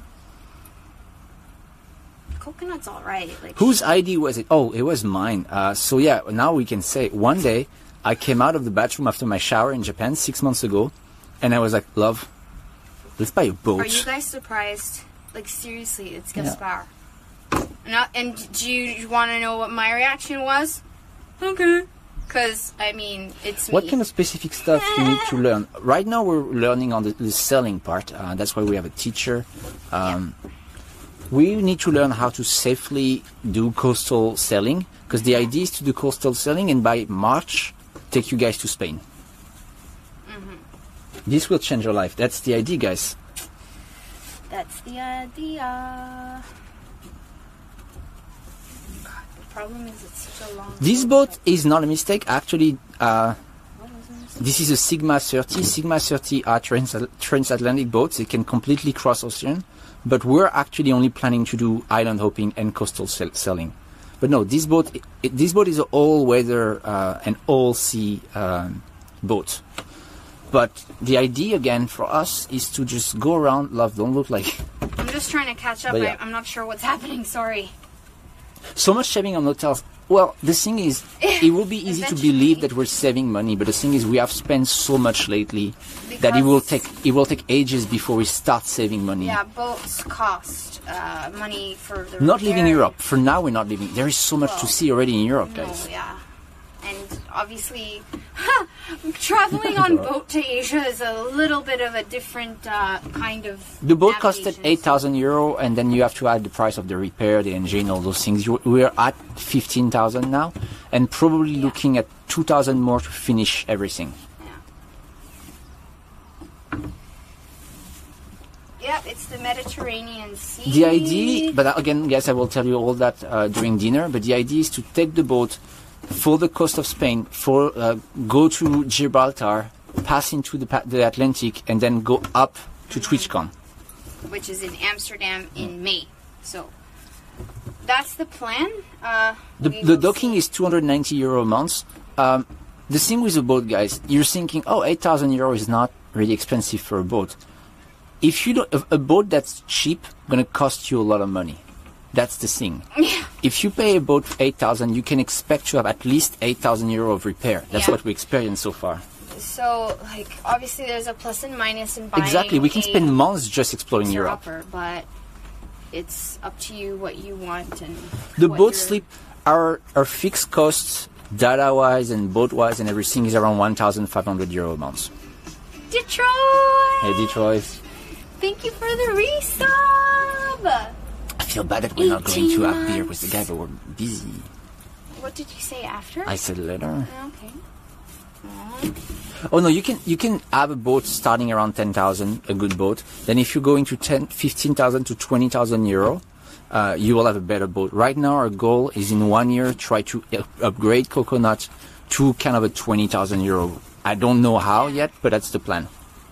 A: coconut's all right. Like
E: Whose I D was it? Oh, it was mine. Uh, so yeah, now we can say one day I came out of the bathroom after my shower in Japan six months ago, and I was like, "Love, let's buy a boat."
A: Are you guys surprised? Like seriously, it's
E: Yeah.
A: Gaspar. Not, and do you want to know what my reaction was? Okay. Because, I mean, it's me.
E: What kind of specific stuff you need to learn? Right now we're learning on the, the selling part. Uh, that's why we have a teacher. Um, We need to learn how to safely do coastal selling, because the idea is to do coastal selling and by March take you guys to Spain.
A: Mm-hmm.
E: This will change your life. That's the idea, guys.
A: That's the idea. God, the problem is it's such a long
E: This
A: boat.
E: boat is not a mistake. Actually, uh,
A: What was this?
E: this is a Sigma thirty. Sigma thirty are trans- transatlantic boats. They can completely cross ocean. But we're actually only planning to do island hopping and coastal sell- selling. But no, this boat, it, this boat is an all-weather uh, and all-sea um, boat. But the idea again for us is to just go around. Love, don't look like.
A: I'm just trying to catch up.
E: But yeah.
A: I, I'm not sure what's happening. Sorry.
E: So much saving on hotels. Well, the thing is, it will be easy to believe that we're saving money, but the thing is, we have spent so much lately
A: Because
E: that it will take it will take ages before we start saving money.
A: Yeah, boats cost uh, money for the
E: Not
A: repair.
E: leaving Europe. For now, we're not leaving. There is so much
A: Well,
E: to see already in Europe,
A: No,
E: guys.
A: yeah. And obviously, traveling on boat to Asia is a little bit of a different uh, kind of.
E: The boat costed
A: navigation,
E: eight thousand euro, and then you have to add the price of the repair, the engine, all those things. You- We're at fifteen thousand now, and probably
A: Yeah.
E: looking at two thousand more to finish everything.
A: Yep, it's the Mediterranean Sea.
E: The idea, but again, guys, I will tell you all that uh, during dinner, but the idea is to take the boat for the coast of Spain, for uh, go to Gibraltar, pass into the, pa- the Atlantic, and then go up to TwitchCon.
A: Which is in Amsterdam in May. So that's the plan. Uh,
E: The,
A: we
E: the
A: will
E: docking
A: see.
E: is two hundred ninety euro a month. Um, the thing with a boat, guys, you're thinking, oh, eight thousand euro is not really expensive for a boat. If you don't, a, a boat that's cheap, gonna cost you a lot of money. That's the thing.
A: Yeah.
E: If you pay a boat eight thousand, you can expect to have at least eight thousand euro of repair. That's
A: Yeah.
E: what we experienced so far.
A: So, like, obviously there's a plus and minus in buying
E: Exactly. We can
A: a
E: spend months just exploring Europe.
A: upper, but it's up to you what you want and
E: The
A: what
E: boat
A: you're-
E: slip, our, our fixed costs, data-wise and boat-wise and everything is around one thousand five hundred euro a month.
A: Detroit.
E: Hey, Detroit.
A: Thank you for the resub.
E: I feel bad that we're not going to have beer with
A: months.
E: the guy, but we're busy.
A: What did you say after?
E: I said later.
A: Okay.
E: Oh no, you can you can have a boat starting around ten thousand, a good boat. Then if you go into ten, fifteen thousand to twenty thousand euro, uh, you will have a better boat. Right now, our goal is in one year try to up- upgrade Coconut to kind of a twenty thousand euro. I don't know how yet, but that's the plan.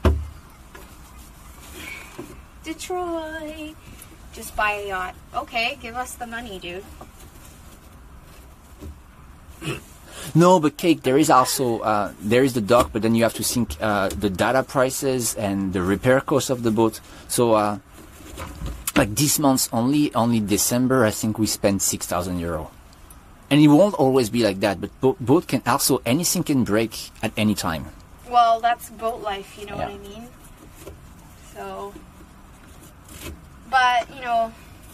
A: Detroit. Just buy a yacht. Okay, give us the money, dude.
E: No, but Cake, there is also uh, there is the dock, but then you have to think uh, the data prices and the repair cost of the boat. So, uh, like this month only, only December, I think we spent six thousand euro, and it won't always be like that. But bo- boat can also anything can break at any time.
A: Well, that's boat life, you know
E: Yeah.
A: what I mean? So, but, you know,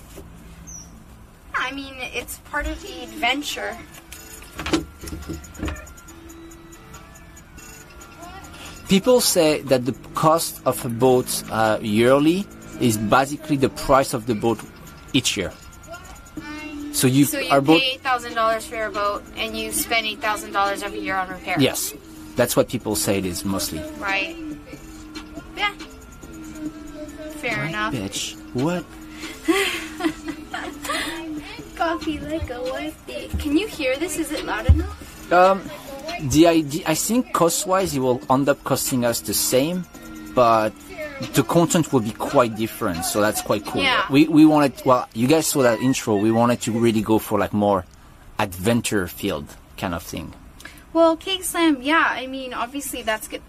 A: I mean, it's part of the adventure.
E: People say that the cost of a boat uh, yearly is basically the price of the boat each year. So you,
A: So you
E: our
A: pay
E: boat,
A: eight thousand dollars for your boat, and you spend eight thousand dollars every year on repair.
E: yes, that's what people say it is mostly.
A: Right. Yeah. Fair enough.
E: Bitch, what?
A: Coffee like a wifey. Can you hear this? Is it loud enough?
E: Um, the idea, I think cost-wise, it will end up costing us the same, but the content will be quite different. So that's quite cool.
A: Yeah.
E: We we wanted, well, you guys saw that intro. We wanted to really go for like more adventure field kind of thing.
A: Well, Cake Slam, yeah, I mean, obviously that's good.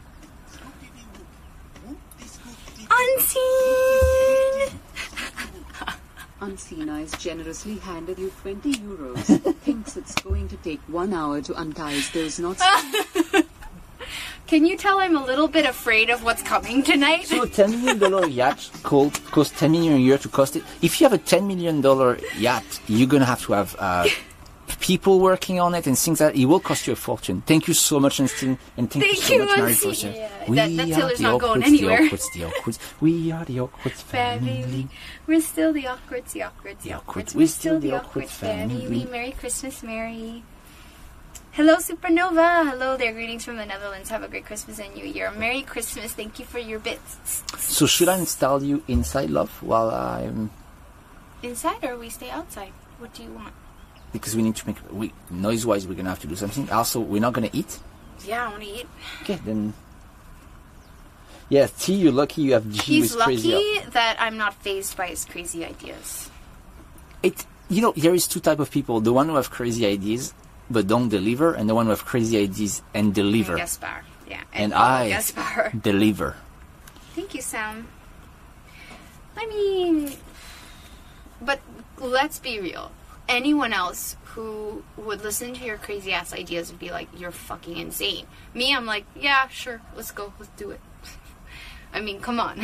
A: Unseen!
C: Unseen Eyes generously handed you twenty euros. Thinks it's going to take one hour to untie those knots.
A: Can you tell I'm a little bit afraid of what's coming tonight?
E: So a ten million dollar yacht cost, cost ten million a year to cost it. If you have a ten million dollar yacht, you're going to have to have uh, people working on it and things like that. It will cost you a fortune. Thank you so much, Einstein, and thank,
A: Thank
E: you so
A: you,
E: much, Mary,
A: Einstein.
E: for sharing.
A: Yeah,
E: We
A: that- that
E: are
A: Taylor's
E: the
A: not going
E: Awkwards, the
A: anywhere.
E: Awkwards, the Awkwards. We are the Awkwards family.
A: Family. We're still the awkwards, the awkwards, the
E: The
A: awkwards.
E: awkwards.
A: We're still the awkward family. Merry Christmas, Mary. Hello, Supernova. Hello there. Greetings from the Netherlands. Have a great Christmas and New Year. Merry Christmas. Thank you for your bits.
E: So should I install you inside, love, while I'm...
A: Inside or we stay outside? What do you want?
E: Because we need to make... we noise-wise, we're going to have to do something. Also, we're not going to eat.
A: Yeah, I want to eat.
E: Okay, then... Yeah, T, you're lucky you have G
A: He's
E: with crazy...
A: lucky that I'm not fazed by his crazy ideas.
E: It, you know, there is two type of people. The one who have crazy ideas but don't deliver, and the one who have crazy ideas and deliver.
A: And Gaspar. Yeah.
E: And
A: Paul
E: I
A: Gaspar.
E: deliver.
A: Thank you, Sam. I mean, but let's be real. anyone else who would listen to your crazy ass ideas would be like, you're fucking insane. Me, I'm like, yeah, sure, let's go, let's do it. I mean, come on.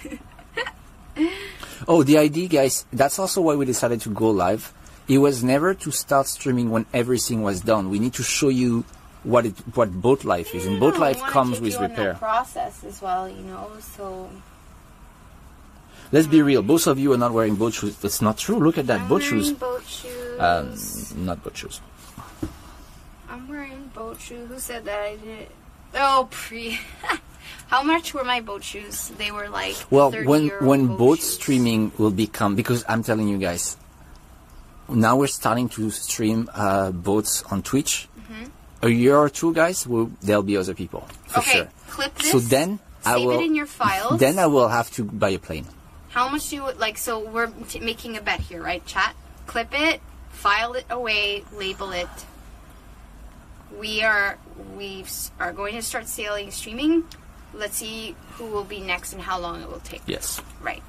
E: Oh, the idea, guys, that's also why we decided to go live. It was never to start streaming when everything was done. We need to show you what it, what boat life is, and boat life comes with repair.
A: Process as well, you know. So
E: let's be real. Both of you are not wearing boat shoes. That's not true. Look at that,
A: I'm
E: boat
A: wearing
E: shoes.
A: Boat shoes.
E: Um, not boat shoes.
A: I'm wearing boat shoes. Who said that I did? Oh, pre. How much were my boat shoes? They were like
E: well,
A: thirty
E: when
A: euro
E: when
A: boat
E: boat
A: shoes.
E: streaming will become, because I'm telling you guys, now we're starting to stream uh, boats on Twitch. Mm-hmm. A year or two, guys, will there'll be other people for
A: okay,
E: sure.
A: Clip this.
E: So then I
A: save
E: will.
A: it in your files.
E: Then I will have to buy a plane.
A: How much do you like? So we're t making a bet here, right? Chat. Clip it, file it away, label it. We are we are going to start sailing streaming. Let's see who will be next and how long it will take.
E: Yes.
A: Right.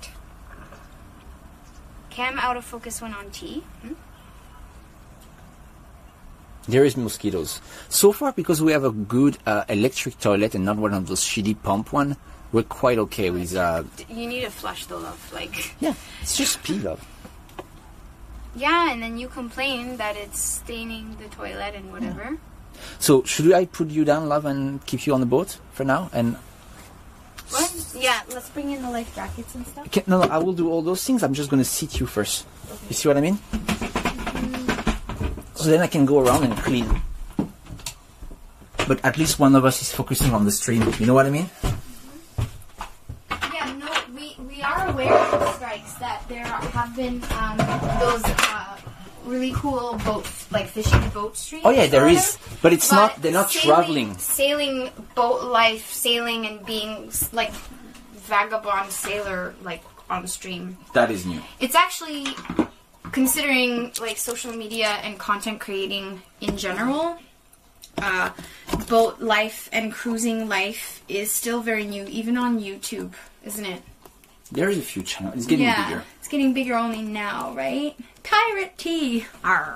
A: Cam out of focus went on T. Hmm?
E: There is mosquitoes. So far, because we have a good uh, electric toilet and not one of those shitty pump one, we're quite okay with. Uh,
A: you need to flush the love, like.
E: Yeah, it's just pee, love.
A: Yeah, and then you complain that it's staining the toilet and whatever.
E: Yeah. So should I put you down, love, and keep you on the boat for now? And
A: what? Yeah, let's bring in the life jackets and stuff.
E: Okay, no, no, I will do all those things. I'm just going to seat you first. Okay. You see what I mean? Mm-hmm. So then I can go around and clean. But at least one of us is focusing on the stream. You know what I mean?
A: Mm-hmm. Yeah, no, we, we are aware of the strikes that there have been um, those uh, really cool boats, like fishing boat streams.
E: Oh yeah, there is. But it's
A: but
E: not, they're not
A: sailing,
E: traveling.
A: Sailing, boat life, sailing and being like vagabond sailor, like on stream.
E: That is new.
A: It's actually, considering like social media and content creating in general, uh, boat life and cruising life is still very new, even on YouTube, isn't it?
E: There is a few channels. It's getting
A: yeah,
E: bigger.
A: It's getting bigger only now, right? Pirate tea. Arr.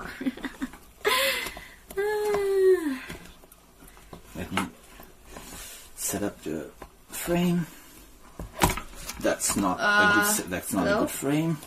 E: Let me set up the frame. That's not
A: uh,
E: a good. That's not
A: hello?
E: a good frame.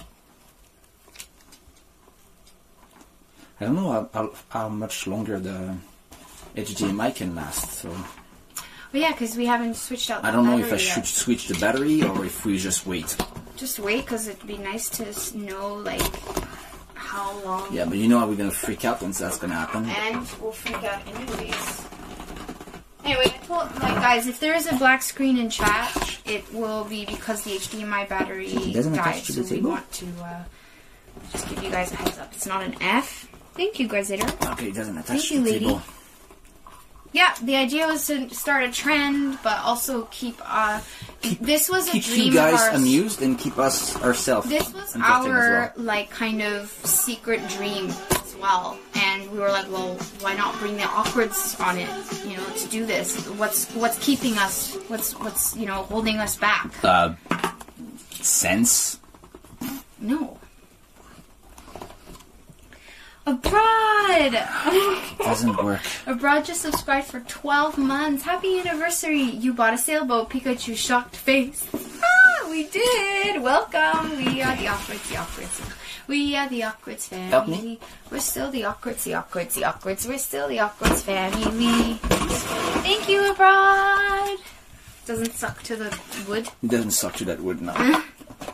E: I don't know how, how, how much longer the H D M I can last. So.
A: Well, yeah, because we haven't switched out. The
E: I don't know if I
A: battery
E: should
A: yet.
E: switch the battery or if we just wait.
A: Just wait, because it'd be nice to s- know like how long.
E: Yeah, but you know how we're gonna freak out once that's gonna happen.
A: And we'll freak out anyways. Anyway, I told like guys, if there is a black screen in chat, it will be because the H D M I battery
E: It doesn't
A: died.
E: attach to
A: So
E: the
A: we
E: table?
A: want to uh, just give you guys a heads up. It's not an F. Thank you, Grazitter.
E: Okay, it doesn't attach
A: Thank
E: to
A: you,
E: the
A: lady.
E: table.
A: Yeah, the idea was to start a trend, but also keep. Uh, this was a
E: Keep
A: dream
E: you guys
A: of ours.
E: amused and keep us ourselves.
A: This was
E: entertained as
A: our
E: well.
A: like kind of secret dream as well, and we were like, well, why not bring the awkwards on it? You know, to do this. What's what's keeping us? What's what's you know holding us back?
E: Uh, sense.
A: No. Abroad!
E: Doesn't work.
A: Abroad just subscribed for twelve months. Happy anniversary! You bought a sailboat. Pikachu shocked face. Ah, we did! Welcome! We are the Awkwards, the Awkwards. We are the Awkwards family.
E: Help me.
A: We're still the Awkwards, the Awkwards, the Awkwards. We're still the Awkwards family. Thank you, Abroad! Doesn't suck to the wood.
E: It doesn't suck to that wood now.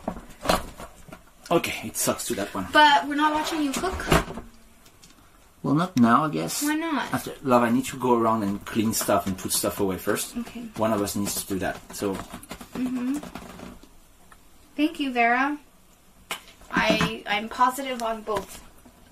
E: Okay, it sucks to that one.
A: But we're not watching you cook.
E: Well, not now, I guess.
A: Why not?
E: After love, I need to go around and clean stuff and put stuff away first.
A: Okay.
E: One of us needs to do that. So.
A: Mm-hmm. Thank you, Vera. I I'm positive on both.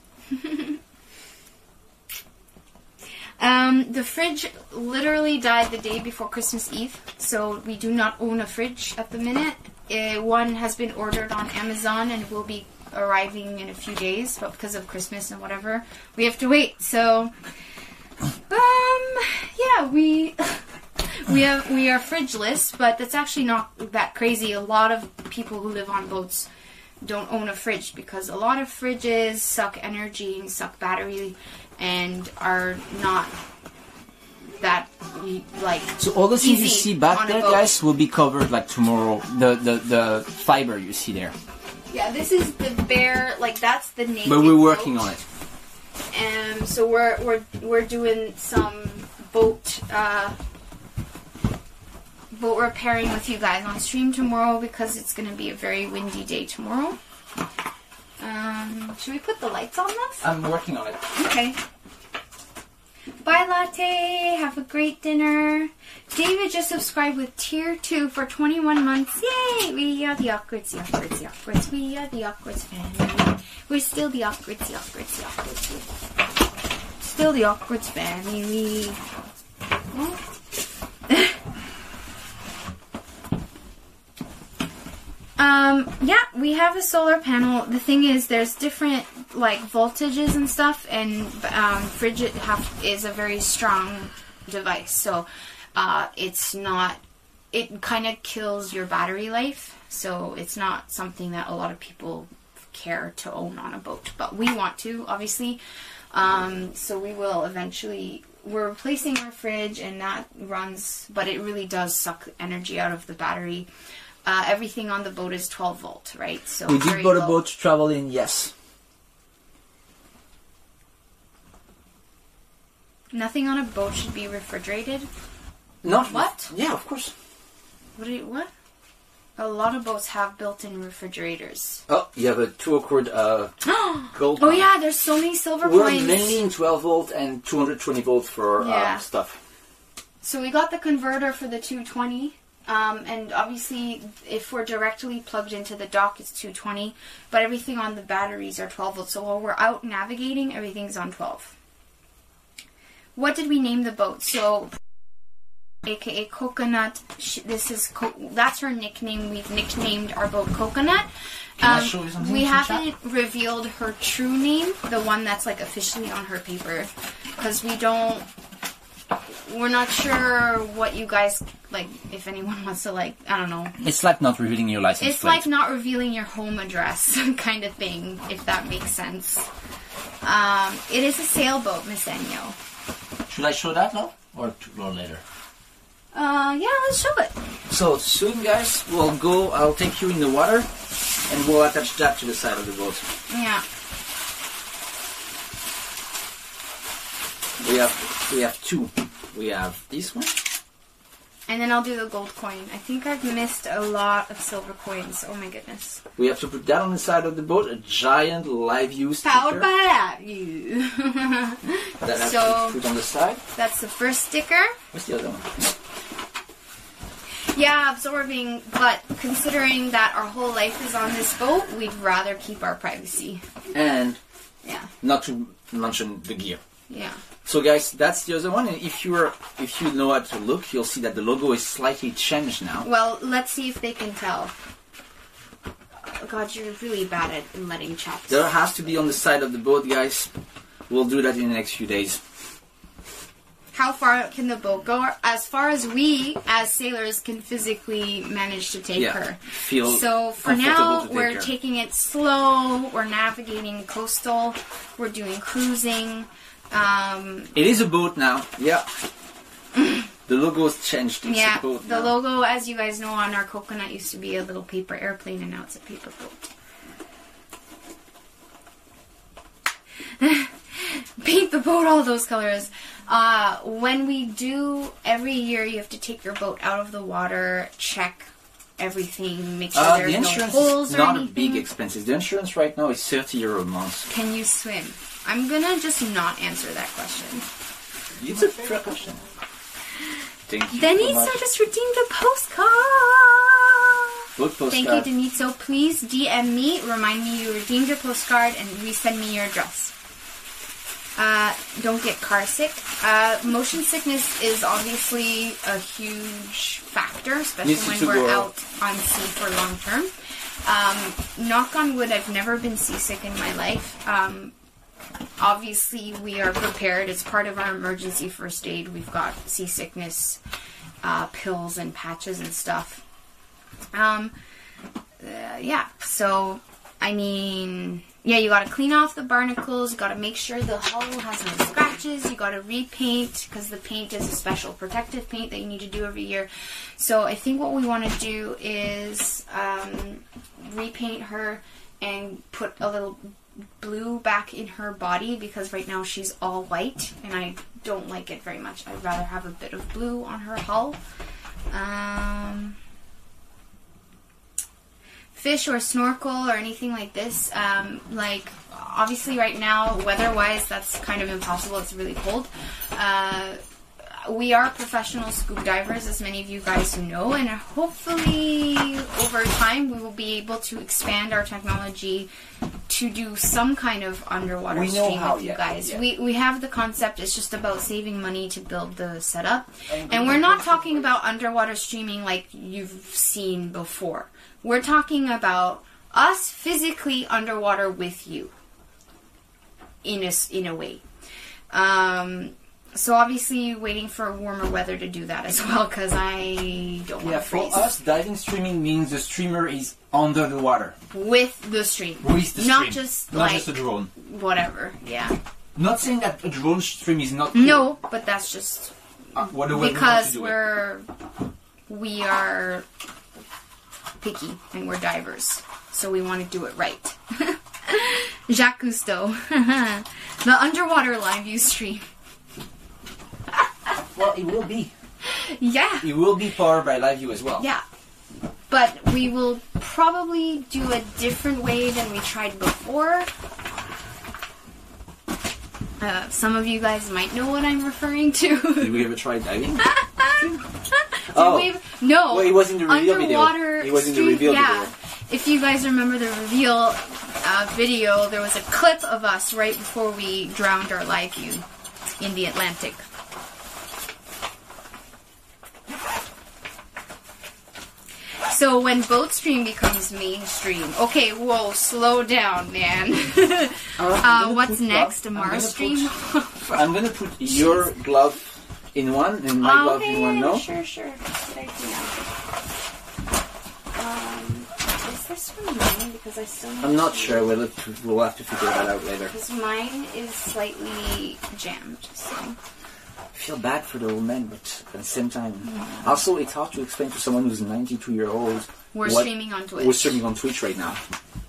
A: um, the fridge literally died the day before Christmas Eve, so we do not own a fridge at the minute. Uh, one has been ordered on Amazon and will be arriving in a few days, but because of Christmas and whatever, we have to wait. So, um, yeah, we we have we are fridgeless, but that's actually not that crazy. A lot of people who live on boats don't own a fridge, because a lot of fridges suck energy and suck battery and are not that like
E: So all the things you
A: easy
E: see back
A: on a
E: there,
A: boat.
E: guys, will be covered like tomorrow. The the the fiber you see there.
A: Yeah, this is the bare, like that's the naked
E: But we're working
A: boat.
E: on it.
A: And so we're we're we're doing some boat uh, boat repairing with you guys on stream tomorrow, because it's going to be a very windy day tomorrow. Um, should we put the lights on this?
E: I'm working on it.
A: Okay. Bye, Latte. Have a great dinner. David just subscribed with tier two for twenty-one months. Yay! We are the Awkwards, the Awkwards, the Awkwards. We are the Awkwards family. We're still the Awkwards, the Awkwards, the Awkwards. Still the Awkwards family. Um, yeah, we have a solar panel. The thing is, there's different, like, voltages and stuff, and um, fridge have, is a very strong device, so uh, it's not, it kind of kills your battery life, so it's not something that a lot of people care to own on a boat, but we want to, obviously, um, so we will eventually. We're replacing our fridge, and that runs, but it really does suck energy out of the battery. Uh, everything on the boat is twelve volt, right? So
E: We
A: very
E: did bought a
A: low.
E: boat to travel in, yes.
A: Nothing on a boat should be refrigerated.
E: Not
A: What?
E: Yeah, of course.
A: What? Do you, what? A lot of boats have built-in refrigerators.
E: Oh, you have a two awkward uh, gold.
A: Oh yeah, there's so many silver
E: We're
A: coins.
E: mainly in twelve volt and two hundred twenty volt for
A: Yeah.
E: uh, stuff.
A: So we got the converter for the two twenty. Um, and obviously, if we're directly plugged into the dock, it's two twenty. But everything on the batteries are twelve volts. So while we're out navigating, everything's on twelve. What did we name the boat? So, aka Coconut. Sh- this is co- that's her nickname. We've nicknamed our boat Coconut.
E: Can I
A: Um,
E: show you something
A: we
E: in
A: haven't revealed her true name, the one that's like officially on her paper, because we don't. We're not sure what you guys like. If anyone wants to, like, I don't know.
E: It's like not revealing your license
A: It's
E: plate.
A: like not revealing your home address, kind of thing, if that makes sense. Um, it is a sailboat, Miss Enyo.
E: Should I show that now? Or, to, or later?
A: Uh, yeah, let's show it.
E: So, soon, guys, we'll go, I'll take you in the water, and we'll attach that to the side of the boat.
A: Yeah.
E: We have, we have two. We have this one.
A: And then I'll do the gold coin. I think I've missed a lot of silver coins. Oh my goodness.
E: We have to put that on the side of the boat, a giant live view sticker.
A: Powered by that, you.
E: That has
A: So-
E: to be put on the side.
A: That's the first sticker.
E: What's the other one?
A: Yeah, absorbing, but considering that our whole life is on this boat, we'd rather keep our privacy.
E: And
A: Yeah,
E: not to mention the gear.
A: yeah.
E: So guys, that's the other one, and if you're if you know how to look, you'll see that the logo is slightly changed now.
A: Well, let's see if they can tell. Oh, God, you're really bad at letting chaps.
E: There has to be on the side of the boat, guys. We'll do that in the next few days.
A: How far can the boat go? As far as we, as sailors, can physically manage to take
E: Yeah,
A: her.
E: feel
A: So for
E: comfortable
A: now,
E: to take
A: we're
E: her.
A: taking it slow. We're navigating coastal. We're doing cruising. Um,
E: It is a boat now. Yeah. The logo's changed. It's
A: yeah,
E: a boat
A: the
E: now.
A: logo, as you guys know, on our Coconut used to be a little paper airplane, and now it's a paper boat. Paint the boat all those colors. Uh, when we do, every year you have to take your boat out of the water, check everything, make sure
E: Uh,
A: there's
E: the
A: no
E: insurance
A: holes
E: is
A: or
E: not a
A: anything.
E: big expense. The insurance right now is thirty euro a month.
A: Can you swim? I'm gonna just not answer that question.
E: It's a fair question. Thank you so
A: Denitso
E: much.
A: just redeemed a postcard!
E: Boat postcard.
A: Thank you, Denitso. Please D M me, remind me you redeemed your postcard, and resend me your address. Uh, don't get car sick. Uh, motion sickness is obviously a huge factor, especially
E: Needs
A: when
E: to
A: we're
E: go
A: out on sea for long term. Um, knock on wood, I've never been seasick in my life. Um, obviously, we are prepared. It's part of our emergency first aid. We've got seasickness uh, pills and patches and stuff. Um, uh, yeah, so I mean, yeah, you gotta clean off the barnacles, you gotta make sure the hull has no scratches, you gotta repaint, because the paint is a special protective paint that you need to do every year. So I think what we want to do is um, repaint her and put a little blue back in her body, because right now she's all white, and I don't like it very much. I'd rather have a bit of blue on her hull. Um... Fish or snorkel or anything like this, um, like obviously right now weather-wise that's kind of impossible, it's really cold. Uh, we are professional scuba divers, as many of you guys know, and hopefully over time we will be able to expand our technology to do some kind of underwater
B: We know
A: stream
B: how,
A: with you
B: yeah,
A: guys.
B: yeah.
A: We, we have the concept, it's just about saving money to build the setup. And we're not talking about underwater streaming like you've seen before. We're talking about us physically underwater with you, in a, in a way. Um, so obviously waiting for warmer weather to do that as well, because I don't want
B: Yeah,
A: to
B: for
A: freeze.
B: us, diving streaming means the streamer is under the water.
A: With the stream.
B: With the
A: Not
B: stream.
A: just
B: Not
A: like,
B: just a drone.
A: whatever, yeah.
B: Not saying that a drone stream is not cool.
A: No, but that's just
B: Uh, what do we want to
A: because
B: do it?
A: we're, we are picky and we're divers. So we want to do it right. Jacques Cousteau. The underwater live view stream.
B: Well, it will be.
A: Yeah.
B: It will be powered by live view as well.
A: Yeah. But we will probably do a different way than we tried before. Uh, some of you guys might know what I'm referring to.
B: Did we ever try diving?
A: Oh. We, no.
B: Well, it was in the reveal
A: underwater
B: video. It was in the
A: stream,
B: reveal
A: yeah.
B: video.
A: If you guys remember the reveal uh, video, there was a clip of us right before we drowned our live view in the Atlantic. So when boat stream becomes mainstream, okay, whoa, slow down, man. uh, what's next? A Mars stream?
B: I'm gonna put your glove in one and my
A: Oh,
B: glove
A: okay,
B: in one, no?
A: Sure, sure. Good idea. Um, is this one mine? Because I still have
B: I'm not
A: to-
B: sure. We'll have, to, we'll have to figure that out later.
A: Because mine is slightly jammed, so...
B: I feel bad for the old man, but at the same time... Also, it's hard to explain to someone who's ninety-two years old...
A: We're
B: what-
A: streaming on Twitch.
B: We're streaming on Twitch right now.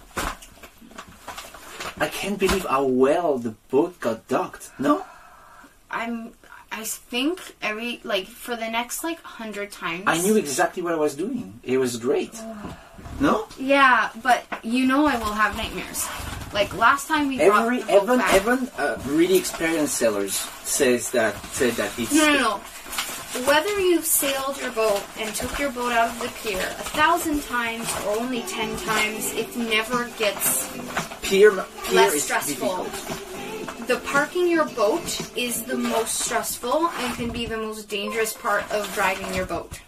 B: I can't believe how well the boat got docked. No?
A: I'm... I think every... Like, for the next, like, hundred times...
B: I knew exactly what I was doing. It was great. No?
A: Yeah, but you know I will have nightmares. Like, last time we brought
B: Every
A: the boat
B: Evan,
A: back-
B: Evan, uh, really experienced sailors says that said that it's
A: No, no, no. Whether you've sailed your boat and took your boat out of the pier a thousand times or only ten times, it never gets
B: pier, pier
A: less
B: is
A: stressful.
B: difficult.
A: The parking your boat is the most stressful and can be the most dangerous part of driving your boat.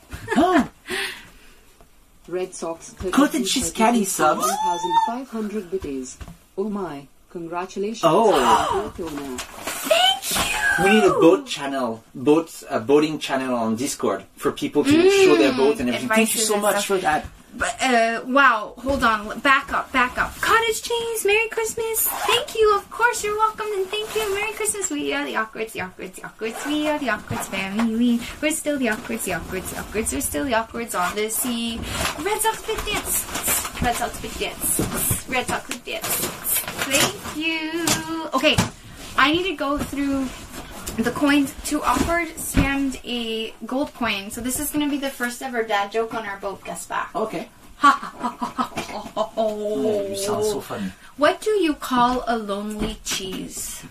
C: Red Sox
B: Cottage cheese caddy subs.
C: one thousand five hundred biddies. Oh my, congratulations.
B: Oh.
C: on the boat owner.
A: Thank you!
B: We need a boat channel, boat a boating channel on Discord for people to show their boat and everything. Thank you
A: advices
B: so
A: and
B: much
A: stuff.
B: for that.
A: But, uh, wow, hold on, back up, back up. Cottage cheese, Merry Christmas. Thank you, of course, you're welcome, and thank you, Merry Christmas. We are the Awkwards, the Awkwards, the Awkwards. We are the Awkwards family. We're still the Awkwards, the Awkwards, the Awkwards. We're still the Awkwards on the sea. Red Sox big dance. Red Sox big dance. Red Sox big dance. Thank you. Okay, I need to go through the coins. To Awkward scammed a gold coin, so this is going to be the first ever dad joke on our boat. Guess back.
B: Okay.
A: Oh,
B: Oh, you sound so funny.
A: what do you call a lonely cheese?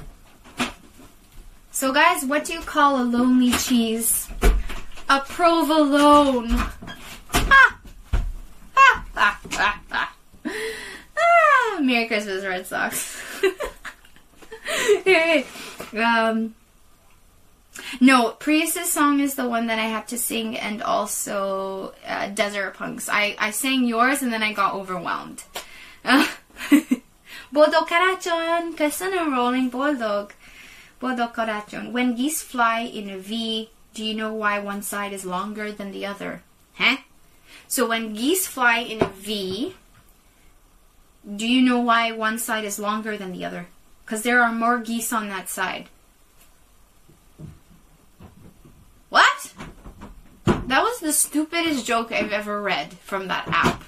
A: So guys, what do you call a lonely cheese? A provolone. Ah! Ah! Ah! Ah! Ah! Ah! Merry Christmas, Red Sox. um, no, Prius's song is the one that I have to sing, and also uh, Desert Punks. I, I sang yours and then I got overwhelmed. Uh, Bodo Karachon, Kasana rolling Boldog. Bodo Karachon. When geese fly in a V, do you know why one side is longer than the other? Huh? So when geese fly in a V, Do you know why one side is longer than the other? Because there are more geese on that side. What? That was the stupidest joke I've ever read from that app.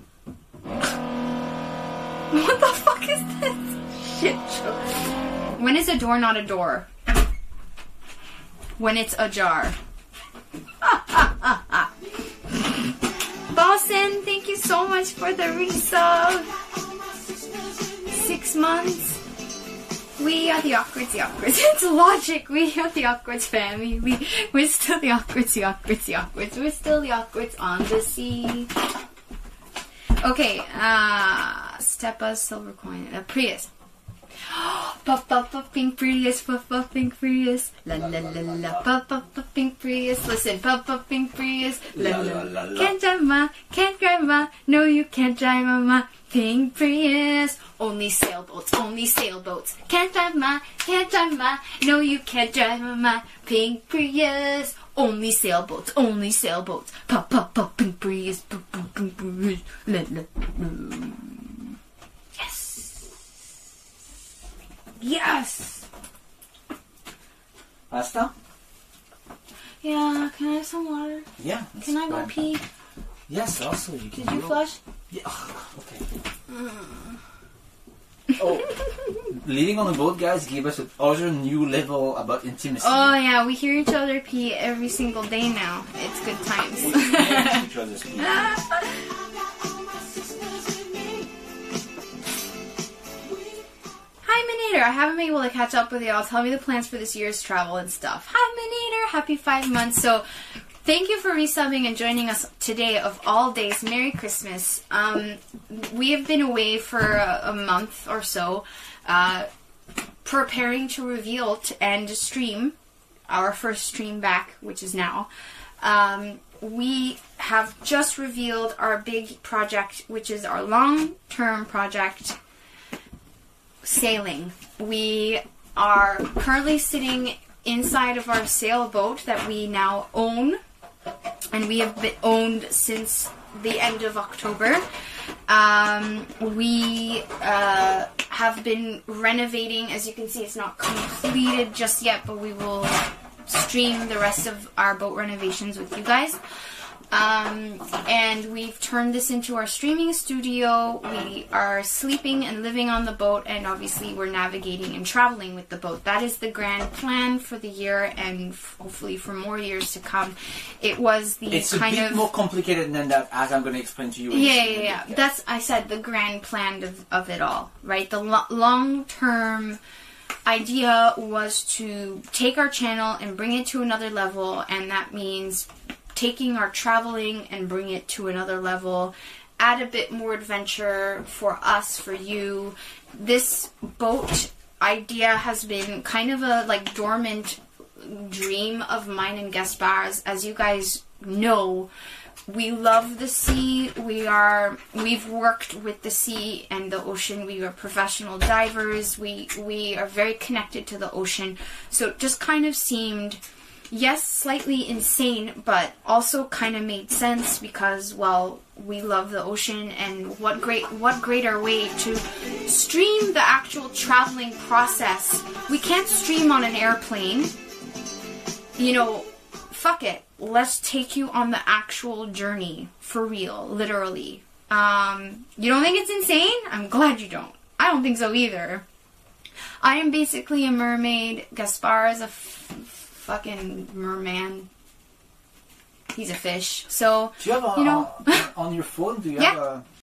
A: What the fuck is this shit joke? When is a door not a door? When it's ajar. Boston, thank you so much for the resub. Six months. We are the Awkwards, the Awkwards. It's logic. We are the Awkwards family. We, we're still the Awkwards, the Awkwards, the Awkwards. We're still the Awkwards on the sea. Okay, uh, Steppa, silver coin, uh, Prius. Puff, puff, puff, pink Prius, puff, puff, pink Prius. La, la, la, la, puff, puff, puff, pink Prius. Listen, puff, puff, pink Prius. La, la, la, la. Can't drive ma, can't drive ma. No, you can't drive ma, ma. Pink Prius. Only sailboats, only sailboats. Can't drive ma, can't drive ma. No, you can't drive ma, ma. Pink Prius. Only sailboats, only sailboats. Puff, puff, puff, pink Prius. Puff, puff, pink Prius. La, la, la. Yes!
E: Pasta?
A: Yeah, can I have some water?
E: Yeah.
A: Can I go
E: fine.
A: pee?
E: Yes, also you can
A: Did you
E: go.
A: flush?
E: Yeah. Okay. Oh, living on a boat, guys, gave us another new level about intimacy.
A: Oh yeah, we hear each other pee every single day now. It's good times.
E: We hear each other's pee.
A: Hi Minator, I haven't been able to catch up with y'all. Tell me the plans for this year's travel and stuff. Hi Minator, happy five months. So, thank you for resubbing and joining us today of all days. Merry Christmas. Um, we have been away for a, a month or so, uh, preparing to reveal t- and stream our first stream back, which is now. Um, we have just revealed our big project, which is our long-term project, sailing. We are currently sitting inside of our sailboat that we now own, and we have been owned since the end of October. Um, we uh, have been renovating. As you can see, it's not completed just yet, but we will stream the rest of our boat renovations with you guys. Um, and we've turned this into our streaming studio. We are sleeping and living on the boat, and obviously we're navigating and traveling with the boat. That is the grand plan for the year, and f- hopefully for more years to come. It was the
E: it's
A: kind
E: a bit
A: of
E: more complicated than that, as I'm going to explain to you. in
A: yeah,
E: a
A: yeah, yeah.
E: bit.
A: That's I said the grand plan of of it all, right? The lo- long term idea was to take our channel and bring it to another level, and that means taking our traveling and bring it to another level, add a bit more adventure for us, for you. This boat idea has been kind of a like dormant dream of mine and Gaspar's. As you guys know, we love the sea. We are we've worked with the sea and the ocean. We are professional divers. We we are very connected to the ocean. So it just kind of seemed, yes, slightly insane, but also kind of made sense because, well, we love the ocean, and what great, what greater way to stream the actual traveling process. We can't stream on an airplane. You know, fuck it. Let's take you on the actual journey, for real, literally. Um, you don't think it's insane? I'm glad you don't. I don't think so either. I am basically a mermaid. Gaspar is a f- fucking merman. He's a fish. So,
E: Do you have a,
A: you know,
E: uh, on your phone? Do you
A: yeah,
E: have a?